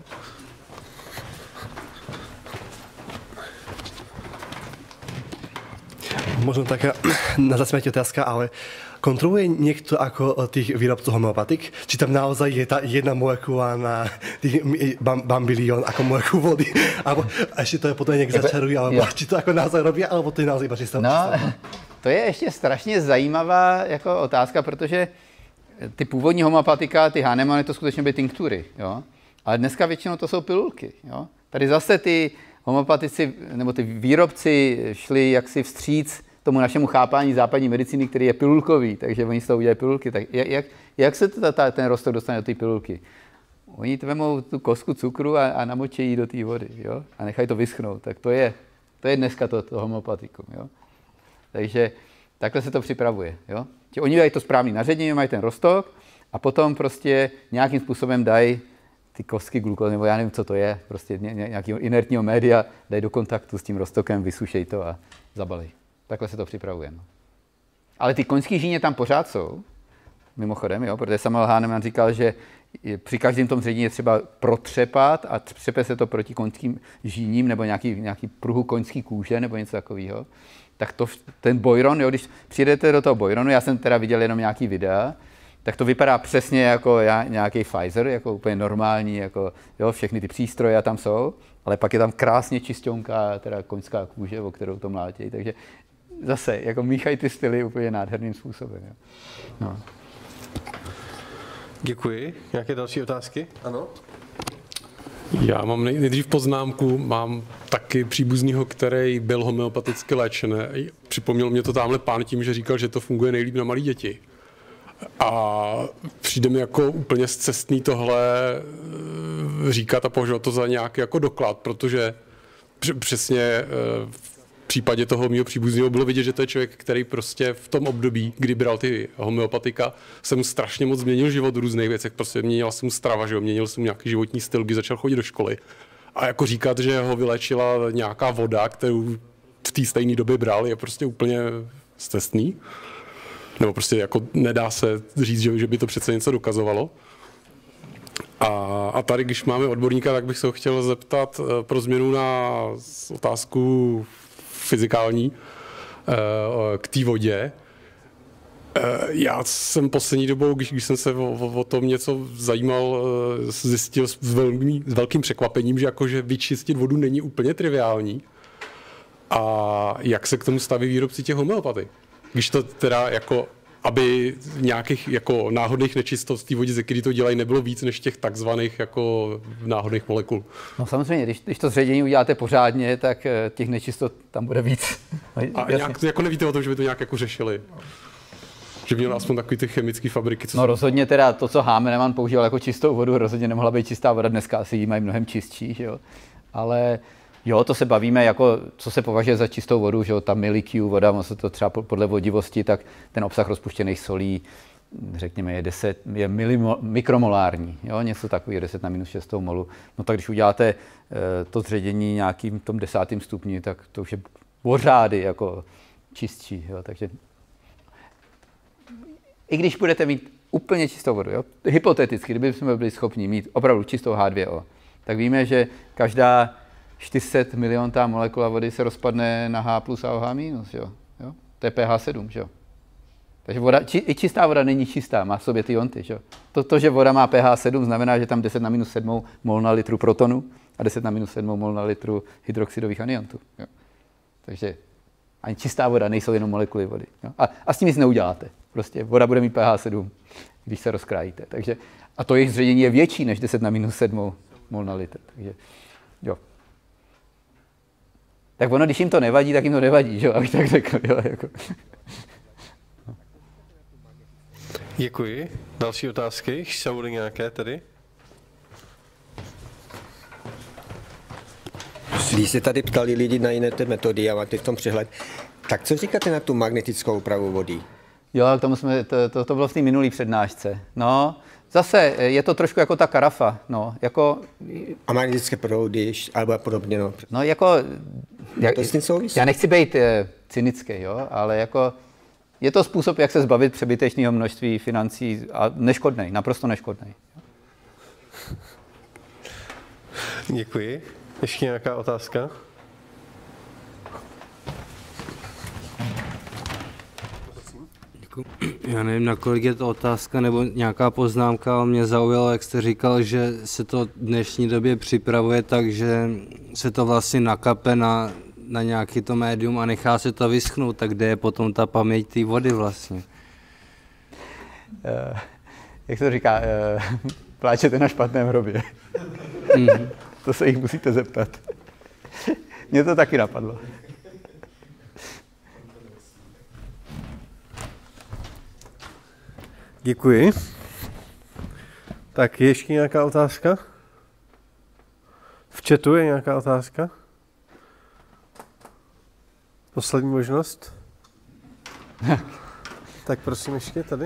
Možno taká na zasmiate otázka, ale kontroluje niekto ako tých výrobcov homeopatik? Či tam naozaj je tá jedna molekula na tých bambilión ako molekul vody? Alebo ešte to je potom nejak začarujú? Alebo či to ako naozaj robia? Alebo to je naozaj iba čistá? No, To je ještě strašně zajímavá jako otázka, protože ty původní homeopatika, ty Hahnemanny, to skutečně byly tinktury, jo? Ale dneska většinou to jsou pilulky. Jo? Tady zase ty homeopatici nebo ty výrobci šli jaksi vstříc tomu našemu chápání západní medicíny, který je pilulkový, takže oni z toho udělají pilulky. Tak jak, jak se to, ta, ten roztok dostane do té pilulky? Oni vemou tu kostku cukru a, a namočí ji do té vody, jo? A nechají to vyschnout. Tak to je, to je dneska to, to homeopatikum. Jo? Takže takhle se to připravuje. Jo? Oni dají to správný naředění, mají ten roztok a potom prostě nějakým způsobem dají ty kostky glukózy, nebo já nevím, co to je, prostě nějakého inertního média, dají do kontaktu s tím roztokem, vysušej to a zabalej. Takhle se to připravuje. No. Ale ty koňský žíně tam pořád jsou, mimochodem, jo, protože Samuel Hahnemann říkal, že při každém tom ředění je třeba protřepat a třepe se to proti koňským žíním nebo nějaký, nějaký pruhu koňský kůže nebo něco takového. Tak to, ten bojron, jo, když přijdete do toho bojronu, já jsem teda viděl jenom nějaký videa, tak to vypadá přesně jako já, nějaký Pfizer, jako úplně normální, jako, jo, všechny ty přístroje tam jsou, ale pak je tam krásně čisťonká, teda koňská kůže, o kterou to mlátějí, takže zase, jako míchají ty styly úplně nádherným způsobem. Jo. No. Děkuji. Nějaké další otázky? Ano. Já mám nejdřív poznámku, mám taky příbuznýho, který byl homeopaticky léčený. Připomněl mě to tamhle pán tím, že říkal, že to funguje nejlíp na malé děti. A přijde mi jako úplně scestný tohle říkat a považovat to za nějaký jako doklad, protože přesně v případě toho mého příbuzného bylo vidět, že to je člověk, který prostě v tom období, kdy bral ty homeopatika, jsem strašně moc změnil život v různých věcech, prostě měnila jsem strava, že jo, měnil jsem nějaký životní styl, kdy začal chodit do školy. A jako říkat, že ho vylečila nějaká voda, kterou v té stejné době bral, je prostě úplně scestný. Nebo prostě jako nedá se říct, že, že by to přece něco dokazovalo. A, a tady, když máme odborníka, tak bych se ho chtěl zeptat pro změnu na otázku fyzikální k té vodě. Já jsem poslední dobou, když, když jsem se o, o tom něco zajímal, zjistil s, velmi, s velkým překvapením, že jakože vyčistit vodu není úplně triviální. A jak se k tomu staví výrobci těch homeopatik? Když to teda jako, aby nějakých jako náhodných nečistot v té vodě, ze který to dělají, nebylo víc než těch takzvaných jako náhodných molekul. No samozřejmě, když, když to zředění uděláte pořádně, tak těch nečistot tam bude víc. A nějak, jako nevíte o tom, že by to nějak jako řešili? Že by měl aspoň takový ty chemické fabriky? Co no jsou... rozhodně teda to, co Hahnemann používal jako čistou vodu, rozhodně nemohla být čistá voda, dneska asi ji mají mnohem čistší, že jo? Ale jo, to se bavíme, jako, co se považuje za čistou vodu, že jo, ta miliky voda, ono se to třeba podle vodivosti, tak ten obsah rozpuštěných solí, řekněme, je, deset, je milimo, mikromolární, jo, něco takového, deset na minus šest molu. No tak když uděláte e, to zředění nějakým tom desátým stupni, tak to už je pořády jako čistší, jo, takže i když budete mít úplně čistou vodu, jo, hypoteticky, kdybychom byli schopni mít opravdu čistou H dva O, tak víme, že každá čtyři sta miliontá molekula vody se rozpadne na H plus a O H minus, jo? Jo? To je pH sedm, jo? Takže voda, či, i čistá voda není čistá, má v sobě ty ionty, jo? To, to, že voda má pH sedm, znamená, že tam deset na minus sedm mol na litru protonu a deset na minus sedm mol na litru hydroxidových anionů. Jo? Takže ani čistá voda nejsou jenom molekuly vody. Jo? A, a s tím nic neuděláte. Prostě voda bude mít pH sedm, když se rozkrájíte. Takže, a to jejich zředění je větší než deset na minus sedm mol na litr. Takže, jo. Tak ono, když jim to nevadí, tak jim to nevadí, že jo, abych tak řekl. Jo, jako. Děkuji. Další otázky? Jsou nějaké tedy? Když se tady ptali lidi na jiné ty metody a máte v tom přehled, tak co říkáte na tu magnetickou úpravu vody? Jo, k tomu jsme, to, to, to bylo v té minulý přednášce. No, zase je to trošku jako ta karafa, no, jako... A magnetické proudy, alebo podobně, no. No, jako... Jak, to s tím souvisí? Já nechci být e, cynický, jo, ale jako... Je to způsob, jak se zbavit přebytečného množství financí a neškodnej, naprosto neškodnej. Děkuji. Ještě nějaká otázka? Já nevím, nakolik je to otázka nebo nějaká poznámka, ale mě zaujalo, jak jste říkal, že se to v dnešní době připravuje tak, že se to vlastně nakape na na nějaký to médium a nechá se to vyschnout, tak kde je potom ta paměť té vody vlastně? Uh, jak se to říká, uh, pláčete na špatném hrobě. Mm-hmm. To se jich musíte zeptat. Mně to taky napadlo. Děkuji. Tak je ještě nějaká otázka? V chatu je nějaká otázka? Poslední možnost? Tak prosím ještě tady.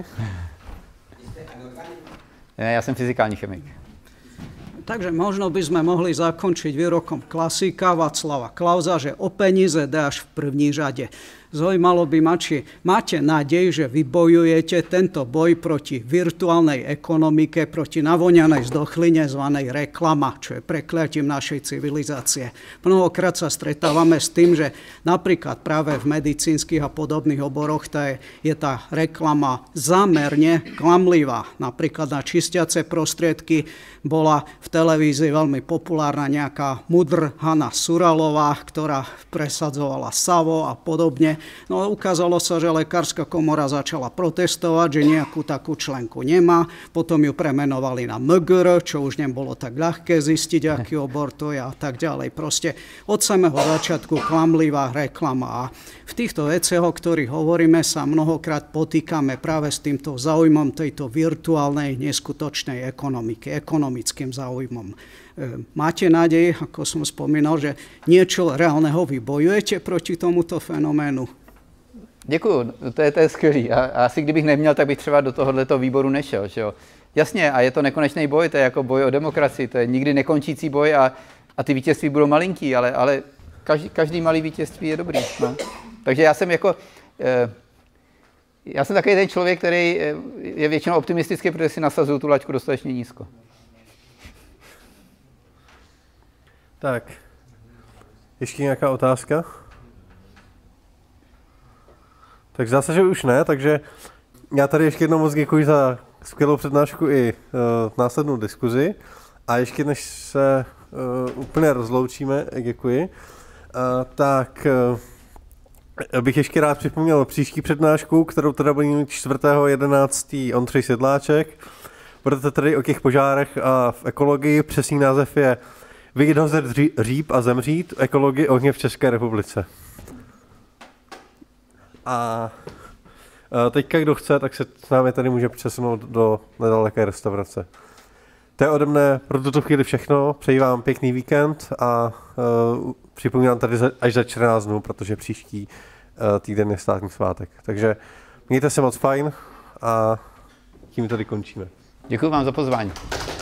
Já jsem fyzikální chemik. Takže možno by sme mohli zakončiť výrokom klasika Václava Klausa, že o peníze dáš v první řadě. Zaujímalo by ma, či máte nádej, že vybojujete tento boj proti virtuálnej ekonomike, proti navoňanej zdochline zvanej reklama, čo je prekliatím našej civilizácie. Mnohokrát sa stretávame s tým, že napríklad práve v medicínskych a podobných oboroch tá je, je tá reklama zámerne klamlivá. Napríklad na čistiace prostriedky bola v televízii veľmi populárna nejaká mudr Hana Suralová, ktorá presadzovala Savo a podobne. No ukázalo sa, že lekárska komora začala protestovať, že nejakú takú členku nemá. Potom ju premenovali na em gé er, čo už nebolo tak ľahké zistiť, aký obor to je a tak ďalej. Proste od samého začiatku klamlivá reklama. A v týchto veciach, o ktorých hovoríme, sa mnohokrát potýkame práve s týmto záujmom tejto virtuálnej, neskutočnej ekonomiky, ekonomickým záujmom. Máte nádej, ako som spomínal, že niečo reálneho vybojujete proti tomuto fenoménu? Děkuju, to je, to je skvělý. A, a asi kdybych neměl, tak bych třeba do tohoto výboru nešel. Že jo? Jasně, a je to nekonečný boj, to je jako boj o demokracii, to je nikdy nekončící boj a, a ty vítězství budou malinký, ale, ale každý, každý malý vítězství je dobrý. No. Takže já jsem jako... Eh, já jsem takový ten člověk, který je většinou optimistický, protože si nasazuju tu laťku dostatečně nízko. Tak, ještě nějaká otázka? Tak zase, že už ne, takže já tady ještě jednou moc děkuji za skvělou přednášku i uh, následnou diskuzi a ještě než se uh, úplně rozloučíme, děkuji, uh, tak uh, bych ještě rád připomněl příští přednášku, kterou teda bude mít čtvrtého jedenáctého Ondřej Sedláček. Budete tady o těch požárech a v ekologii, přesný název je Vidět hozet říp a zemřít, ekologii ohně v České republice. A teďka, kdo chce, tak se s námi tady může přesunout do nedaleké restaurace. To je ode mne pro tuto chvíli všechno. Přeji vám pěkný víkend a uh, připomínám tady za, až za čtrnáct dnů, protože příští uh, týden je státní svátek. Takže mějte se moc fajn a tím tady končíme. Děkuji vám za pozvání.